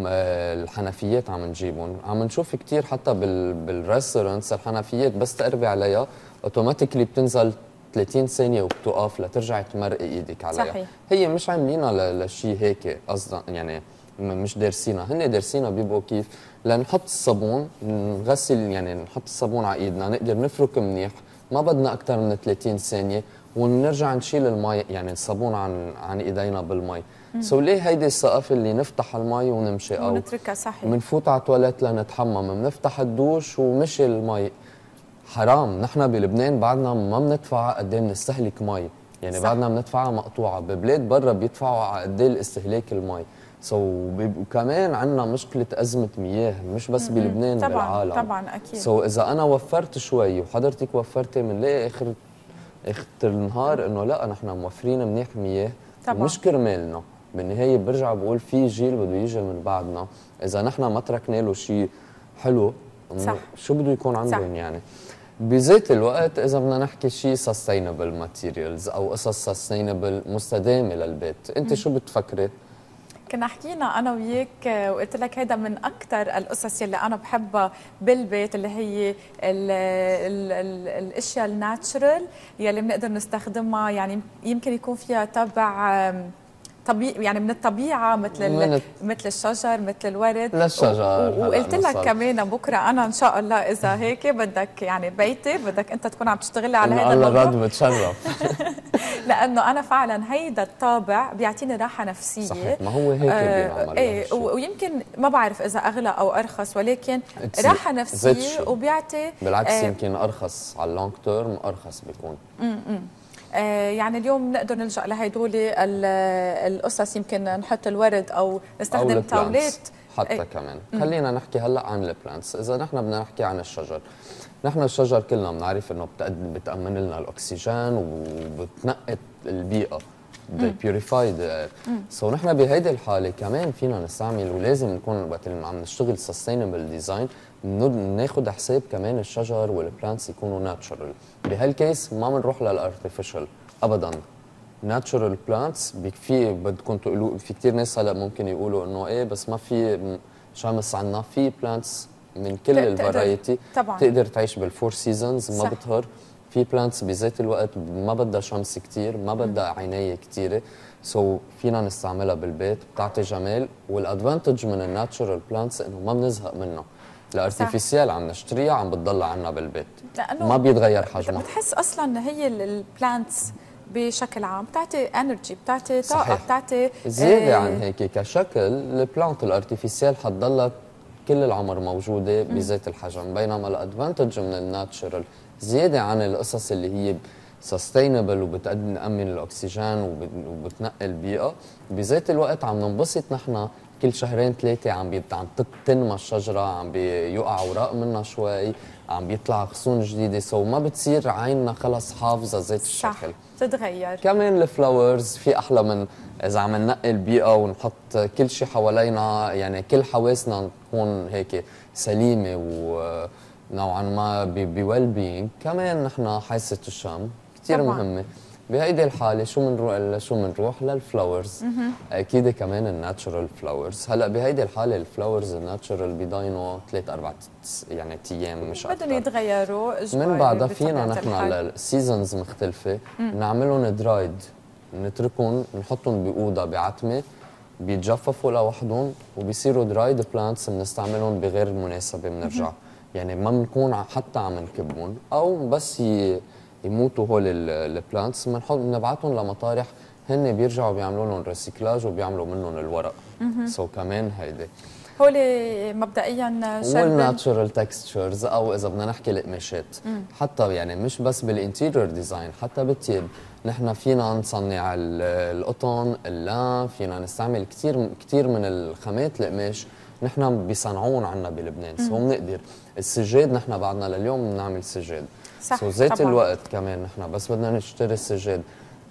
الحنفيات، عم نجيبهم، عم نشوف كثير حتى بالريستورانتس الحنفيات بس تقربي عليها اوتوماتيكلي بتنزل ثلاثين ثانيه وبتوقف لترجعي تمرقي ايدك عليها. صحيح. هي مش عاملينها لشيء هيك قصدا، يعني مش دارسينها، هن دارسينها بيبقوا كيف لنحط الصابون نغسل، يعني نحط الصابون على ايدنا، نقدر نفرك منيح، ما بدنا اكثر من ثلاثين ثانيه، ونرجع نشيل المي، يعني الصابون عن عن ايدينا بالمي. سو so ليه هيدي الثقافه اللي نفتح المي ونمشي او ونتركها؟ صحيح. بنفوت على التواليت لنتحمم، بنفتح الدوش ومشي المي. حرام، نحن بلبنان بعدنا ما بندفع قد ايه بنستهلك مي، يعني صح. بعدنا بندفعها مقطوعه، ببلاد برا بيدفعوا على قد ايه استهلاك المي. سو so كمان عندنا مشكله ازمه مياه، مش بس بلبنان، طبعًا بالعالم. طبعا اكيد. سو so اذا انا وفرت شوي وحضرتك وفرتي، بنلاقي اخر اخر النهار انه لا نحن موفرين منيح مياه، مش كرمالنا. بالنهايه برجع بقول في جيل بده يجي من بعدنا، اذا نحن ما تركنا له شيء حلو صح. شو بده يكون عندهم؟ يعني بذات الوقت اذا بدنا نحكي شيء سستينبل ماتيريالز او قصص سستينبل مستدامه للبيت، انت م. شو بتفكري؟ كنا حكينا انا وياك وقلت لك هيدا من اكثر القصص اللي انا بحبها بالبيت، اللي هي ال ال ال الاشياء الناتشرال يلي بنقدر نستخدمها، يعني يمكن يكون فيها تبع طبيعي يعني من الطبيعه مثل من مثل الشجر مثل الورد للشجر. وقلت لك كمان بكره انا ان شاء الله اذا هيك بدك يعني بيتي بدك انت تكون عم تشتغلي على هذا الموضوع. الله رد بتشرف. لانه انا فعلا هيدا الطابع بيعطيني راحه نفسيه. صحيح، ما هو هيك آه بينعمل. ايه ويمكن ما بعرف اذا اغلى او ارخص ولكن راحه نفسيه وبيعطي بالعكس آه يمكن ارخص على اللونج تيرم ارخص بيكون. امم آه يعني اليوم نقدر نلجا لهدول القصص يمكن نحط الورد او نستخدم طاولات حتى ايه. كمان خلينا نحكي هلا عن البلانتس. اذا نحن بدنا نحكي عن الشجر، نحن الشجر كلنا بنعرف انه بتامن لنا الاكسجين وبتنقي البيئه بيوريفايد. سو نحن بهيدي الحاله كمان فينا نستعمل ولازم نكون وقت اللي عم نشتغل سستينبل ديزاين ناخذ حساب كمان الشجر والبلانتس يكونوا ناتشورال. بهالكيس ما بنروح للارتفيشال ابدا. ناتشورال بلانتس في بدكم تقولوا في كثير ناس هلا ممكن يقولوا انه ايه بس ما في شمس عندنا. في بلانتس من كل الفرايتي تقدر تعيش بالفور سيزونز ما بتهر. في بلانتس بذات الوقت ما بدها شمس كثير ما بدها عنايه كثيره. سو so فينا نستعملها بالبيت بتعطي جمال. والادفانتج من الناتشورال بلانتس انه ما بنزهق منه. الارتيفيسيال عم نشتريها عم بتضل عنا بالبيت ما بيتغير حجمها. بتحس اصلا هي البلانتس بشكل عام بتعطي انرجي بتعطي طاقه بتعطي زياده آه عن هيك كشكل. البلانت الارتيفيسيال حتضلها كل العمر موجوده بذات الحجم. بينما الادفانتج من الناتشورال زياده عن القصص اللي هي سستينبل وبتأمن الاكسجين وبتنقي البيئه. بذات الوقت عم ننبسط نحن كل شهرين ثلاثه عم بيت عم تنمى الشجره عم بيوقع اوراق منها شوي عم بيطلع غصون جديده. سو ما بتصير عيننا خلص حافظه ذات الشكل. صح تتغير. كمان الفلاورز في احلى من اذا عم ننقي البيئه ونحط كل شيء حوالينا يعني كل حواسنا تكون هيك سليمه ونوعا ما بويل بينج. كمان نحن حاسه الشم كثير مهمه. بهيدي الحاله شو بنروح شو بنروح للفلاورز. اكيد كمان الناتشورال فلاورز. هلا بهيدي الحاله الفلاورز الناتشورال بيضاينوا ثلاث اربع يعني ايام مش اكثر. بدهم يتغيروا من بعدها فينا نحن للسيزونز مختلفه نعملهم درايد نتركهم نحطهم باوضه بعتمه بيتجففوا لوحدهم وبيصيروا درايد بلانتس بنستعملهم بغير المناسبه بنرجع يعني ما بنكون حتى عم نكبهم او بس ي... يموتوا هول البلانتس بنحط بنبعثهم لمطارح هن بيرجعوا بيعملوا لهم ريسيكلاج وبيعملوا منهم الورق. سو so كمان هيدي هول مبدئيا والناتشورال تكستشرز او اذا بدنا نحكي القماشات حتى يعني مش بس بالانتيريور ديزاين حتى بالتياب. نحن فينا نصنع القطن اللان فينا نستعمل كثير كثير من الخامات القماش نحن بيصنعون عنا بلبنان. سو so بنقدر السجاد نحن بعدنا لليوم بنعمل سجاد. صح سو ذات طبعاً. الوقت كمان نحن بس بدنا نشتري السجاد.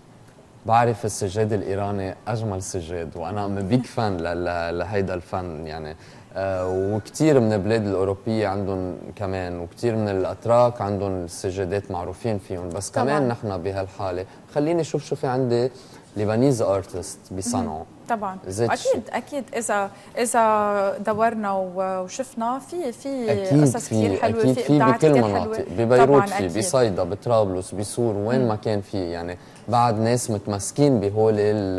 بعرف السجاد الايراني اجمل سجاد وانا بيج فان لهيدا الفن يعني آه وكثير من البلاد الاوروبيه عندهم كمان وكثير من الاتراك عندهم السجادات معروفين فيهم. بس طبعاً. كمان نحن بهالحاله خليني اشوف شو في عندي ليبانيز ارتست بيصنعوا. طبعا اكيد اكيد اذا اذا دورنا وشفنا في في قصص كثير حلوه في في بكل مناطق ببيروت في بصيدا بطرابلس بسور وين ما كان في يعني بعد ناس متمسكين بهول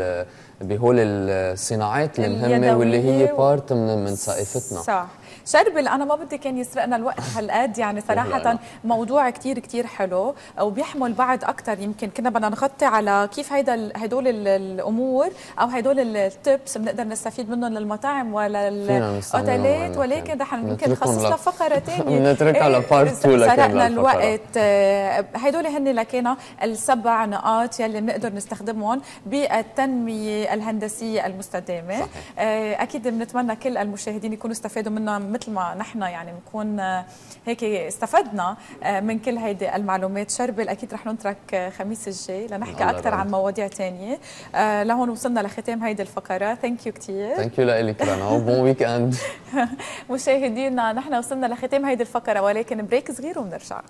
بهول الصناعات المهمه واللي هي بارت من من ثقافتنا. صح. شربل انا ما بدي كان يسرقنا الوقت هالقد يعني صراحه موضوع كتير كتير حلو وبيحمل بعد اكثر. يمكن كنا بدنا نغطي على كيف هيدا هدول الامور او هدول التبس بنقدر نستفيد منهم للمطاعم وللاوتيلات ولكن رح يمكن نخصص لها فقره ثانيه نتركها لبارت اثنين لكن سرقنا الوقت. هدول هن لكن السبع نقاط يلي بنقدر نستخدمهم بالتنميه الهندسيه المستدامه. صحيح. اكيد بنتمنى كل المشاهدين يكونوا استفادوا منها مثل ما نحن يعني بنكون هيك استفدنا من كل هيدي المعلومات. شربل اكيد رح نترك خميس الجاي لنحكي اكثر عن مواضيع ثانيه. آه لهون وصلنا لختام هيدي الفقره. ثانك يو كثير. ثانك يو لك رنا وبون ويك اند. مشاهدينا نحن وصلنا لختام هيدي الفقره ولكن بريك صغير وبنرجع.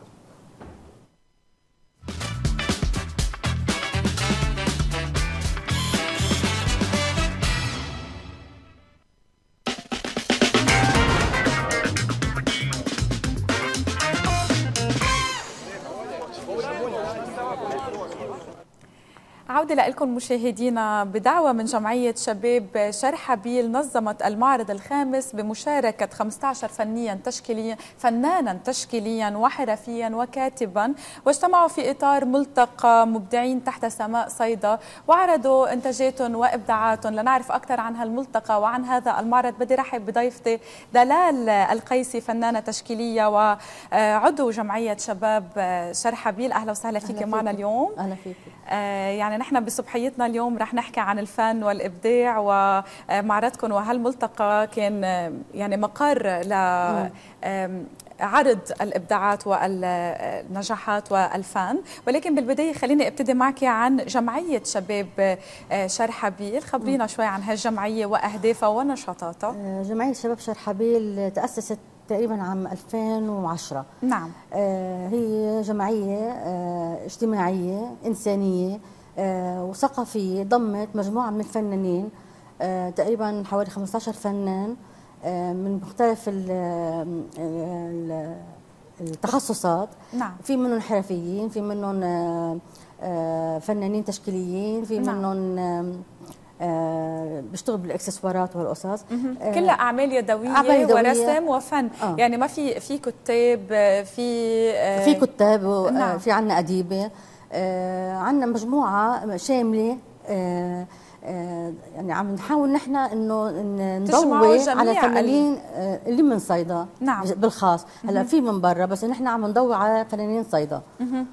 عودة لكم مشاهدينا. بدعوة من جمعية شباب شرحبيل نظمت المعرض الخامس بمشاركة خمسة عشر فنيا تشكيليا فنانا تشكيليا وحرفيا وكاتبا، واجتمعوا في إطار ملتقى مبدعين تحت سماء صيدا وعرضوا إنتاجاتهم وإبداعاتهم. لنعرف أكثر عن هالملتقى وعن هذا المعرض بدي رحب بضيفتي دلال القيسي، فنانة تشكيلية وعضو جمعية شباب شرحبيل. أهلا وسهلا فيك معنا اليوم. أهلا فيك. آه يعني نحن بصبحيتنا اليوم رح نحكي عن الفن والإبداع ومعرضكم، وهالملتقى كان يعني مقر ل عرض الإبداعات والنجاحات والفن. ولكن بالبداية خليني ابتدي معك عن جمعية شباب شرحبيل. خبرينا شوي عن هالجمعية وأهدافها ونشاطاتها. جمعية شباب شرحبيل تأسست تقريبا عام ألفين وعشرة. نعم. آه هي جمعية آه اجتماعية إنسانية آه وثقافية، ضمت مجموعة من الفنانين آه تقريبا حوالي خمسة عشر فنان آه من مختلف ال ال التخصصات. نعم. في منهم حرفيين، في منهم آه آه فنانين تشكيليين، في نعم. منهم آه آه بيشتغل بالاكسسوارات والقصص. آه كلها اعمال يدويه, أعمال يدوية ورسم وفن. آه. يعني ما في في كتاب، في آه في كتاب، نعم. في عندنا اديبه، آه عندنا مجموعه شامله. آه آه يعني عم نحاول نحن انه نضوي على فنانين آه اللي من صيدا. نعم. بالخاص. هلا في من برا، بس نحن عم نضوي على فنانين صيدا.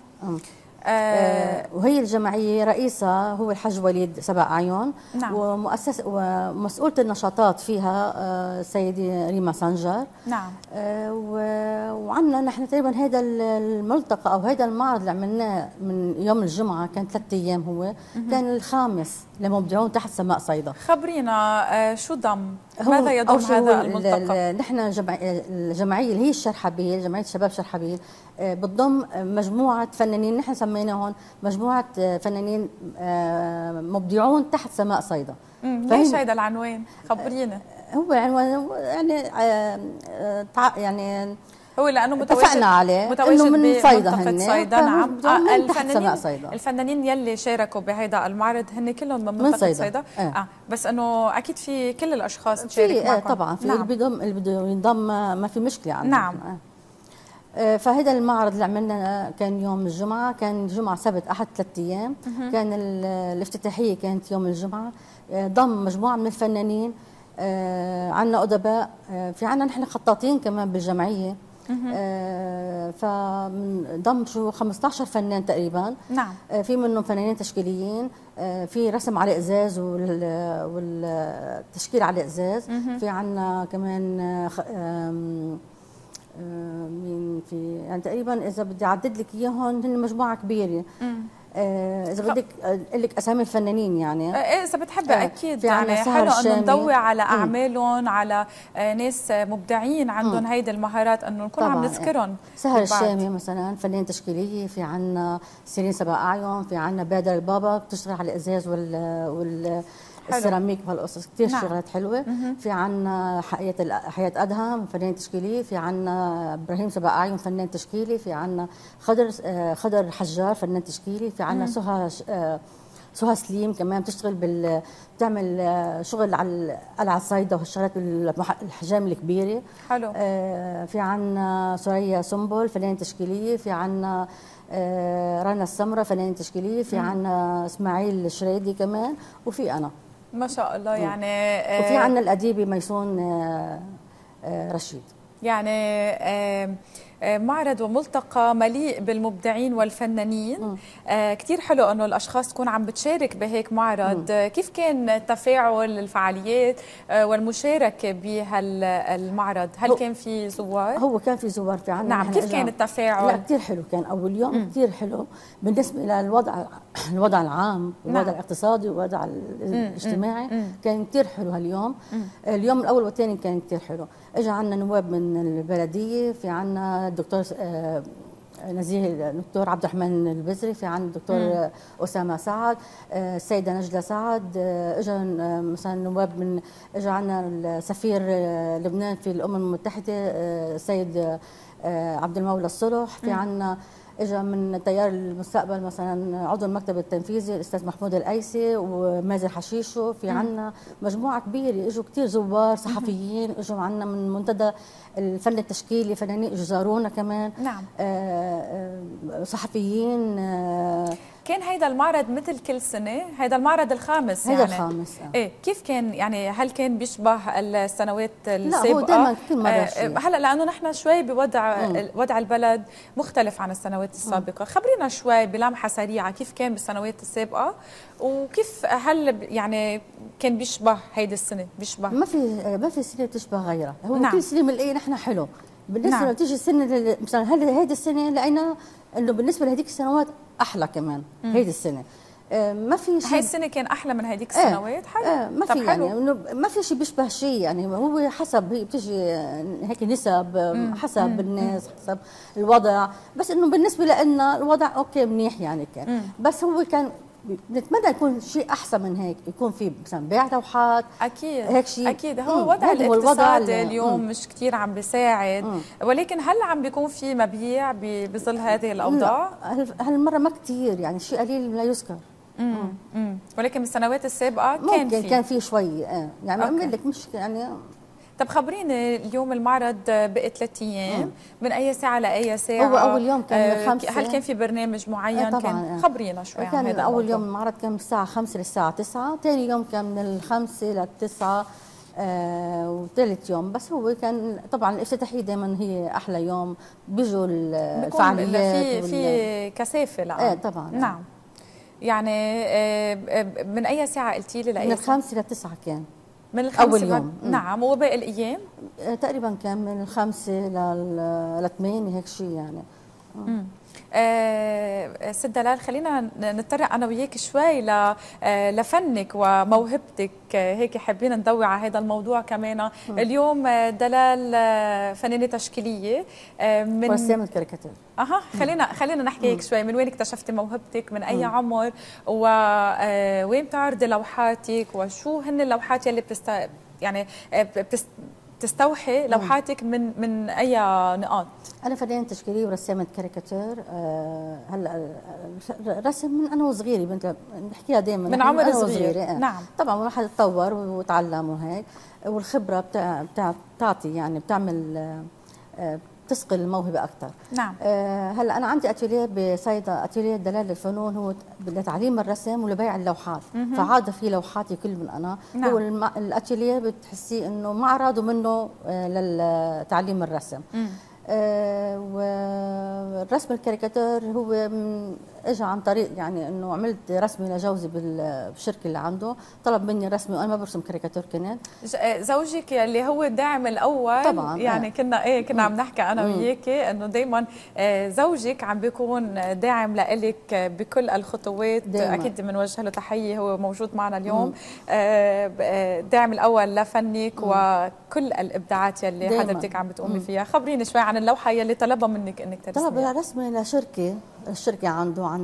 آه وهي الجمعية رئيسها هو الحاج وليد سبع أعين. نعم. ومؤسس ومسؤولة النشاطات فيها آه السيدة ريما سنجر. نعم. آه وعندنا نحن تقريبا هذا الملتقى أو هذا المعرض اللي عملناه من يوم الجمعة، كان ثلاثة أيام، هو كان الخامس لمبدعون تحت سماء صيدا. خبرينا آه شو ضم؟ ماذا يضم هذا الملتقى؟ نحن الجمعية اللي هي الشرحبيل، جمعية شباب شرحبيل، بتضم مجموعة فنانين نحن سميناهم مجموعة فنانين مبدعون تحت سماء صيدا. ليش هذا العنوان؟ خبرينا. هو عنوان يعني يعني هو لانه متواجد اتفقنا عليه متواجد من صيدا هن صيدا. نعم. آه الفنانين صيدا. الفنانين يلي شاركوا بهذا المعرض هن كلهم من منطقه صيدا, صيدا. آه. آه. بس انه اكيد في كل الاشخاص تشارك معكم. آه طبعا في. نعم. اللي بيضم اللي بده ينضم ما في مشكله عندنا. نعم. آه. فهذا المعرض اللي عملنا كان يوم الجمعه، كان الجمعه سبت احد ثلاث ايام. كان الافتتاحيه كانت يوم الجمعه. آه ضم مجموعه من الفنانين. آه عندنا ادباء، آه في عندنا نحن خطاطين كمان بالجمعيه. آه فضم شو خمسة عشر فنان تقريبا. نعم. آه في منهم فنانين تشكيليين، آه في رسم على ازاز والتشكيل على ازاز. في عندنا كمان آه آه مين في يعني تقريبا اذا بدي اعدد لك اياهم هن مجموعه كبيره. آه اذا بدك اقول لك اسامي الفنانين يعني. ايه اذا بتحبي. آه اكيد يعني حلو انه نضوي على اعمالهم، على آه ناس مبدعين عندهم هيدي المهارات انه نكون عم نذكرهم. سهر الشامي مثلا فنانه تشكيليه. في عندنا سيرين سبع اعين. في عندنا بادر البابا بتشتغل على الازاز وال وال السيراميك وهالقصص كثير. نعم. شغلات حلوه. مه. في عندنا حياه حياه ادهم فنان تشكيلي. في عندنا ابراهيم سبع اعين فنان تشكيلي. في عندنا خضر خضر حجار فنان تشكيلي. في عندنا سهى سهى سليم كمان بتشتغل بال بتعمل شغل على قلعه صيدا وهالشغلات الحجام الكبيره. حلو. آه في عندنا سوريا سنبل فنانه تشكيليه. في عندنا آه رنا السمره فنانه تشكيليه. في عندنا اسماعيل الشريدي كمان. وفي انا ما شاء الله. يعني آه وفي عندنا الاديبه ميسون آه آه رشيد. يعني آه معرض وملتقى مليء بالمبدعين والفنانين. آه كتير حلو انه الاشخاص تكون عم بتشارك بهيك معرض. آه كيف كان التفاعل الفعاليات آه والمشاركه بهالمعرض؟ هل كان في زوار؟ هو كان في زوار في عنا. نعم. كيف كان التفاعل؟ لا كثير حلو كان اول يوم. كثير حلو بالنسبه للوضع الوضع العام والوضع نعم. الاقتصادي والوضع الاجتماعي. مم. كان كثير حلو هاليوم. مم. اليوم الاول والثاني كان كثير حلو. اجى عندنا نواب من البلديه. في عندنا الدكتور نزيه الدكتور عبد الرحمن البزري. في عندنا الدكتور اسامه سعد، السيده نجله سعد. اجى مثلا نواب من اجى عندنا سفير لبنان في الامم المتحده السيد عبد المولى الصلح، في عندنا اجى من تيار المستقبل مثلا عضو المكتب التنفيذي الاستاذ محمود الايسي ومازن حشيشو، في عندنا مجموعه كبيره اجوا كثير زوار صحفيين، اجوا عندنا من منتدى الفن التشكيلي فنانين اجوا زارونا كمان. نعم. آه صحفيين. آه كان هيدا المعرض مثل كل سنه، هيدا المعرض الخامس هيدا يعني الخامس آه. ايه كيف كان يعني؟ هل كان بيشبه السنوات السابقه؟ لا هو دائما كل مره آه شيء. هلا لانه نحن شوي بوضع مم. وضع البلد مختلف عن السنوات السابقه، مم. خبرينا شوي بلمحه سريعه كيف كان بالسنوات السابقه وكيف هل يعني كان بيشبه هيدي السنه؟ بيشبه ما في ما في سنه بتشبه غيرها، هو نعم. كل سنه بنلاقي نحن حلو. بالنسبه نعم. لتيجي السنه مثلا هيدي السنه لقينا انه بالنسبه لهذيك السنوات احلى كمان. هيدي السنه ما في شيء، هاي السنه كان احلى من هذيك السنوات. حلو آه ما في يعني انه ما في شيء بيشبه شيء، يعني هو حسب هي بتجي هيك نسب مم. حسب مم. الناس حسب الوضع، بس انه بالنسبه لنا الوضع اوكي منيح يعني كان مم. بس هو كان بنتمنى يكون شيء احسن من هيك، يكون في مثلا بيع لوحات اكيد هيك شيء. اكيد هو الوضع الاقتصادي اليوم مم. مش كثير عم بيساعد، مم. ولكن هل عم بيكون في مبيع بظل هذه الاوضاع؟ هالمره ما كثير، يعني شيء قليل لا يذكر. امم امم ولكن بالسنوات السابقه كان في كان في شوي اه يعني بعمل لك مش يعني. طب خبريني اليوم المعرض بقي ثلاث ايام، من اي ساعه لاي ساعه؟ هو اول يوم كان من خمسة. هل كان في برنامج معين؟ آه كان آه. خبرينا شوي كان عن هذا اول الموضوع. يوم المعرض كان من الساعه خمسة للساعه تسعة، ثاني يوم كان من الخمسة للتسعة، آه وثالث يوم بس هو كان طبعا الافتتاحيه دائما هي احلى يوم، بيجوا الفعاليات في في كثافه. لا ايه طبعا. نعم. يعني من اي ساعه قلتي لي؟ من الخمسة للتسعة كان من الخمسة أول يوم. نعم. وباقي الأيام؟ تقريبا كان من الخمسة للثمانية هيك شيء يعني. امم آه ست دلال، خلينا نتطرق انا وياك شوي ل لفنك وموهبتك، هيك حابين نضوي على هذا الموضوع كمان. مم. اليوم دلال فنانه تشكيليه من رسامه كاريكاتير. اها خلينا خلينا نحكي هيك شوي، من وين اكتشفتي موهبتك؟ من اي مم. عمر؟ ووين بتعرضي لوحاتك؟ وشو هن اللوحات يلي بتست يعني بتست تستوحي لوحاتك من من اي نقاط؟ انا فنانه تشكيليه ورسامه كاريكاتير. أه هلا رسم من انا وصغيره، بنت نحكيها دائما من عمر صغير. أه. نعم. طبعا الواحد يتطور ويتعلم وهيك، والخبره بتاع بتعطي يعني بتعمل أه تسقل الموهبه اكثر. نعم. أه هلا انا عندي اتيليه بصيدا، اتيليه دلال للفنون، هو لتعليم الرسم ولبيع اللوحات. مم. فعاد في لوحاتي كل من انا. نعم. هو الاتيليه بتحسي انه معرض ومنه أه للتعليم الرسم. مم. أه والرسم الكاريكاتير هو اجى عن طريق يعني انه عملت رسمه لجوزي بالشركه اللي عنده، طلب مني رسمه وانا ما برسم كاريكاتير كنت. زوجك اللي هو الداعم الاول طبعا يعني. اه. كنا ايه كنا عم نحكي انا وياكي انه دايما زوجك عم بيكون داعم لإلك بكل الخطوات دايما. اكيد بنوجه له تحيه، هو موجود معنا اليوم. الداعم الاول لفنك مم. وكل الابداعات يلي حضرتك عم بتقومي فيها. خبريني شوي عن اللوحه يلي طلبها منك انك ترسميها. طلب رسمه لشركه، الشركه عنده عن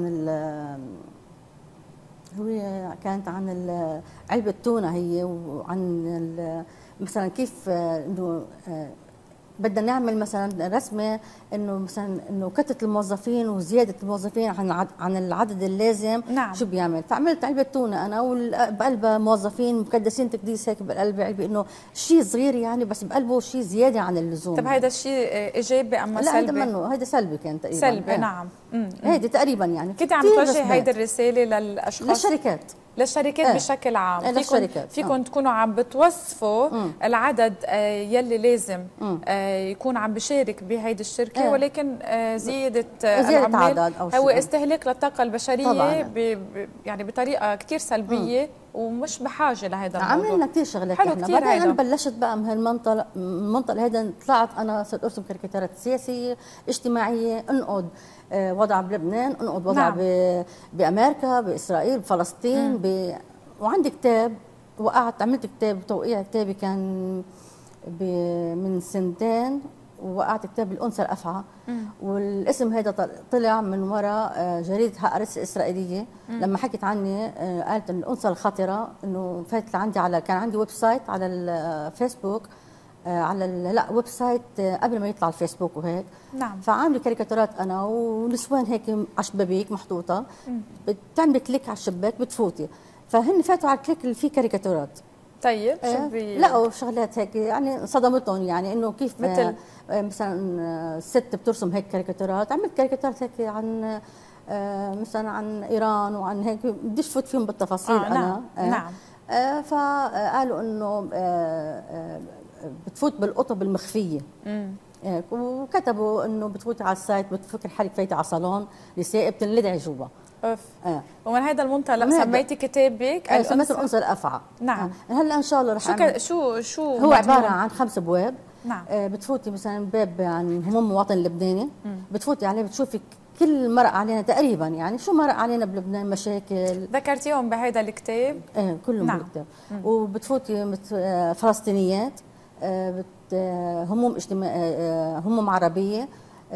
هو كانت عن علبه تونه هي، وعن مثلا كيف انه بدنا نعمل مثلا رسمه انه مثلا انه كتة الموظفين وزياده الموظفين عن عن العدد اللازم. نعم. شو بيعمل؟ فعملت علبه تونه انا وبقلبها موظفين مكدسين تكديس هيك بقلب علبه، انه شيء صغير يعني بس بقلبه شيء زياده عن اللزوم. طب هذا الشيء ايجابي ام سلبي؟ لا هذا منه، هذا سلبي كان تقريبا. سلبي. اه. نعم. هيدي تقريبا يعني كنت عم توجهي هيدي الرساله للاشخاص، للشركات للشركات اه. بشكل عام. فيكم فيكم اه. تكونوا عم بتوصفوا مم. العدد آه يلي لازم آه يكون عم بشارك بهيدي الشركه. اه. ولكن آه زياده آه العمال هو استهلاك للطاقه البشريه ب يعني بطريقه كثير سلبيه. مم. ومش بحاجه لهذا الموضوع. عملنا كثير شغلات. حلو كثير. بعدين انا بلشت بقى من هالمنطقه المنطقه هيدا، طلعت انا صرت ارسم كاريكاتيرات سياسيه اجتماعيه، انقد وضع بلبنان، انقد وضع نعم. بامريكا، باسرائيل، بفلسطين. ب... وعندي كتاب وقعت عملت كتاب توقيع كتابي كان ب... من سنتين، ووقعت كتاب الانثى الافعى. والاسم هذا طلع من وراء جريده هآرتس الاسرائيليه. مم. لما حكت عني قالت ان الانثى الخطره، انه فاتت عندي على كان عندي ويب سايت على الفيسبوك على لا ويب سايت قبل ما يطلع الفيسبوك وهيك. نعم. فعامله كاريكاتورات انا ونسوان هيك على الشبابيك محطوطه، بتعملي كليك على الشباك بتفوتي، فهن فاتوا على الكليك اللي فيه كاريكاتورات. طيب شو بي لقوا شغلات هيك يعني صدمتهم، يعني انه كيف مثل آه مثلا ست بترسم هيك كاريكاتورات، عملت كاريكاتورات هيك عن آه مثلا عن ايران وعن هيك، بديش فوت فيهم بالتفاصيل. آه انا نعم. آه نعم. آه فقالوا انه آه آه بتفوت بالقطب المخفيه. امم وكتبوا انه بتفوتي على السايت بتفكر حالك فايته على صالون نسائي بتنلدعي جوا. اوف. آه. ومن هذا المنطلق سميتي كتابك آه سميته الانثى الافعى. نعم. آه. هلا ان شاء الله رح شو ك... شو شو هو عباره عن خمس ابواب. نعم. آه بتفوتي مثلا باب عن هموم المواطن اللبناني، مم. بتفوتي عليه بتشوفي كل مرق علينا تقريبا، يعني شو مرق علينا بلبنان مشاكل ذكرتيهم بهذا الكتاب. ايه كلهم نعم. بالكتاب. وبتفوتي فلسطينيات، بت هموم اجتماع هموم عربيه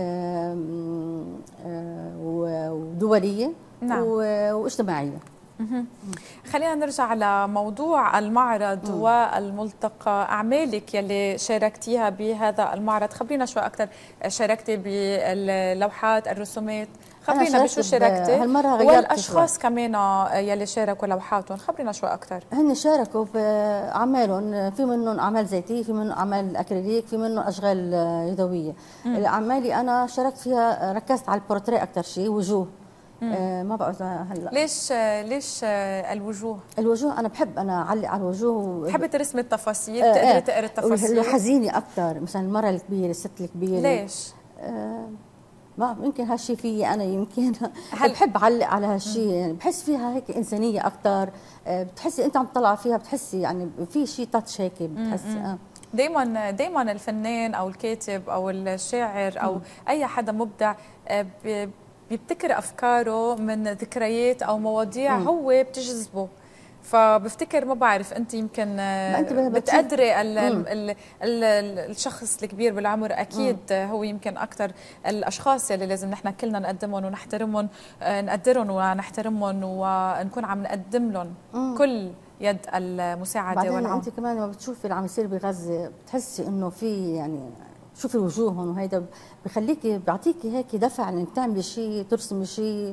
ودوليه. نعم. واجتماعيه. خلينا نرجع لموضوع المعرض مم. والملتقى، أعمالك يلي شاركتيها بهذا المعرض، خبرينا شوي أكثر. شاركتي باللوحات الرسومات، خبرينا بشو شاركتي هالمره غيرت والاشخاص شوي. كمان يلي شاركوا لوحاتهم، خبرينا شوي اكثر. هن شاركوا باعمالهم، في منهم اعمال زيتيه، في منهم اعمال اكريليك، في منهم اشغال يدويه. اعمالي انا شاركت فيها، ركزت على البورتريه اكثر شيء، وجوه. آه ما بقى هلا ليش ليش الوجوه؟ الوجوه انا بحب انا اعلق على الوجوه، بحبي ترسمي التفاصيل، آه تقدري تقري التفاصيل الحزينه اكثر، مثلا المراه الكبيره، الست الكبيره. ليش؟ آه ما يمكن هالشيء فيي انا، يمكن هل بحب اعلق على هالشيء، يعني بحس فيها هيك انسانيه اكثر، بتحسي انت عم تطلع فيها بتحسي يعني في شيء تاتش هيك بتحسي. آه. دائما دائما الفنان او الكاتب او الشاعر او مم. اي حدا مبدع بيبتكر افكاره من ذكريات او مواضيع مم. هو بتجذبه. فبفتكر ما بعرف انت يمكن بتقدري ال ال ال ال الشخص الكبير بالعمر، اكيد مم. هو يمكن اكثر الاشخاص اللي لازم نحن كلنا نقدمهم ونحترمهم، نقدرهم ونحترمهم ونكون عم نقدم لهم مم. كل يد المساعده والعون. انت كمان لما بتشوفي اللي عم يصير بغزه بتحسي انه في يعني شوفي وجوههم، وهيدا بخليكي بيعطيكي هيك دفع انك تعملي شيء، ترسمي شيء.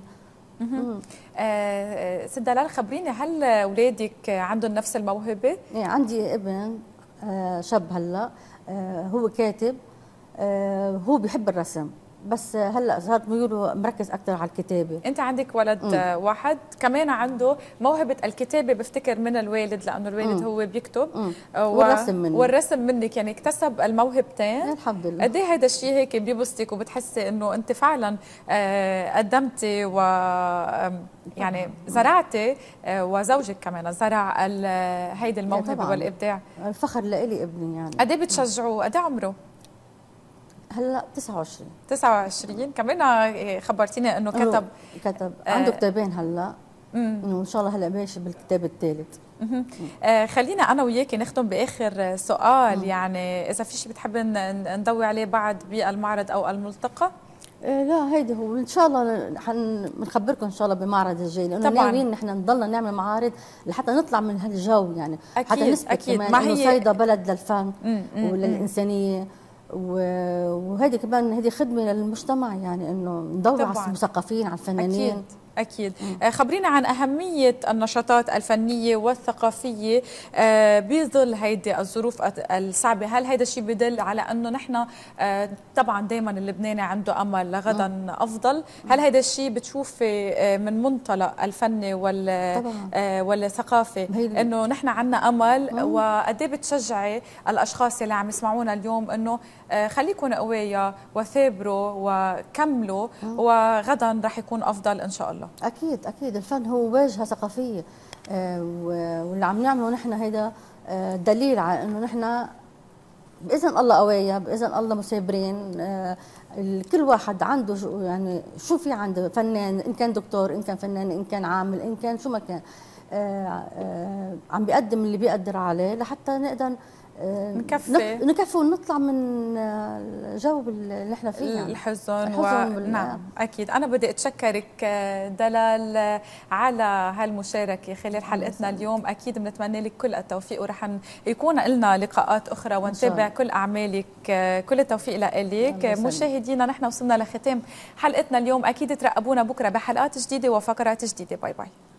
آه ست دلال، خبريني هل اولادك عندهم نفس الموهبه؟ ايه عندي ابن آه شاب هلا، آه هو كاتب، آه هو بيحب الرسم، بس هلا صار ميوله مركز اكثر على الكتابه. انت عندك ولد مم. واحد كمان عنده موهبه الكتابه، بفتكر من الوالد، لانه الوالد مم. هو بيكتب و... والرسم منك والرسم منك، يعني اكتسب الموهبتين. الحمد لله. قد ايه هذا الشيء هيك بيبسطك وبتحسي انه انت فعلا قدمتي و يعني زرعتي، وزوجك كمان زرع هيدي الموهبه والابداع. الفخر لإلي ابني. يعني قد ايه بتشجعوه؟ قد ايه عمره؟ هلا تسعة وعشرين. تسعة وعشرين كمان خبرتيني انه كتب كتب عنده آه كتابين هلا، وان شاء الله هلا ماشي بالكتاب الثالث. آه خلينا انا وياكي نختم باخر سؤال. مم. يعني اذا في شيء بتحبي نضوي عليه بعد بالمعرض او الملتقى؟ آه لا هيدا هو، ان شاء الله حنخبركم ان شاء الله بالمعرض الجاي، لانه ناويين نحن نضلنا نعمل معارض لحتى نطلع من هالجو، يعني أكيد حتى نثبت أكيد كمان انه صيدا بلد للفن وللانسانيه، وهذه كمان هذه خدمه للمجتمع، يعني انه ندور على المثقفين، على الفنانين. اكيد اكيد. مم. خبرينا عن اهميه النشاطات الفنيه والثقافيه بظل هيدي الظروف الصعبه. هل هذا الشيء بدل على انه نحن طبعا دائما اللبناني عنده امل لغدا مم. افضل؟ هل هذا الشيء بتشوفي من منطلق الفني وال والثقافي انه نحن عندنا امل؟ وقد ايه بتشجعي الاشخاص اللي عم يسمعونا اليوم انه خليكم قوية وثابروا وكملوا مم. وغدا رح يكون افضل ان شاء الله؟ اكيد اكيد، الفن هو واجهه ثقافيه، آه واللي عم نعمله نحن هيدا آه دليل على انه نحن باذن الله قويه، باذن الله مثابرين. آه كل واحد عنده شو يعني شو في عنده فنان، ان كان دكتور، ان كان فنان، ان كان عامل، ان كان شو ما كان، آه آه عم بيقدم اللي بيقدر عليه لحتى نقدر نكفي نكفي ونطلع من الجو اللي احنا فيه يعني. الحزن, الحزن و... نعم اكيد. انا بدي اتشكرك دلال على هالمشاركه خلال حلقتنا اليوم. اكيد بنتمنى لك كل التوفيق ورح يكون لنا لقاءات اخرى ونتابع كل اعمالك. كل التوفيق لك. مشاهدينا نحن وصلنا لختام حلقتنا اليوم. اكيد تراقبونا بكره بحلقات جديده وفقرات جديده. باي باي.